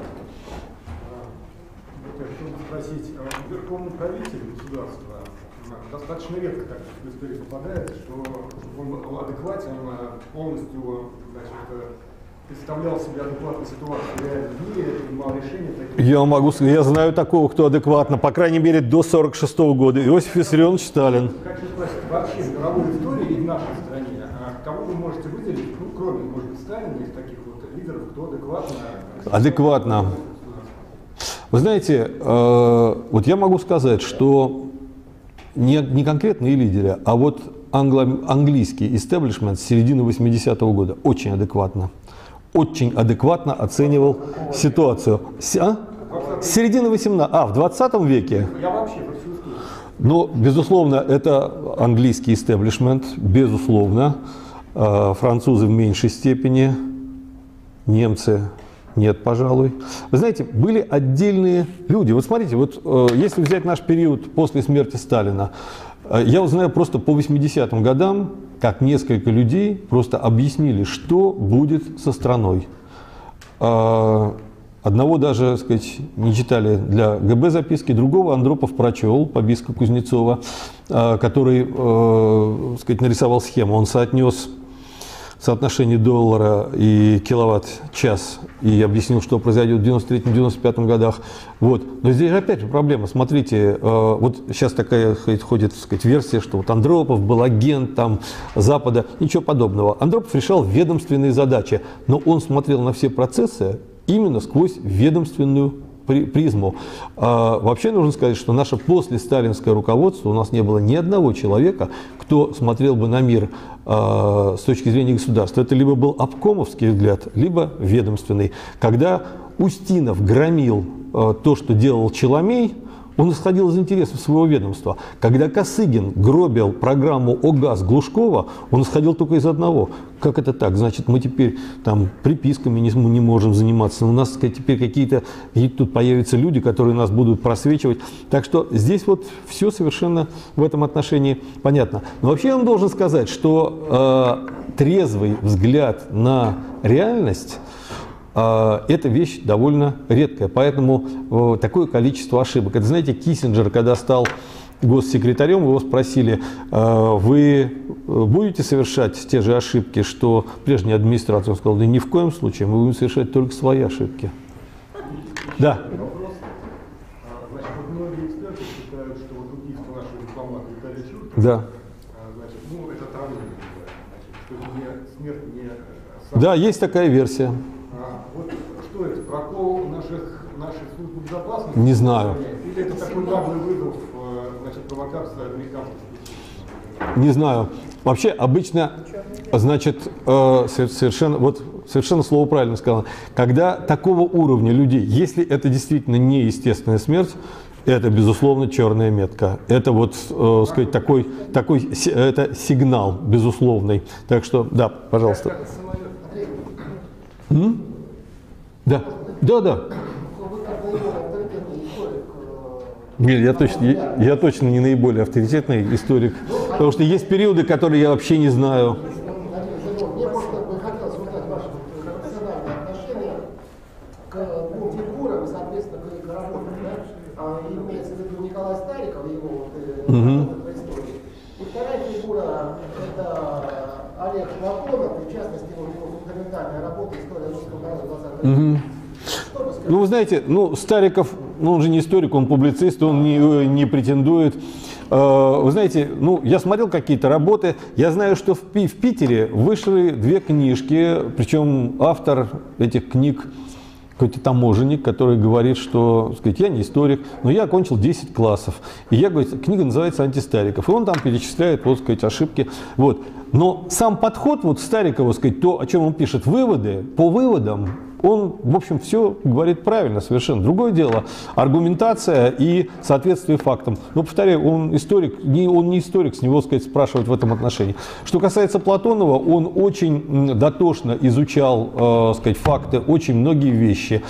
Я хотел спросить, верховный правитель государства достаточно редко как в истории попадает, что он был адекватен, полностью представлял себе адекватную ситуацию в реальном мире, принимал решения такие. Я знаю такого, кто адекватно, по крайней мере, до 1946 года. Иосиф Виссарионович Сталин. Как вы спросите, вообще в мировой истории и в нашей стране, кого вы можете выделить, ну, кроме, может быть, Сталина, из таких вот лидеров, кто адекватно? Адекватно. Вы знаете, вот я могу сказать, что не конкретные лидеры, а вот английский истеблишмент с середины 80-го года очень адекватно оценивал ситуацию. С середины 18-го, в 20 веке. Я вообще про всю историю. Ну, безусловно, это английский истеблишмент, безусловно. Французы в меньшей степени, немцы нет, пожалуй. Вы знаете, были отдельные люди. Вот смотрите, вот если взять наш период после смерти Сталина, я узнаю просто по 80-м годам, как несколько людей просто объяснили, что будет со страной. Одного даже, так сказать, не читали для ГБ записки, другого Андропов прочел, Побиска Кузнецова, который, так сказать, нарисовал схему. Он соотнес соотношение доллара и киловатт-час и объяснил, что произойдет в 93-95 годах. Вот. Но здесь опять же проблема. Смотрите, вот сейчас такая ходит, так сказать, версия, что вот Андропов был агент там Запада. Ничего подобного. Андропов решал ведомственные задачи, но он смотрел на все процессы именно сквозь ведомственную призму. Вообще нужно сказать, что наше послесталинское руководство, у нас не было ни одного человека, кто смотрел бы на мир с точки зрения государства. Это либо был обкомовский взгляд, либо ведомственный. Когда Устинов громил то, что делал Челомей, он исходил из интересов своего ведомства. Когда Косыгин гробил программу ОГАЗ Глушкова, он исходил только из одного. Как это так? Значит, мы теперь там приписками не можем заниматься. У нас теперь какие-то тут появятся люди, которые нас будут просвечивать. Так что здесь вот все совершенно в этом отношении понятно. Но вообще я вам должен сказать, что трезвый взгляд на реальность это вещь довольно редкая, поэтому такое количество ошибок. Это, знаете, Киссинджер, когда стал госсекретарем, его спросили, вы будете совершать те же ошибки, что прежняя администрация? Он сказал, да ни в коем случае, мы будем совершать только свои ошибки. Да. Вопрос. Значит, вот многие эксперты считают, что вот убийство нашего дипломата Виталия Чуркина, Да. значит, ну, это отравление, значит, что это не смерть, не... Да, есть такая версия. Вот что это, прокол наших служб безопасности? Не знаю. Или это такой наглый вызов, значит, провокация американских спецслужб? Не знаю. Вообще, обычно, значит, совершенно слово правильно сказано. Когда такого уровня людей, если это действительно не естественная смерть, это, безусловно, черная метка. Это вот, сказать, такой это сигнал, безусловный. Так что, да, пожалуйста. Да, да, да. Нет, я точно не наиболее авторитетный историк, потому что есть периоды, которые я вообще не знаю. Мне просто бы хотелось узнать ваше профессиональное отношение к двум фигурам, соответственно, к их работе. Да? Имеется в виду Николай Стариков, его работа по истории. И вторая фигура – это Олег Платонов, и в частности, его фундаментальная работа «История русского народа 20 века». Ну, вы знаете, Стариков, он же не историк, он публицист, он не претендует. Вы знаете, я смотрел какие-то работы, я знаю, что в Питере вышли 2 книжки, причем автор этих книг какой-то таможенник, который говорит, что, сказать, я не историк, но я окончил 10 классов. И я говорю, книга называется «Антистариков». И он там перечисляет, вот, сказать, ошибки. Вот. Но сам подход вот Старикова, сказать, то, о чем он пишет, выводы, по выводам, он, в общем, все говорит правильно совершенно. Другое дело – аргументация и соответствие фактам. Но, повторяю, он историк, он не историк, с него, сказать, спрашивать в этом отношении. Что касается Платонова, он очень дотошно изучал, сказать, факты, очень многие вещи.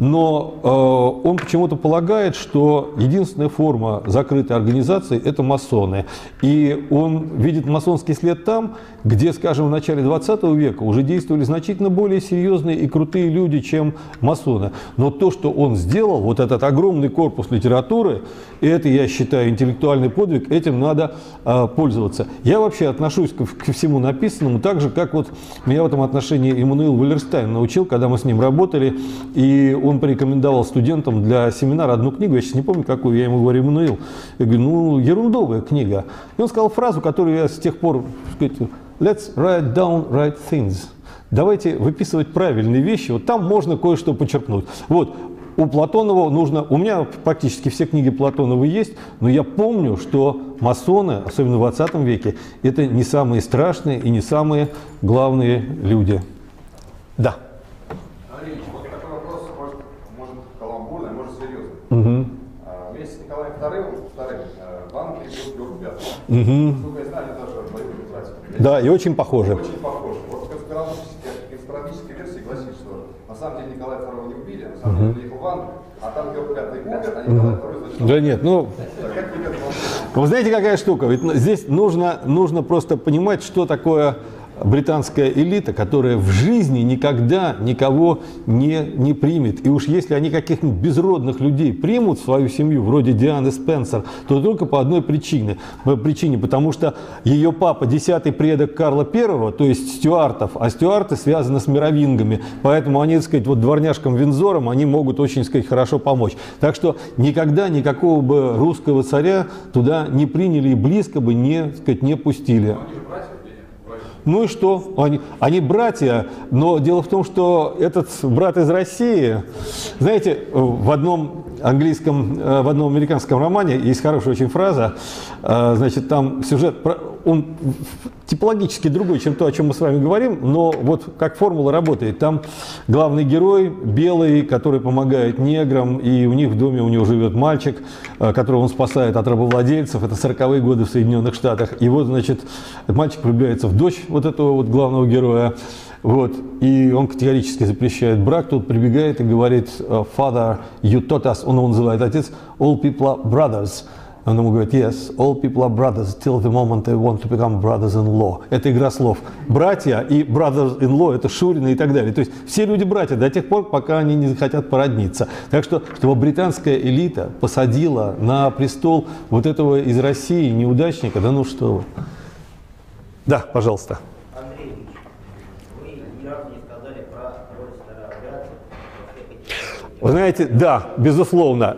Но он почему-то полагает, что единственная форма закрытой организации – это масоны. И он видит масонский след там, где, скажем, в начале 20 века уже действовали значительно более серьезные и крутые люди, чем масоны. Но то, что он сделал, вот этот огромный корпус литературы, это, я считаю, интеллектуальный подвиг, этим надо пользоваться. Я вообще отношусь ко всему написанному так же, как вот меня в этом отношении Эммануил Валерстайн научил, когда мы с ним работали, и он порекомендовал студентам для семинара одну книгу, я сейчас не помню какую, я ему говорю, Эммануил, я говорю, ерундовая книга. И он сказал фразу, которую я с тех пор, сказать, let's write down right things. Давайте выписывать правильные вещи, вот там можно кое-что подчеркнуть. Вот, у Платонова нужно, у меня практически все книги Платонова есть, но я помню, что масоны, особенно в 20 веке, это не самые страшные и не самые главные люди. Да. Андрей Ильич, вот такой вопрос, может каламбурный, а может серьезный. Вместе с Николаем II в Англии был Георг V. Насколько я знаю, они даже воюют братья. Да, и очень похожи. Очень похожи. Вот конспиратическая версия гласит, что на самом деле Николая II не убили, на самом деле он ехал в Англию, а там Георг V умер, а Николай II зачем? Да нет, вы знаете, какая штука? Ведь здесь нужно просто понимать, что такое британская элита, которая в жизни никогда никого не примет. И уж если они каких-нибудь безродных людей примут в свою семью, вроде Дианы Спенсер, то только по одной причине. Потому что ее папа 10-й предок Карла I, то есть стюартов, а стюарты связаны с мировингами. Поэтому они, так сказать, вот дворняжкам Виндзорам, они могут очень, так сказать, хорошо помочь. Так что никогда никакого бы русского царя туда не приняли и близко бы не, так сказать, не пустили. Ну и что? Они братья, но дело в том, что этот брат из России, знаете, в одном американском романе есть хорошая очень фраза, значит, там сюжет, он типологически другой, чем то, о чем мы с вами говорим, но вот как формула работает. Там главный герой белый, который помогает неграм, и у них в доме у него живет мальчик, которого он спасает от рабовладельцев. Это 40-е годы в Соединенных Штатах. И вот, значит, мальчик влюбляется в дочь вот этого вот главного героя. Вот, и он категорически запрещает брак. Тут прибегает и говорит: "Father, you taught us", он его называет отец, "all people are brothers". Он ему говорит: "Yes, all people are brothers till the moment they want to become brothers-in-law". Это игра слов. Братья и brothers-in-law – это шурины и так далее. То есть все люди братья до тех пор, пока они не захотят породниться. Так что, чтобы британская элита посадила на престол вот этого из России неудачника, да ну что вы. Да, пожалуйста. Андрей Ильич, вы ни разу не сказали про роль старообрядцев во всех этих... Вы знаете, да, безусловно.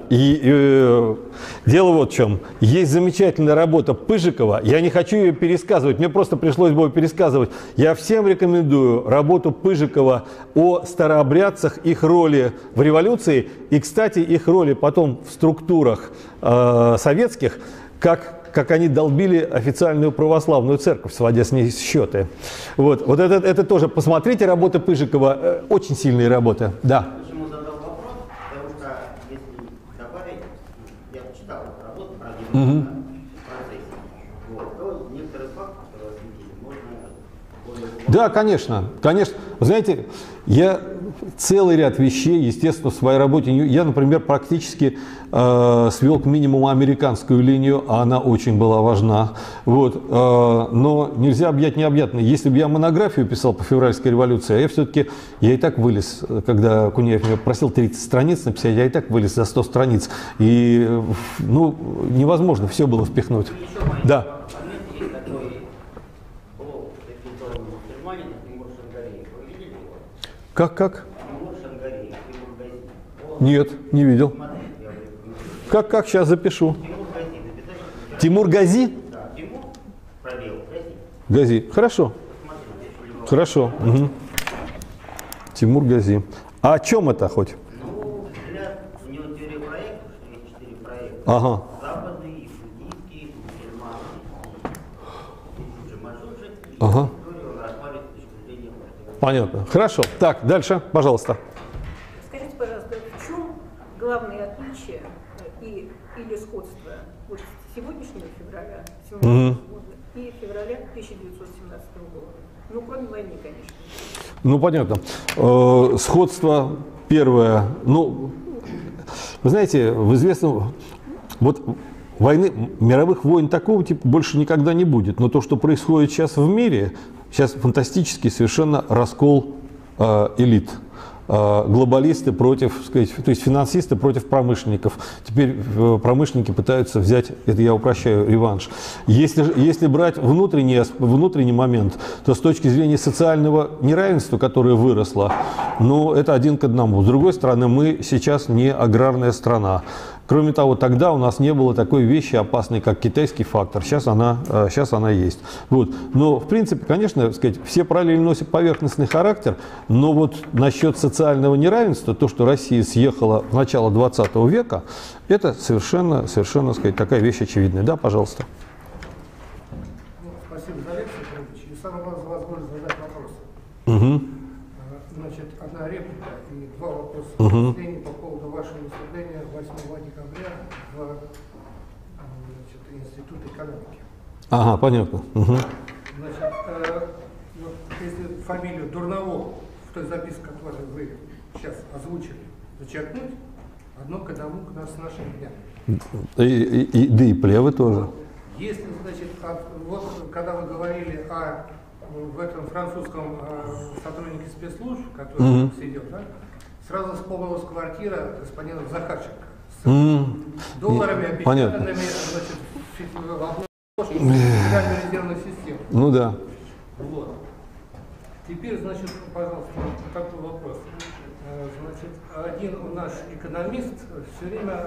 И дело вот в чем. Есть замечательная работа Пыжикова. Я не хочу ее пересказывать, мне просто пришлось бы ее пересказывать. Я всем рекомендую работу Пыжикова о старообрядцах, их роли в революции и, кстати, их роли потом в структурах советских, как они долбили официальную православную церковь, сводя с ней счеты. Вот это тоже. Посмотрите работы Пыжикова, очень сильные работы. Да. Почему задал вопрос? Потому что, если добавить, я читал эту работу про процессе, вот, то некоторые факты, которые осветили, можно более... Да, конечно, конечно. Вы знаете, я целый ряд вещей, естественно, в своей работе, я, например, практически свел к минимуму американскую линию, а она очень была важна. Вот, но нельзя объять необъятное. Если бы я монографию писал по февральской революции, а я и так вылез, когда Куняев меня просил 30 страниц написать, я и так вылез за 100 страниц. И, ну, невозможно все было впихнуть. Да. Как? Нет, не видел. Как сейчас запишу? Тимур Гази? Гази. Хорошо. Хорошо. Угу. Тимур Гази. А о чем это хоть? Ну, у него теория проектов, что есть 4 проекта. Ага. Западный, иудейский, мусульманский, джамаджуджи. Ага. Понятно. Хорошо. Так, дальше, пожалуйста. Скажите, пожалуйста, в чем главное отличие или сходство вот сегодняшнего февраля 2017 года и февраля 1917 года? Ну, кроме войны, конечно. Ну, понятно. Сходство первое. Ну, вы знаете, в известном... Вот мировых войн такого типа больше никогда не будет. Но то, что происходит сейчас в мире, сейчас фантастический совершенно раскол элит. Глобалисты против, сказать, то есть финансисты против промышленников. Теперь промышленники пытаются взять, это я упрощаю, реванш. Если брать внутренний момент, то с точки зрения социального неравенства, которое выросло, ну, это 1 к 1. С другой стороны, мы сейчас не аграрная страна. Кроме того, тогда у нас не было такой вещи опасной, как китайский фактор. Сейчас она есть. Вот. Но, в принципе, конечно, сказать, все параллели носят поверхностный характер, но вот насчет социального неравенства, то, что Россия съехала в начало 20 века, это совершенно, сказать, такая вещь очевидная. Да, пожалуйста. Спасибо за лекцию, Федорович. И самое главное, возможность задать вопросы. Угу. Значит, одна реплика и 2 вопроса. Угу. По поводу вашего выступления 8 декабря в Институте экономики. Ага, понятно. Угу. Значит, вот, если фамилию Дурново в той записке, которую вы сейчас озвучили, зачеркнуть, одно к одному к нас с нашим дням. Да и плевы тоже. Если, значит, вот когда вы говорили в этом французском сотруднике спецслужб, который сидел, да, сразу вспомнилась квартира господина Захарченко с долларами, опечатанными, значит, в обложке Федеральной резервной системы. Ну да. Вот. Теперь, значит, пожалуйста, такой вопрос. Значит, один наш экономист все время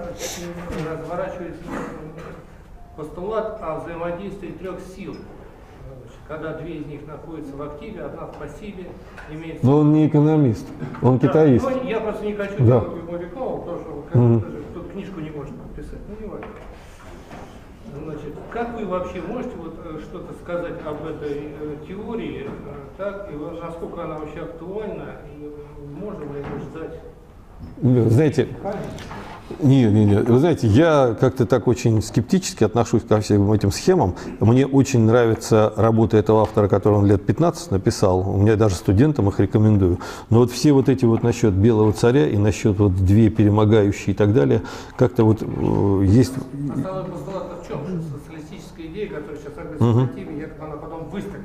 разворачивает постулат о взаимодействии 3 сил. когда две из них находятся в активе, одна в пассиве, имеется... Но он не экономист, он китаист. Ну, я просто не хочу Да. делать ему рекламу, потому что даже тут книжку не может написать. Ну, не важно. Значит, как вы вообще можете вот что-то сказать об этой теории, так, и насколько она вообще актуальна, и можно ли это ждать? Знаете, вы знаете, я как-то так очень скептически отношусь ко всем этим схемам. Мне очень нравится работа этого автора, который он лет 15 написал. У меня даже студентам их рекомендую. Но вот все вот эти вот насчет белого царя и насчет вот две перемогающие и так далее, как-то вот есть... Основной постулат в чем? Что социалистическая идея, которая сейчас агрессивна, якобы она потом выстрелит.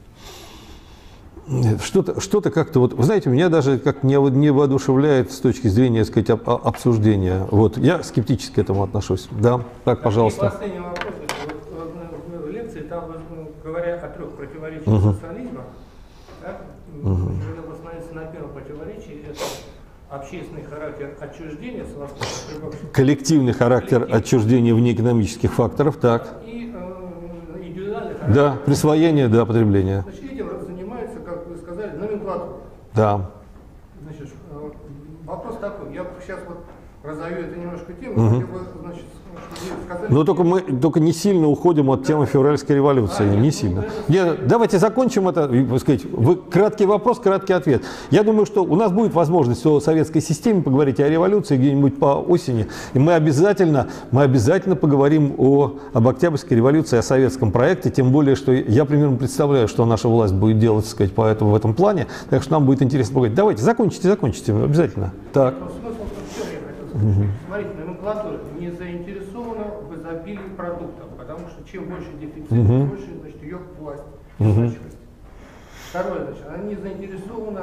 Что-то как-то вот, вы знаете, меня даже как не воодушевляет с точки зрения, так сказать, обсуждения. Вот, я скептически к этому отношусь. Да, так, пожалуйста. И последний вопрос. Вот, в лекции, там, говоря о трех противоречиях социализма, так, остановиться на первом противоречии, это общественный характер отчуждения с Востока. Коллективный характер отчуждения вне экономических факторов, так. И индивидуальный характер. Да, присвоение, да, потребления. Значит, этим занимается, как вы сказали, номенклатура. Да. Значит, вопрос такой, я сейчас вот разовью эту немножко тему, хотел бы, значит, сказали... Но только не сильно уходим от темы февральской революции, не сильно. Давайте закончим это, так сказать, краткий вопрос, краткий ответ. Я думаю, что у нас будет возможность о советской системе поговорить, о революции где-нибудь по осени, и мы обязательно поговорим об Октябрьской революции, о советском проекте, тем более, что я примерно представляю, что наша власть будет делать, так сказать, в этом плане, так что нам будет интересно поговорить. Давайте, закончите, обязательно. Так. Смотрите, номенклатура не заинтересована в изобилии продуктов, потому что чем больше дефицит, тем больше, значит, ее власть, значимость. Второе, значит, она не заинтересована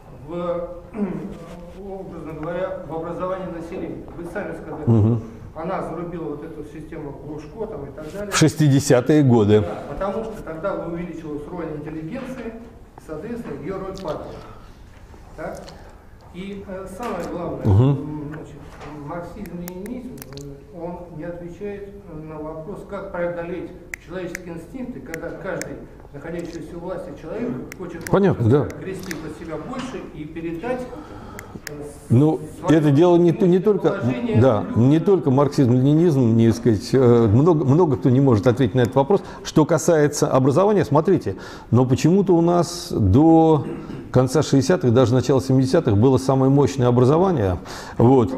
образно говоря, в образовании населения. Вы сами сказали, она зарубила вот эту систему Глушко там, и так далее. В 60-е годы. Да, потому что тогда увеличилась роль интеллигенции, и, соответственно, ее роль падала. Так? И самое главное, значит, марксизм-ленинизм, он не отвечает на вопрос, как преодолеть человеческие инстинкты, когда каждый, находящийся у власти человек, хочет грести под себя больше и передать. Ну, это дело не только марксизм-ленинизм, не сказать, много кто не может ответить на этот вопрос. Что касается образования, смотрите, но почему-то у нас до конца 60-х, даже начала 70-х было самое мощное образование. Вот.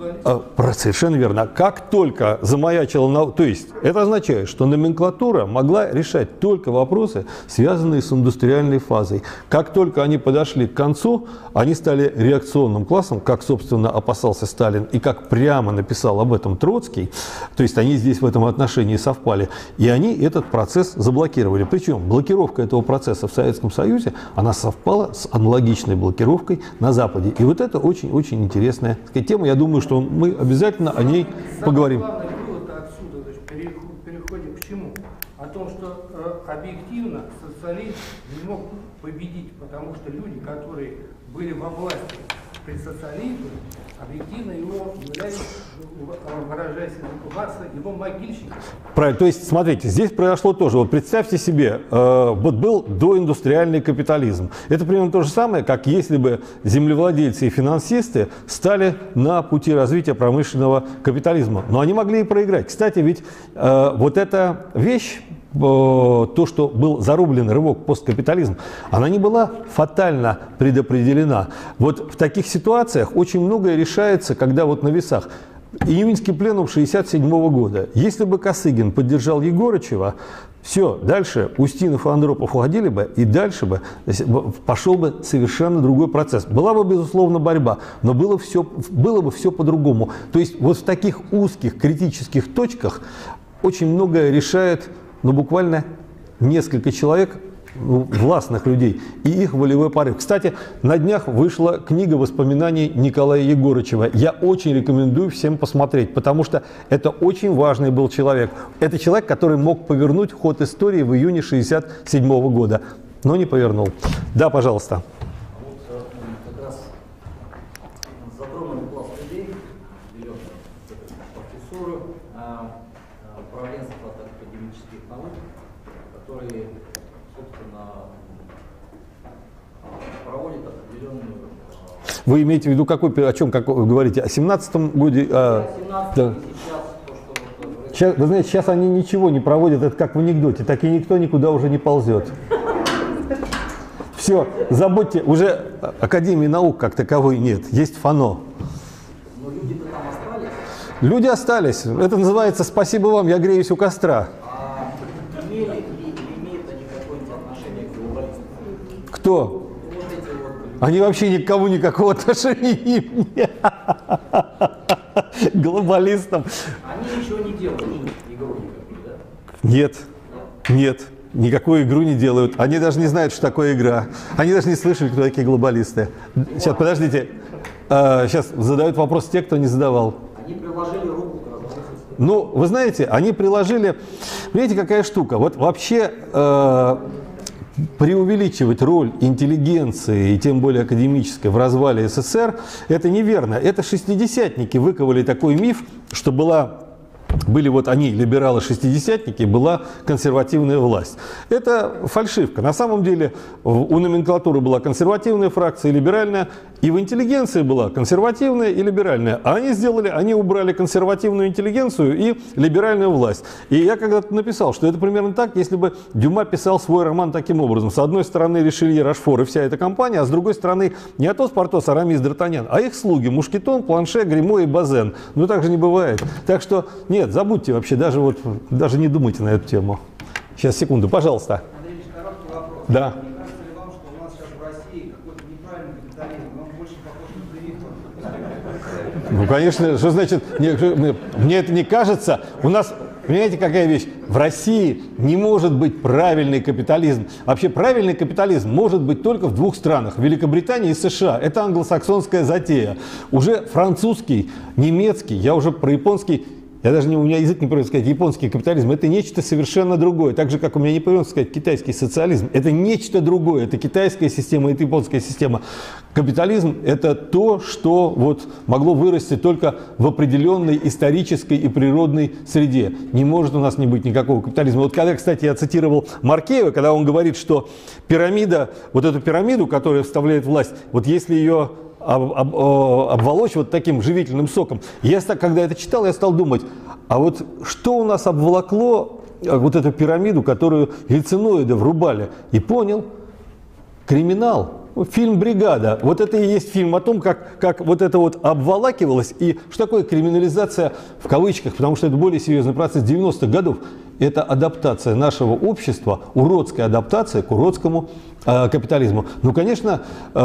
Совершенно верно. Как только замаячила, то есть это означает, что номенклатура могла решать только вопросы, связанные с индустриальной фазой. Как только они подошли к концу, они стали реакционным классом, как, собственно, опасался Сталин и как прямо написал об этом Троцкий. То есть они здесь в этом отношении совпали. И они этот процесс заблокировали. Причем блокировка этого процесса в Советском Союзе, она совпала с аналогичной блокировкой на Западе. И вот это очень-очень интересная, так сказать, тема. Я думаю, что мы обязательно о ней поговорим. Главное было-то отсюда, значит, переходим к чему? О том, что объективно социализм не мог победить, потому что люди, которые были во власти при социализме, объективно его являлись, выражаясь языком Маркса, его могильщиками. Правильно. То есть, смотрите, здесь произошло тоже. Вот представьте себе, вот был доиндустриальный капитализм. Это примерно то же самое, как если бы землевладельцы и финансисты стали на пути развития промышленного капитализма. Но они могли и проиграть. Кстати, ведь вот эта вещь, то, что был зарублен рывок посткапитализм, она не была фатально предопределена. Вот в таких ситуациях очень многое решается, когда вот на весах. Июньский пленум 1967 года. Если бы Косыгин поддержал Егорычева, все, дальше Устинов и Андропов уходили бы, и дальше бы пошел бы совершенно другой процесс. Была бы, безусловно, борьба, но было бы все по-другому. То есть вот в таких узких критических точках очень многое решает, буквально несколько человек, властных людей и их волевой порыв. Кстати, на днях вышла книга воспоминаний Николая Егорычева. Я очень рекомендую всем посмотреть, потому что это очень важный был человек. Это человек, который мог повернуть ход истории в июне 1967 года, но не повернул. Да, пожалуйста. Вот как раз затронули класс людей, деленных профессуру, управленцев от академических наук, которые, Вы имеете в виду, о чем как вы говорите? О 17-м годе? Да. Сейчас, вы знаете, сейчас они ничего не проводят, это как в анекдоте, так и никто никуда уже не ползет. Все, забудьте, уже Академии наук как таковой нет, есть ФАНО. Но люди-то там остались? Люди остались. Это называется «Спасибо вам, я греюсь у костра». А имели или имеют они какое-нибудь отношение к глобалистам? Кто? Вот эти вот... Они вообще никому никакого отношения не имеют. Глобалистам. Они ничего не делают, игру никакую, да? Нет, нет. Никакую игру не делают. Они даже не знают, что такое игра. Они даже не слышали, кто такие глобалисты. Сейчас, подождите. Сейчас задают вопрос те, кто не задавал. Они приложили руку к разработке. Ну, вы знаете, они приложили... Видите, какая штука? Вот вообще преувеличивать роль интеллигенции, и тем более академической, в развале СССР, это неверно. Это шестидесятники выковали такой миф, что были вот они, либералы-шестидесятники, была консервативная власть. Это фальшивка. На самом деле у номенклатуры была консервативная фракция и либеральная, и в интеллигенции была консервативная и либеральная. А они убрали консервативную интеллигенцию и либеральную власть. И я когда-то написал, что это примерно так, если бы Дюма писал свой роман таким образом. С одной стороны Ришелье, Рашфор и вся эта компания, а с другой стороны не Атос, Портос, Арамис, Д'Артаньян, а их слуги Мушкетон, Планше, Гримо и Базен. Ну так же не бывает. Так что нет, забудьте вообще, даже не думайте на эту тему. Сейчас, секунду, пожалуйста. Андрей Ильич, короткий вопрос. Да. Не кажется ли вам, что у нас сейчас в России какой-то неправильный капитализм, но он больше похож на прививку? Ну, конечно, что значит, мне это не кажется. У нас, понимаете, какая вещь? В России не может быть правильный капитализм. Вообще правильный капитализм может быть только в двух странах. В Великобритании и США. Это англосаксонская затея. Уже французский, немецкий, я уже про японский, у меня язык не повернется сказать японский капитализм. Это нечто совершенно другое. Так же, как у меня не повернется сказать китайский социализм. Это нечто другое. Это китайская система, это японская система. Капитализм – это то, что могло вырасти только в определенной исторической и природной среде. Не может у нас не быть никакого капитализма. Вот когда, кстати, я цитировал Маркеева, когда он говорит, что пирамида, эту пирамиду, которая вставляет власть, если ее обволочь таким живительным соком. Когда это читал, я стал думать, а что у нас обволокло эту пирамиду, которую ельциноиды врубали? И понял, криминал. Фильм «Бригада». Это и есть фильм о том, как это обволакивалось, и что такое криминализация в кавычках, потому что это более серьезный процесс 90-х годов. Это адаптация нашего общества, уродская адаптация к уродскому капитализму. Ну, конечно,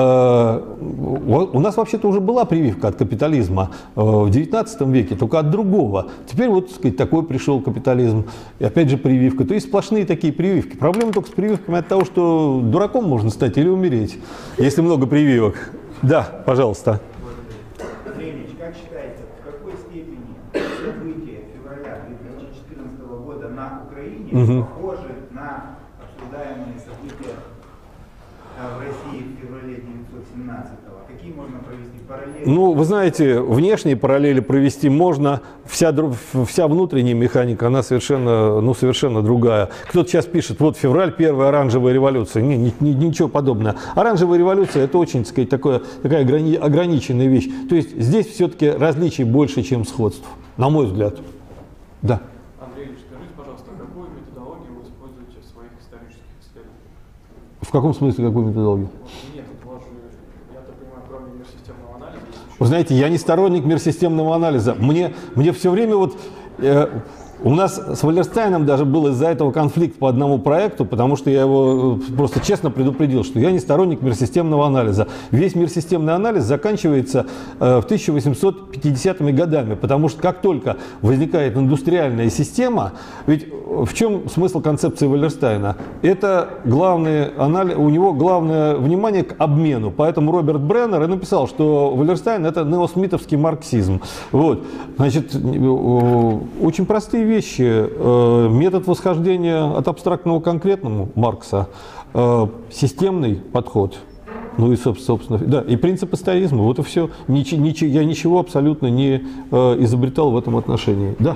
у нас вообще-то уже была прививка от капитализма в 19 веке, только от другого. Теперь такой пришел капитализм, и опять же прививка. То есть сплошные такие прививки. Проблема только с прививками от того, что дураком можно стать или умереть, если много прививок. Да, пожалуйста. Андрей Ильич, как считаете, в какой степени события февраля 2014 года на Украине похожи на обсуждаемые события в России в феврале 1917-го? Какие можно провести параллели? Ну, вы знаете, внешние параллели провести можно. Вся внутренняя механика, она совершенно другая. Кто-то сейчас пишет, февраль, первая оранжевая революция. Ничего подобного. Оранжевая революция – это очень, такая ограниченная вещь. То есть здесь все-таки различий больше, чем сходств, на мой взгляд. Да. Андрей Ильич, скажите, пожалуйста, какую методологию вы используете в своих исторических исследованиях? В каком смысле, какую методологию? Нет, я так понимаю, кроме мирсистемного анализа. Вы знаете, я не сторонник мирсистемного анализа. Мне все время у нас с Валерстайном даже был из-за этого конфликт по одному проекту, потому что я его просто честно предупредил, что я не сторонник мирсистемного анализа. Весь мирсистемный анализ заканчивается в 1850-ми годами, потому что как только возникает индустриальная система, ведь в чем смысл концепции Валерстайна? Это у него главное внимание к обмену. Поэтому Роберт Бреннер и написал, что Валерстайн – это неосмитовский марксизм. Значит, очень простые вещи. Метод восхождения от абстрактного к конкретному Маркса, системный подход, ну и, собственно, да, и принцип историзма. Вот и все. Я ничего абсолютно не изобретал в этом отношении. Да.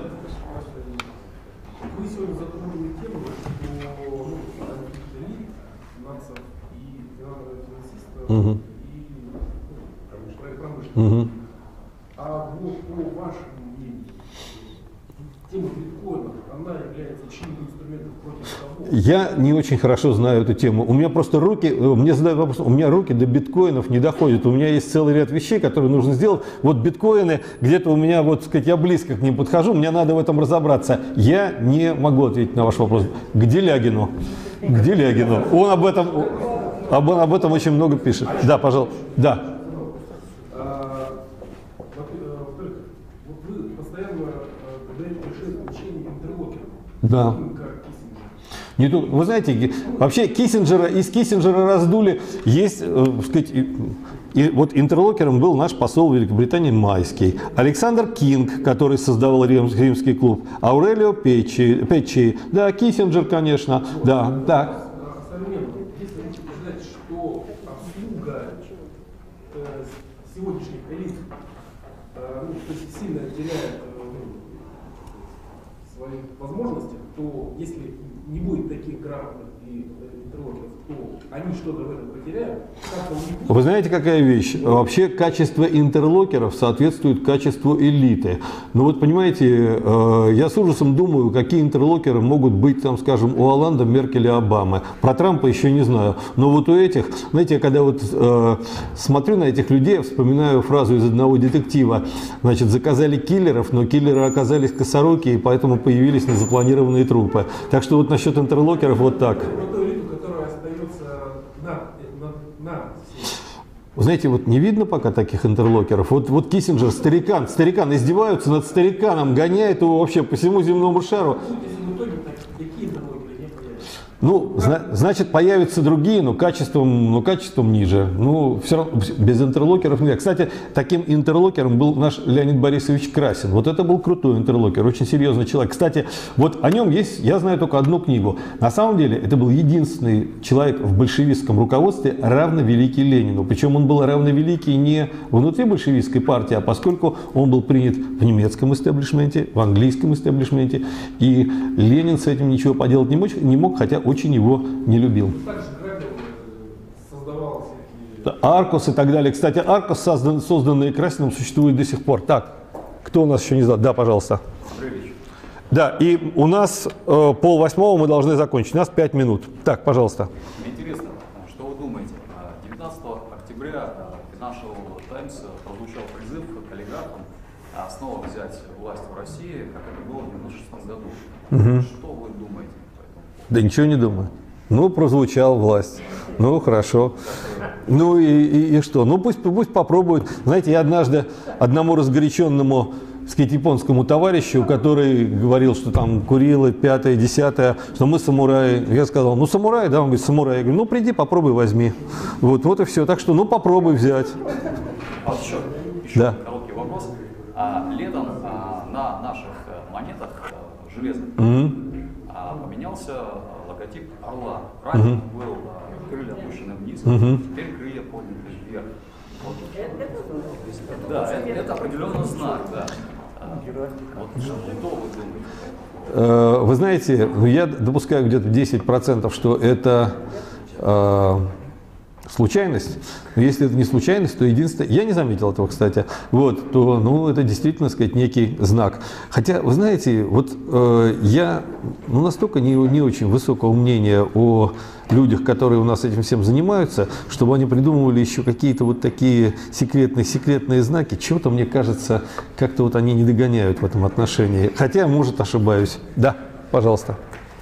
Вы сегодня затронули тему, что нацев и финансистов, и Я не очень хорошо знаю эту тему. У меня просто руки, мне задают вопрос, у меня руки до биткоинов не доходят. У меня есть целый ряд вещей, которые нужно сделать. Вот биткоины, где-то у меня, вот сказать, я близко к ним подхожу, мне надо в этом разобраться. Я не могу ответить на ваш вопрос. К Делягину. К Делягину. Он об этом очень много пишет. Да, пожалуйста. Да. Вы постоянно говорите о включении интерлокеров. Да. Не только, вы знаете, вообще из Киссинджера раздули, есть, сказать, и вот интерлокером был наш посол в Великобритании Майский, Александр Кинг, который создавал римский клуб, Аурелио Печчи, да, Киссинджер, конечно, да, так. Если вы утверждаете, что обслуга сегодняшних элит сильно отделяет свои возможности, то если не будет таких грамотных и интерлокеров, то они что-то в этом потеряют. Вы знаете, какая вещь? Вообще качество интерлокеров соответствует качеству элиты. Но вот понимаете, я с ужасом думаю, какие интерлокеры могут быть, там, скажем, у Олланда, Меркеля, Обамы. Про Трампа еще не знаю. Но вот у этих, знаете, я когда вот смотрю на этих людей, вспоминаю фразу из одного детектива. Значит, заказали киллеров, но киллеры оказались косоруки, и поэтому появились незапланированные трупы. Так что вот насчет интерлокеров вот так. Вы знаете, вот не видно пока таких интерлокеров. Вот Киссинджер, старикан издеваются над стариканом, гоняет его вообще по всему земному шару. Ну, значит, появятся другие, но качеством ниже. Ну, все равно без интерлокеров нельзя. Кстати, таким интерлокером был наш Леонид Борисович Красин. Вот это был крутой интерлокер, очень серьезный человек. Кстати, вот о нем есть, я знаю только одну книгу. На самом деле, это был единственный человек в большевистском руководстве, равновеликий Ленину. Причем он был равновеликий не внутри большевистской партии, а поскольку он был принят в немецком истеблишменте, в английском истеблишменте, и Ленин с этим ничего поделать не мог, хотя очень его не любил. Аркос и так далее. Кстати, Аркос, созданный Красиным, существует до сих пор. Так, кто у нас еще не знал? Да, пожалуйста. Да, и у нас 7:30 мы должны закончить. У нас 5 минут. Так, пожалуйста. Мне интересно, что вы думаете? 19 октября Financial Times прозвучал призыв к олигархам снова взять власть в России, как это было в 1996 году. Что вы думаете? Да ничего не думаю. Ну, прозвучал власть. Ну, хорошо. Ну и что? Ну, пусть попробуют. Знаете, я однажды одному разгоряченному, так сказать, японскому товарищу, который говорил, что там Курилы, 5-е, 10-е, что мы самураи. Я сказал, ну, самураи, да? Он говорит, самураи. Я говорю, ну, приди, попробуй, возьми. Вот и все. Так что, ну, попробуй взять. А вот еще короткий вопрос. Летом на наших монетах железных поменялся логотип орла. Ранее был крылья опущены вниз, теперь крылья подняты вверх. Да, это определенный знак, да. Вот что вы думаете? Вы знаете, я допускаю где-то 10%, что это случайность. Но если это не случайность, то единственное, я не заметил этого, кстати, вот, то, ну, это действительно, сказать, некий знак. Хотя, вы знаете, вот я настолько не очень высокого мнения о людях, которые у нас этим всем занимаются, чтобы они придумывали еще какие-то вот такие секретные знаки. Чего-то, мне кажется, как-то вот они не догоняют в этом отношении. Хотя, может, ошибаюсь. Да, пожалуйста.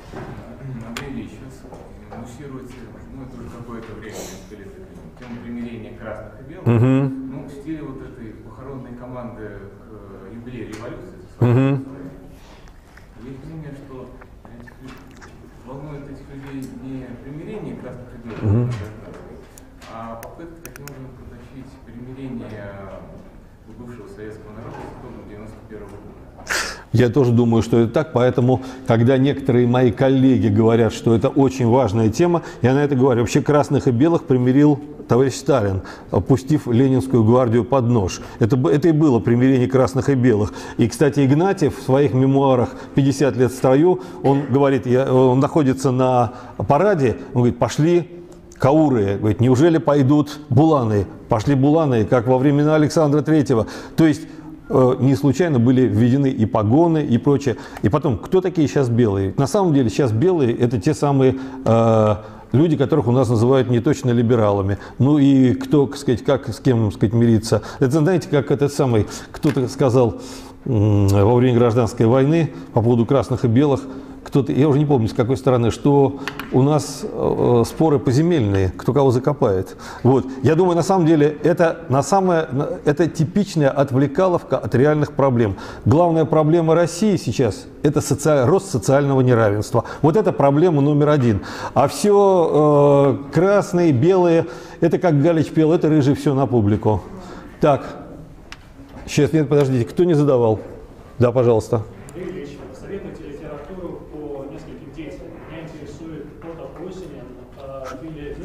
Ну, в стиле вот этой похоронной команды к юбилею революции. Есть мнение, что волнует этих людей не примирение красных и белых, а попытка таким образом протащить примирение бывшего советского народа с итогом 91 года. Я тоже думаю, что это так, поэтому, когда некоторые мои коллеги говорят, что это очень важная тема, я на это говорю. Вообще красных и белых примирил товарищ Сталин, опустив Ленинскую гвардию под нож. Это и было примирение красных и белых. И, кстати, Игнатьев в своих мемуарах «50 лет в строю», он говорит, он находится на параде, он говорит, пошли кауры, говорит, неужели пойдут буланы? Пошли буланы, как во времена Александра Третьего. То есть не случайно были введены и погоны, и прочее. И потом, кто такие сейчас белые? На самом деле сейчас белые – это те самые люди, которых у нас называют неточно либералами. Ну и кто, так сказать, как с кем, так сказать, мириться. Это, знаете, как этот самый, кто-то сказал во время гражданской войны по поводу красных и белых, кто-то, я уже не помню, с какой стороны, что у нас споры поземельные, кто кого закопает. Вот. Я думаю, на самом деле, это типичная отвлекаловка от реальных проблем. Главная проблема России сейчас – это рост социального неравенства. Вот это проблема номер один. А все красные, белые, это как Галич пел, это рыжий, все на публику. Так, сейчас, нет, подождите, кто не задавал? Да, пожалуйста. Посоветуйте литературу по нескольким действиям. Меня интересует Отто Осинен, Вилли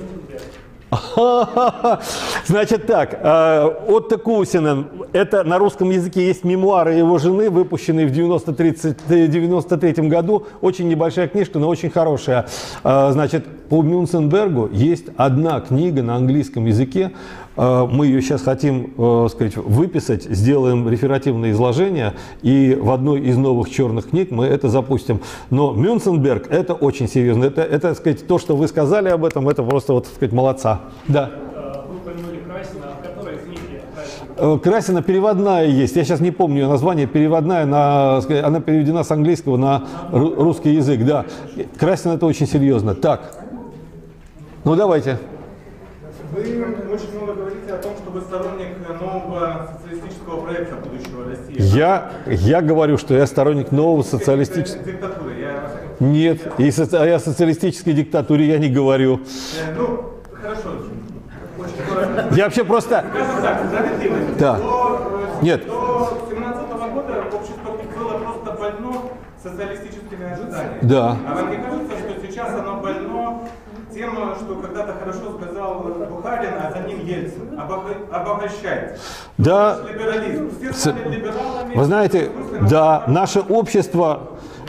Мюнценберг. Значит так, Отто Кусинен, это на русском языке есть мемуары его жены, выпущенные в 1993 году. Очень небольшая книжка, но очень хорошая. Значит, по Мюнценбергу есть одна книга на английском языке. Мы ее сейчас хотим, сказать, выписать, сделаем реферативное изложение, и в одной из новых черных книг мы это запустим. Но Мюнценберг – это очень серьезно. Это, так сказать, то, что вы сказали об этом, это просто, вот, так сказать, молодца. Да. Вы упомянули Красина. В которой книге Красина? Красина переводная есть. Я сейчас не помню ее название. Переводная, она переведена с английского на русский язык. Да. Красина – это очень серьезно. Так. Ну, давайте. Вы очень много говорите о том, что вы сторонник нового социалистического проекта будущего России. Я говорю, что я сторонник нового социалистического... Диктатуры. Нет, о социалистической диктатуре я не говорю. Ну, хорошо. Я вообще просто... Скажем так, справедливость. Да. Нет. До 2017 года общество было просто больно социалистическими ожиданиями. Да. А вам не кажется, что сейчас оно больно тем, что когда-то хорошо сказал Бухарин, а за ним Ельцин, обогащать. Да. Либерализм. Все стали либералами. Вы знаете, да, наше общество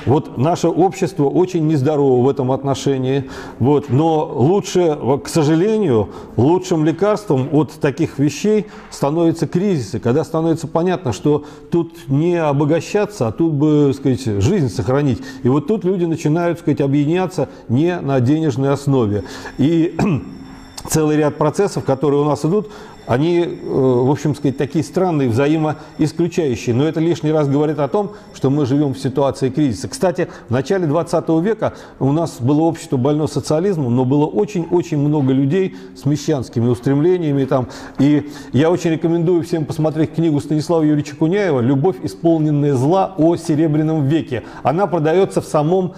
очень нездорово в этом отношении. Вот. Но лучше, к сожалению, лучшим лекарством от таких вещей становятся кризисы, когда становится понятно, что тут не обогащаться, а тут бы, сказать, жизнь сохранить. И вот тут люди начинают, сказать, объединяться не на денежной основе. И целый ряд процессов, которые у нас идут, они, в общем сказать, такие странные, взаимоисключающие. Но это лишний раз говорит о том, что мы живем в ситуации кризиса. Кстати, в начале 20 века у нас было общество больно социализмом, но было очень-очень много людей с мещанскими устремлениями. Там. И я очень рекомендую всем посмотреть книгу Станислава Юрьевича Куняева «Любовь, исполненная зла о Серебряном веке». Она продается в самом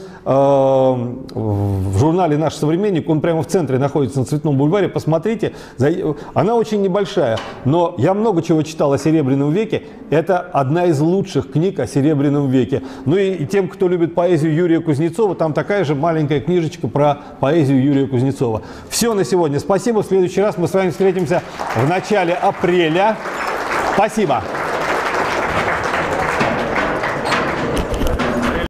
в журнале «Наш современник». Он прямо в центре находится, на Цветном бульваре. Посмотрите. Она очень небольшая. Но я много чего читал о Серебряном веке. Это одна из лучших книг о Серебряном веке. Ну и тем, кто любит поэзию Юрия Кузнецова, там такая же маленькая книжечка про поэзию Юрия Кузнецова. Все на сегодня. Спасибо. В следующий раз мы с вами встретимся в начале апреля. Спасибо.